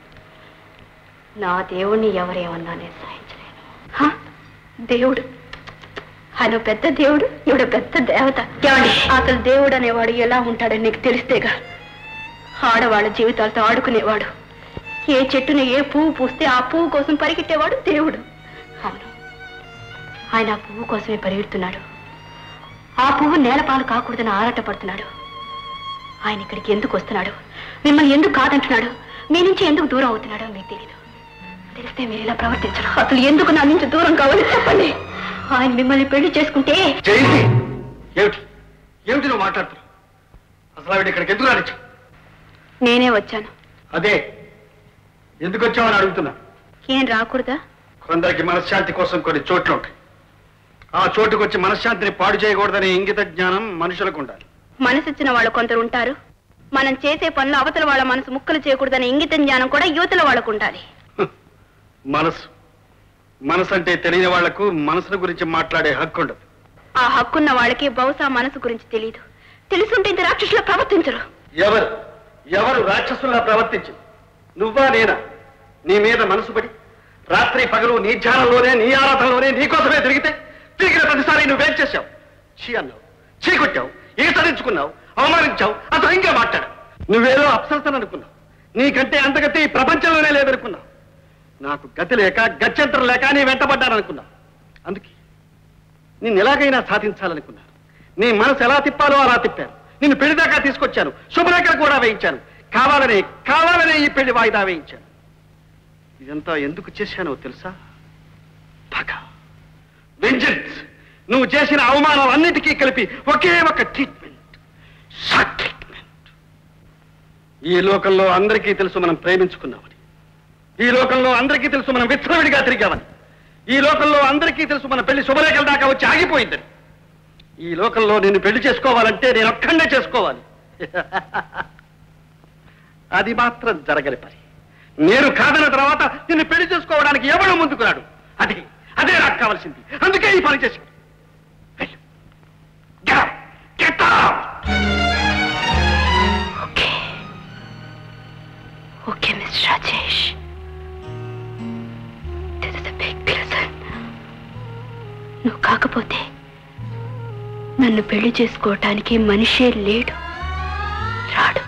S18: నా దేవుణ్ణి ఎవరేమన్నా నేను సహించలేను. దేవుడు, ఆయన పెద్ద దేవుడు, ఈవిడ పెద్ద దేవత. ఏమండి, అసలు దేవుడు అనేవాడు ఎలా ఉంటాడని నీకు తెలిస్తేగా. ఆడవాళ్ళ జీవితాలతో ఆడుకునేవాడు, ఏ చెట్టుని ఏ పువ్వు పూస్తే ఆ పువ్వు కోసం పరిగెట్టేవాడు దేవుడు. అవును, ఆయన ఆ పువ్వు కోసమే పరిగెడుతున్నాడు. ఆ పువ్వు నేలపాలు కాకూడదని ఆరాటపడుతున్నాడు. ఆయన ఇక్కడికి ఎందుకు వస్తున్నాడు, మిమ్మల్ని ఎందుకు కాదంటున్నాడు, మీ నుంచి ఎందుకు దూరం అవుతున్నాడో మీకు తెలీదు. తెలిస్తే మీరు ఇలా ప్రవర్తించరు. అసలు ఎందుకు నా నుంచి దూరం కావాలి చెప్పండి. ఆయన మిమ్మల్ని పెళ్లి చేసుకుంటే.
S4: ఏమిటి ఏమిటి నువ్వు మాట్లాడుతున్నావు? అసలు ఆవిడ ఇక్కడికి ఎందుకు రానిచ్చు?
S18: నేనే వచ్చాను.
S4: అదే, ఎందుకు వచ్చావని అడుగుతున్నా.
S18: ఏం రాకూడదా?
S4: కొందరికి మనశ్శాంతి కోసం కొన్ని చోట్లు ఉంటాయి. ఆ చోటుకు వచ్చి మనశ్శాంతిని పాడు చేయకూడదనే ఇంగిత జ్ఞానం మనుషులకు ఉండాలి.
S18: మనసిచ్చిన వాళ్ళు కొందరు ఉంటారు. మనం చేసే పనులు అవతల వాళ్ళ మనసు ముక్కలు చేయకూడదనే ఇంగిత జ్ఞానం కూడా యువతల వాళ్ళకు ఉండాలి.
S4: మనసు మనసు అంటే తెలియని వాళ్లకు మనసుల గురించి మాట్లాడే హక్కు ఉండదు.
S18: ఆ హక్కున్న వాళ్ళకి బహుశా మనసు గురించి తెలియదు. తెలుసుంటే ఇంత రాక్షసులా ప్రవర్తించరు.
S4: ఎవరు ఎవరు రాక్షసులా ప్రవర్తించింది? నువ్వా నేనా? నీ మీద మనసు పడి రాత్రి పగలు నీ ధ్యానంలోనే, నీ ఆరాధనలోనే నీకోసమే తిరిగిన ప్రతిసారి నువ్వేం చేశావు? చీ అన్నావు, చీ కొట్టావు, ఈసరించుకున్నావు, అవమానించావు, అసహ్యంగా మాట్లాడావు. నువ్వేదో అప్సరసని అనుకున్నావు. నీకంటే అంతగతి ఈ ప్రపంచంలోనే లేదనుకున్నావు. నాకు గతి లేక గత్యంతరం లేక నీ వెంటబడ్డాననుకున్నా. అందుకే నిన్ను ఎలాగైనా సాధించాలనుకున్నాను. నీ మనసు ఎలా తిప్పాలో అలా తిప్పాను. నిన్ను పెళ్లి దాకా తీసుకొచ్చాను, శుభరేఖలు కూడా వేయించాను. కావాలనే ఈ పెళ్లి వాయిదా వేయించాను. ఇదంతా ఎందుకు చేశానో తెలుసా? పగ, వెంజన్స్. నువ్వు చేసిన అవమానాలన్నిటికీ కలిపి ఒకే ఒక ట్రీట్మెంట్, షార్ట్ ట్రీట్మెంట్. ఈ లోకంలో అందరికీ తెలుసు మనం ప్రేమించుకున్నామని. ఈ లోకంలో అందరికీ తెలుసు మనం విచ్చలవిడిగా తిరిగామని. ఈ లోకంలో అందరికీ తెలుసు మన పెళ్లి శుభరేఖల దాకా వచ్చి ఆగిపోయిందని. ఈ లోకంలో నిన్ను పెళ్లి చేసుకోవాలంటే నేను ఒక్కడే చేసుకోవాలి. అది మాత్రం జరగని పని. నేను కాదన్న తర్వాత నిన్ను పెళ్లి చేసుకోవడానికి ఎవడు ముందుకున్నాడు? అదే నాకు కావాల్సింది. అందుకే ఈ పని చేశాను.
S18: ఓకే మిస్టర్ రాజేష్, నువ్వు కాకపోతే నన్ను పెళ్లి చేసుకోవటానికి మనిషే లేడు, రాడు.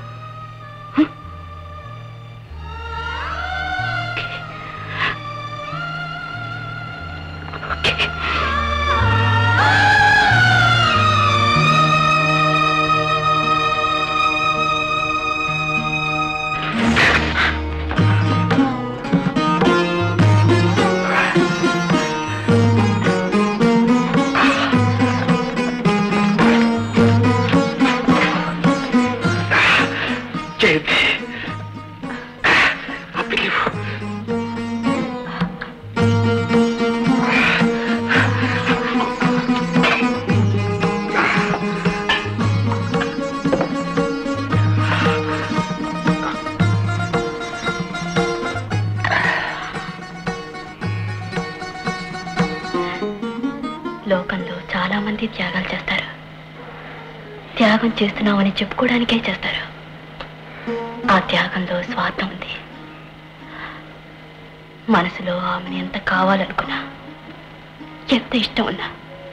S18: లోకంలో చాలా మంది త్యాగాలు చేస్తారు. త్యాగం చేస్తున్నామని చెప్పుకోవడానికే చేస్తారు. ఆ త్యాగంలో స్వార్థం ఉంది.
S2: మనసులో ఆమెను ఎంత కావాలనుకున్నా, ఎంత ఇష్టం ఉన్నా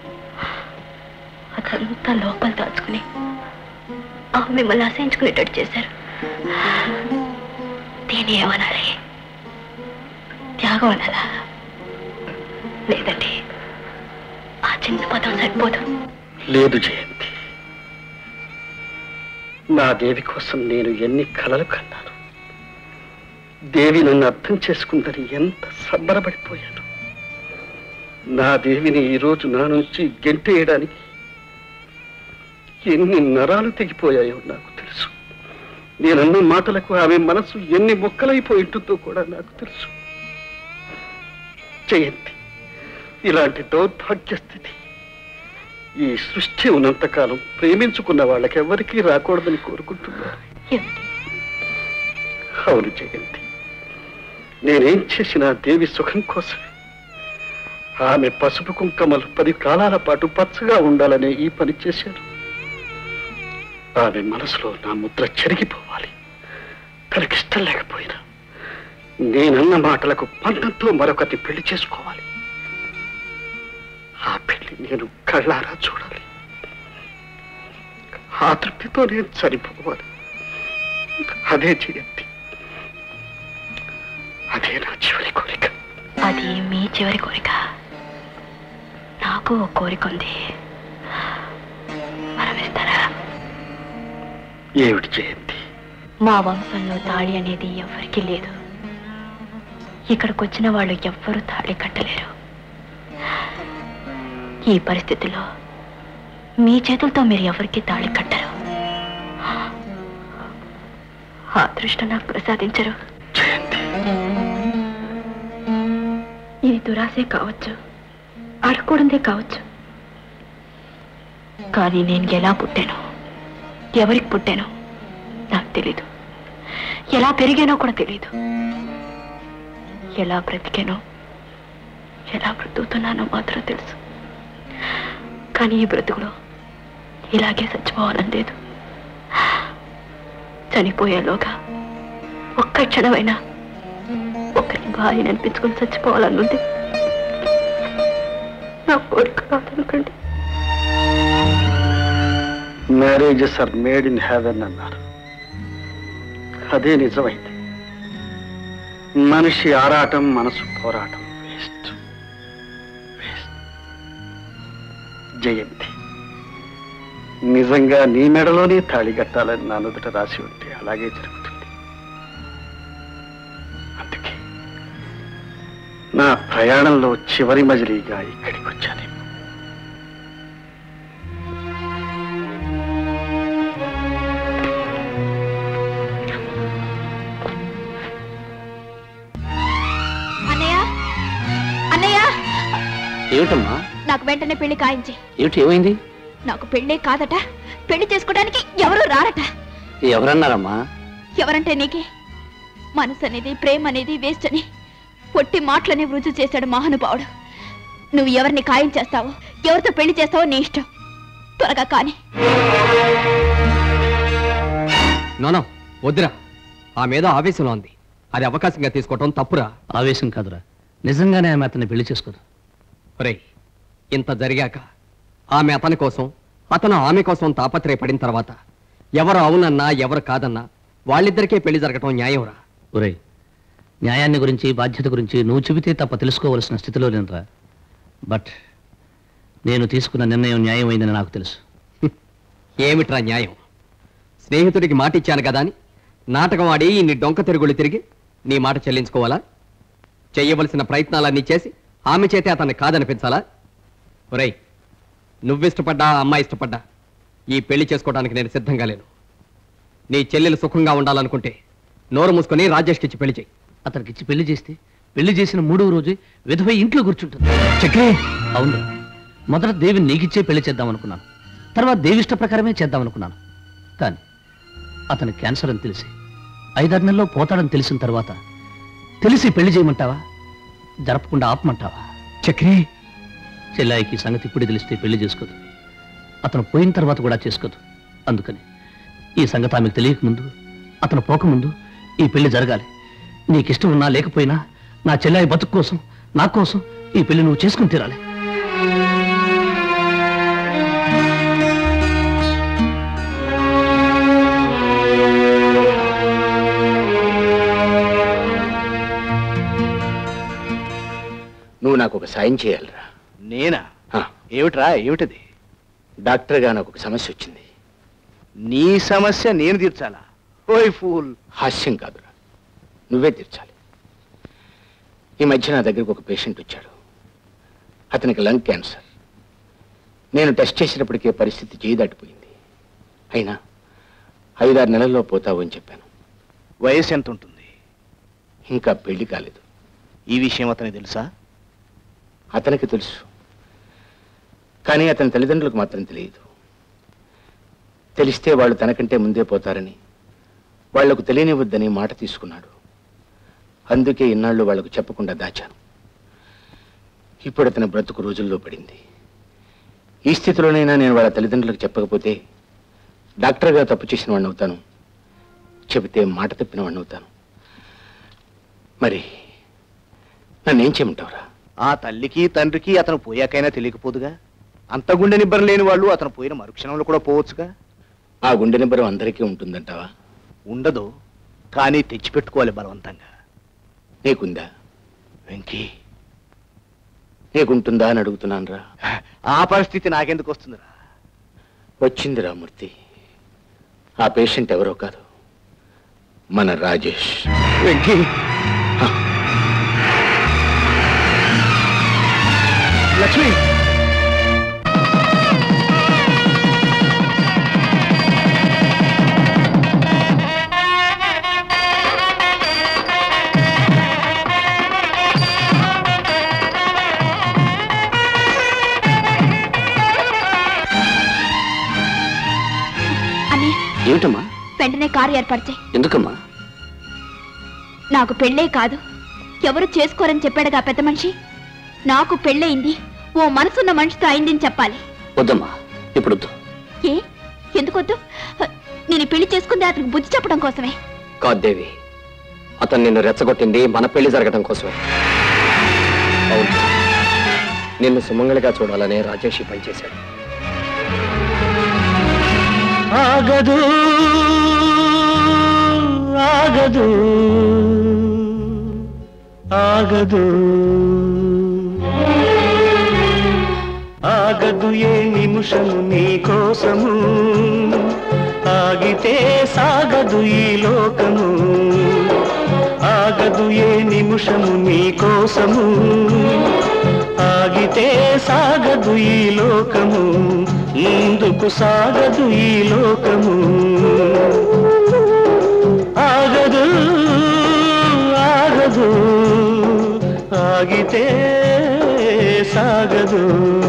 S2: అదంతా లోపల దాచుకుని ఆమె మిమ్మల్ని అసహించుకునేటట్టు చేశారు. దీన్ని ఏమనాలి? త్యాగం అనాలా? లేదండి, ఆ చిన్న పదం సరిపోదు.
S19: లేదు జయంతి, నా దేవి కోసం నేను ఎన్ని కలలు కన్నాను. దేవి నన్ను అర్థం చేసుకుందని ఎంత సంబరపడిపోయాను. నా దేవిని ఈరోజు నా నుంచి గెంటేయడానికి ఎన్ని నరాలు తెగిపోయాయో నాకు తెలుసు. నేనన్న మాటలకు ఆమె మనసు ఎన్ని మొక్కలైపోయి ఉంటుందో కూడా నాకు తెలుసు. జయంతి, ఇలాంటి దౌర్భాగ్య స్థితి ఈ సృష్టి ఉన్నంతకాలం ప్రేమించుకున్న వాళ్ళకెవ్వరికీ రాకూడదని కోరుకుంటున్నారు. అవును జయంతి, నేనేం చేసినా దేవి సుఖం కోసమే. ఆమె పసుపు కుంకమలు 10 కాలాల పాటు పచ్చగా ఉండాలనే ఈ పని చేశాను. ఆమె మనసులో నా ముద్ర చెరిగిపోవాలి. తనకిష్టం లేకపోయినా నేనన్న మాటలకు పంతంతో మరొకటి పెళ్లి చేసుకోవాలి. ఆ పెళ్లి నేను కళ్ళారా చూడాలి. ఆ తృప్తితో నేను చనిపోవాలి. అదే జయంతి, అదే నా చివరి కోరిక.
S2: అది మీ చివరి కోరిక. నాకు ఓ కోరిక ఉంది, వరమిస్తారా?
S19: ఏమిటి జయంతి?
S2: మా వంశంలో తాళి అనేది ఎవరికీ లేదు. ఇక్కడికి వచ్చిన వాళ్ళు ఎవ్వరూ తాళి కట్టలేరు. ఈ పరిస్థితిలో మీ చేతులతో మీరు ఎవరికి తాళి కట్టరు. ఆ అదృష్టం నాకు ప్రసాదించరు. ఇది దురాశే కావచ్చు, అడగకూడదే కావచ్చు, కానీ నేను ఎలా పుట్టాను, ఎవరికి పుట్టానో నాకు తెలీదు. ఎలా పెరిగానో కూడా తెలీదు. ఎలా బ్రతికానో, ఎలా బ్రతుకుతున్నానో మాత్రం తెలుసు. కానీ ఈ బ్రతుకులో ఇలాగే చచ్చిపోవాలని లేదు. చనిపోయేలోగా ఒక్క క్షణమైనా ఒకరి భార్యని అనిపించుకొని చచ్చిపోవాలని ఉంది. నా కోరిక కాదనుకోండి.
S19: Marriages are made in heaven అన్నారు. అదే నిజమైంది. మనిషి ఆరాటం, మనసు పోరాటం వేస్ట్. జయంతి, నిజంగా నీ మెడలోనే తాళి కట్టాలని నా నుదుట రాసి ఉంటే అలాగే జరుగుతుంది. అందుకే నా ప్రయాణంలో చివరి మజిలీగా ఇక్కడికి వచ్చాను.
S1: ఏమిటమ్మా?
S2: నాకు వెంటనే పెళ్లి కాయించి.
S1: ఏమిటి, ఏమైంది?
S2: నాకు పెళ్ళే కాదట, పెళ్లి చేసుకోవడానికి ఎవరు రారట.
S1: ఎవరన్నారమ్మా?
S2: ఎవరంటే నీకే? మనసు అనేది, ప్రేమ అనేది వేస్ట్ అని పొట్టి మాటలని రుజువు చేశాడు మహానుభావుడు. నువ్వు ఎవరిని ఖాయం చేస్తావో, ఎవరితో పెళ్లి చేస్తావో నీ ఇష్టం. త్వరగా కానీ.
S3: నోనో వద్దురా, ఆ మీద ఆవేశంలో ఉంది. అది అవకాశంగా తీసుకోవటం తప్పురా.
S1: ఆవేశం కాదురా, నిజంగానే ఆమె అతన్ని పెళ్లి చేసుకోదు.
S3: రే, ఇంత జరిగాక ఆమె అతని కోసం, అతను ఆమె కోసం తాపత్రయపడిన తర్వాత ఎవరు అవునన్నా ఎవరు కాదన్నా వాళ్ళిద్దరికే పెళ్లి జరగటం న్యాయంరా.
S1: ఒరే, న్యాయాన్ని గురించి, బాధ్యత గురించి నువ్వు చెబితే తప్ప తెలుసుకోవలసిన స్థితిలో లేనురా. బట్ నేను తీసుకున్న నిర్ణయం న్యాయమైందని నాకు తెలుసు.
S3: ఏమిట్రా న్యాయం? స్నేహితుడికి మాట ఇచ్చాను కదా అని నాటకం ఆడి ఇన్ని డొంక తిరుగుళ్ళు తిరిగి నీ మాట చెల్లించుకోవాలా? చెయ్యవలసిన ప్రయత్నాలన్నీ చేసి ఆమె చేతే అతన్ని కాదనిపించాలా? ఒరేయ్, నువ్విష్టపడ్డా, అమ్మాయి ఇష్టపడ్డా ఈ పెళ్లి చేసుకోవడానికి నేను సిద్ధంగా లేను. నీ చెల్లెలు సుఖంగా ఉండాలనుకుంటే నోరు మూసుకొని రాజేష్కిచ్చి పెళ్లి చేయి.
S1: అతనికిచ్చి పెళ్లి చేస్తే పెళ్లి చేసిన 3వ రోజు విధవై ఇంట్లో కూర్చుంటుంది. చక్రే, అవును, మొదట దేవిని నీకిచ్చే పెళ్లి చేద్దాం అనుకున్నాను. తర్వాత దేవి ఇష్ట ప్రకారమే చేద్దాం అనుకున్నాను. కానీ అతను క్యాన్సర్ అని తెలిసి 5-6 నెలల్లో పోతాడని తెలిసిన తర్వాత తెలిసి పెళ్లి చేయమంటావా, జరపకుండా ఆపమంటావా? చక్రి, చెల్లాయికి సంగతి ఇప్పుడు తెలిస్తే పెళ్లి చేసుకోదు. అతను పోయిన తర్వాత కూడా చేసుకోదు. అందుకని ఈ సంగతి ఆమెకు తెలియకముందు, అతను పోకముందు ఈ పెళ్లి జరగాలి. నీకిష్టం ఉన్నా లేకపోయినా నా చెల్లాయి బతుకు కోసం నా కోసం ఈ పెళ్లి నువ్వు చేసుకుని తీరాలి.
S11: నువ్వు నాకు ఒక సాయం చేయాలిరా.
S17: నేనా? ఏమిట్రా? ఏమిటది?
S11: డాక్టర్గా నాకు ఒక సమస్య వచ్చింది.
S17: నీ సమస్య నేను తీర్చాలా? ఓయ్ ఫూల్!
S11: హాస్యం కాదురా, నువ్వే తీర్చాలి. ఈ మధ్య నా దగ్గరకు ఒక పేషెంట్ వచ్చాడు. అతనికి లంగ్ క్యాన్సర్. నేను టెస్ట్ చేసినప్పటికే పరిస్థితి చేయి దాటిపోయింది. అయినా 5-6 నెలల్లో పోతావు అని చెప్పాను.
S17: వయసు ఎంత ఉంటుంది?
S11: ఇంకా పెళ్లి కాలేదు.
S17: ఈ విషయం అతనికి తెలుసా?
S11: అతనికి తెలుసు, కానీ అతని తల్లిదండ్రులకు మాత్రం తెలియదు. తెలిస్తే వాళ్ళు తనకంటే ముందే పోతారని, వాళ్లకు తెలియనివద్దని మాట తీసుకున్నాడు. అందుకే ఇన్నాళ్ళు వాళ్లకు చెప్పకుండా దాచాను. ఇప్పుడు అతని బ్రతుకు రోజుల్లో పడింది. ఈ స్థితిలోనైనా నేను వాళ్ళ తల్లిదండ్రులకు చెప్పకపోతే డాక్టర్గా తప్పు చేసిన వాడిని అవుతాను, చెబితే మాట తప్పిన వాడిని అవుతాను. మరి నన్నేం చేయమంటావురా?
S17: ఆ తల్లికి తండ్రికి అతను పోయాకైనా తెలియకపోదుగా. అంత గుండె నిబ్బరం లేని వాళ్ళు అతను పోయిన మరుక్షణంలో కూడా పోవచ్చుగా.
S11: ఆ గుండె నిబ్బరం అందరికీ ఉంటుందంటావా?
S17: ఉండదు, కానీ తెచ్చిపెట్టుకోవాలి బలవంతంగా.
S11: నీకుందా
S17: వెంకీ?
S11: నీకుంటుందా అని అడుగుతున్నాను రా.
S17: ఆ పరిస్థితి నాకెందుకు వస్తుందిరా?
S11: వచ్చింది రామూర్తి. ఆ పేషెంట్ ఎవరో కాదు, మన రాజేష్.
S17: వెంకీ! లక్ష్మి!
S1: ఏమిటమ్మా?
S2: వెంటనే కారు ఏర్పాటు చేయి.
S1: ఎందుకమ్మా?
S2: నాకు పెళ్ళే కాదు, ఎవరు చేసుకోరని చెప్పాడుగా పెద్ద మనిషి. నాకు పెళ్ళయింది, ఓ మనసున్న మనిషితో అయిందని చెప్పాలి.
S1: వద్దమ్మా, ఇప్పుడు వద్దు.
S2: ఏ? ఎందుకొద్దు? నేను పెళ్లి చేసుకుంది అతనికి బుద్ధి చెప్పడం కోసమే.
S3: కాదు దేవి, అతను నిన్ను రెచ్చగొట్టింది మన పెళ్లి జరగడం కోసమే. అవును, నిన్ను సుమంగళిగా చూడాలనే రాజేష్ పనిచేశాడు.
S6: ఆగదు ఆగదు ఆగదు ఆగదు ఏ నిమిషము నీ కోసము, ఆగితే సాగదు ఈ లోకము. ఆగదు ఏ నిమిషము నీ కోసము, ఆగితే సాగదు ఈ లోకము. ముందుకు సాగదు ఈ లోకము. ఆగదు ఆగదు ఆగితే సాగదు.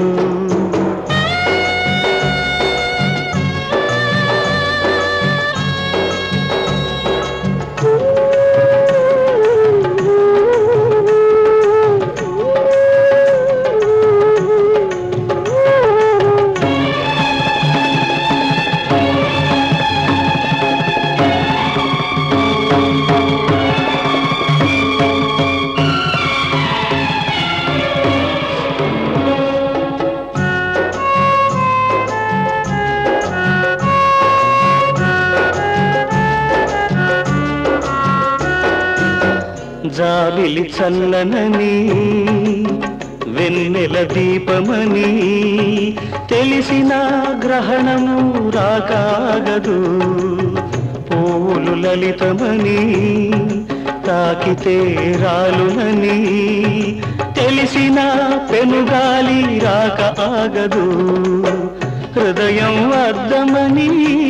S6: జాబిలి చల్లనని వెన్నెల దీపమని తెలిసిన గ్రహణము రాకాగదు. పూలు లలితమని తాకితే రాలునని తెలిసిన పెనుగాలి రాక ఆగదు. హృదయం అద్దమని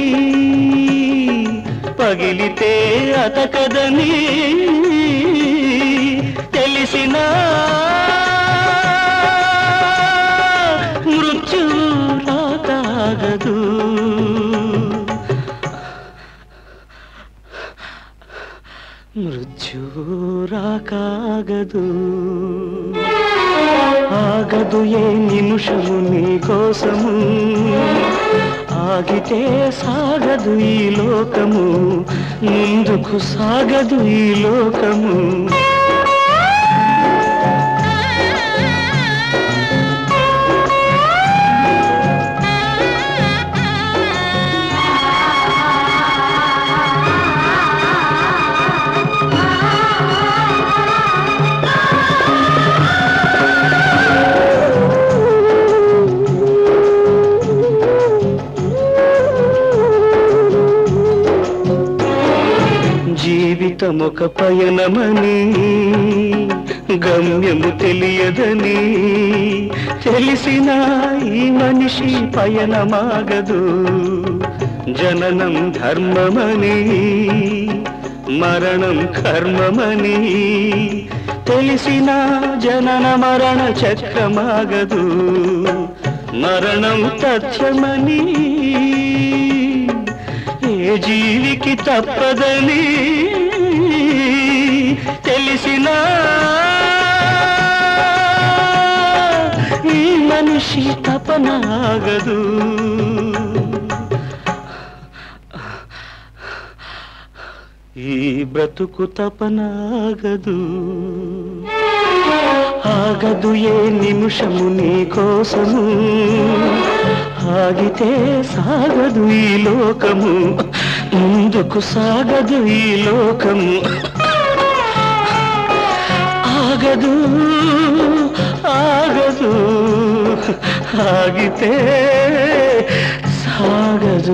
S6: పగిలితే అతకదని తెలిసిన మృత్యు రాకాగదు. మృత్యు రాకాగదు. ఆగదు ఏ నిమిషము నీ కోసము, ఆగితే సాగదు ఈ లోకము. ముందుకు సాగదు ఈ లోకము. జీవితమొక పయనమని గమ్యము తెలియదని తెలిసిన ఈ మనిషి పయనమాగదు. జననం ధర్మమని మరణం కర్మమని తెలిసిన జనన మరణ చక్రమాగదు. మరణం తథ్యమని ఏ జీవికి తప్పదని తెలిసిన ఈ మనిషి తపనాగదు. ఈ బ్రతుకు తపనాగదు. ఆగదు ఏ నిమిషము నీ కోసము, ఆగితే సాగదు ఈ లోకము, ముందుకు సాగదు ఈ లోకము. ఆగదు ఆగదు ఆగితే సాగదు.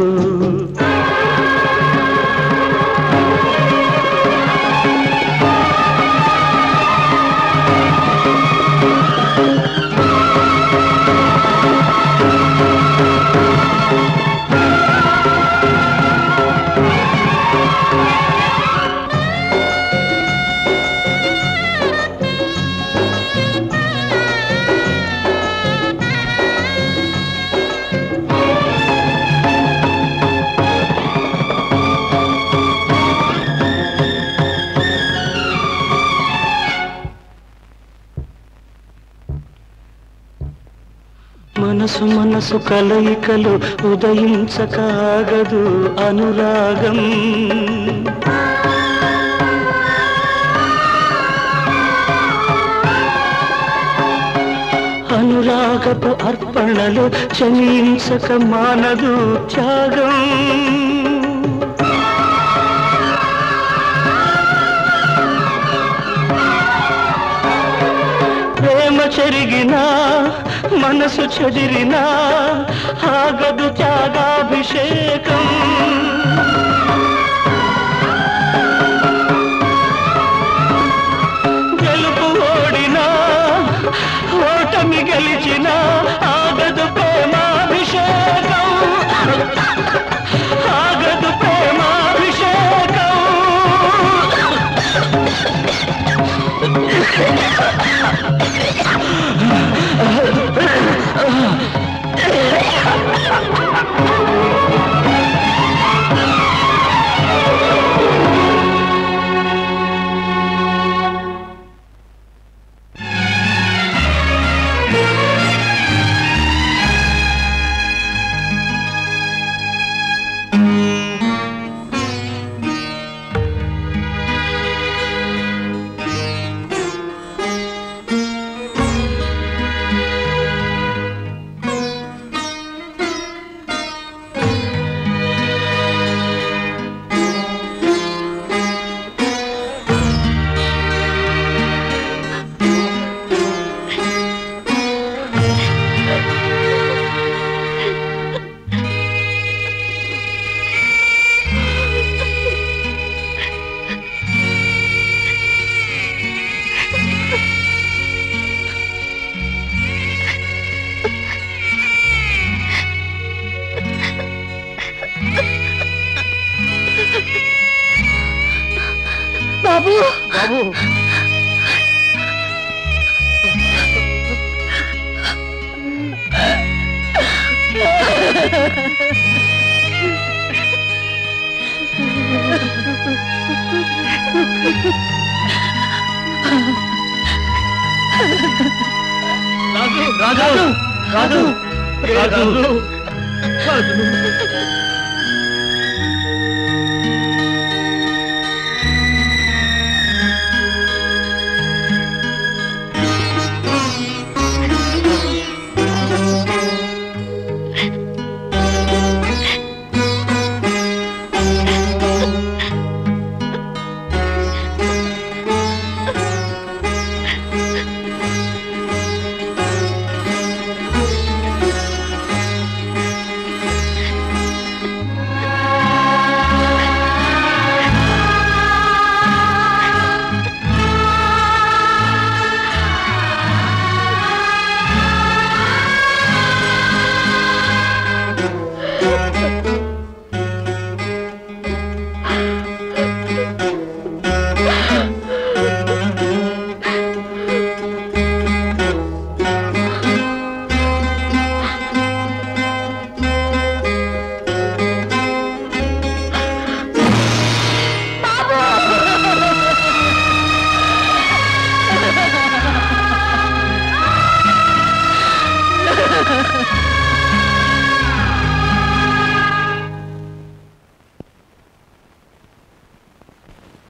S6: మనసు మనసు కలయికలు ఉదయించకాగదు అనురాగం. అనురాగపు అర్పణలు చలించక మానదు త్యాగం. ప్రేమ చెరిగినా మనసు చెదిరినా ఆగదు త్యాగాభిషేకం. గెలుపు ఓడినా ఓటమి గెలిచినా ఆగదు ప్రేమాభిషేకం. ఆగదు ప్రేమాభిషేకం. బాబు బాబు
S12: రాజు రాజు రాజు రాజు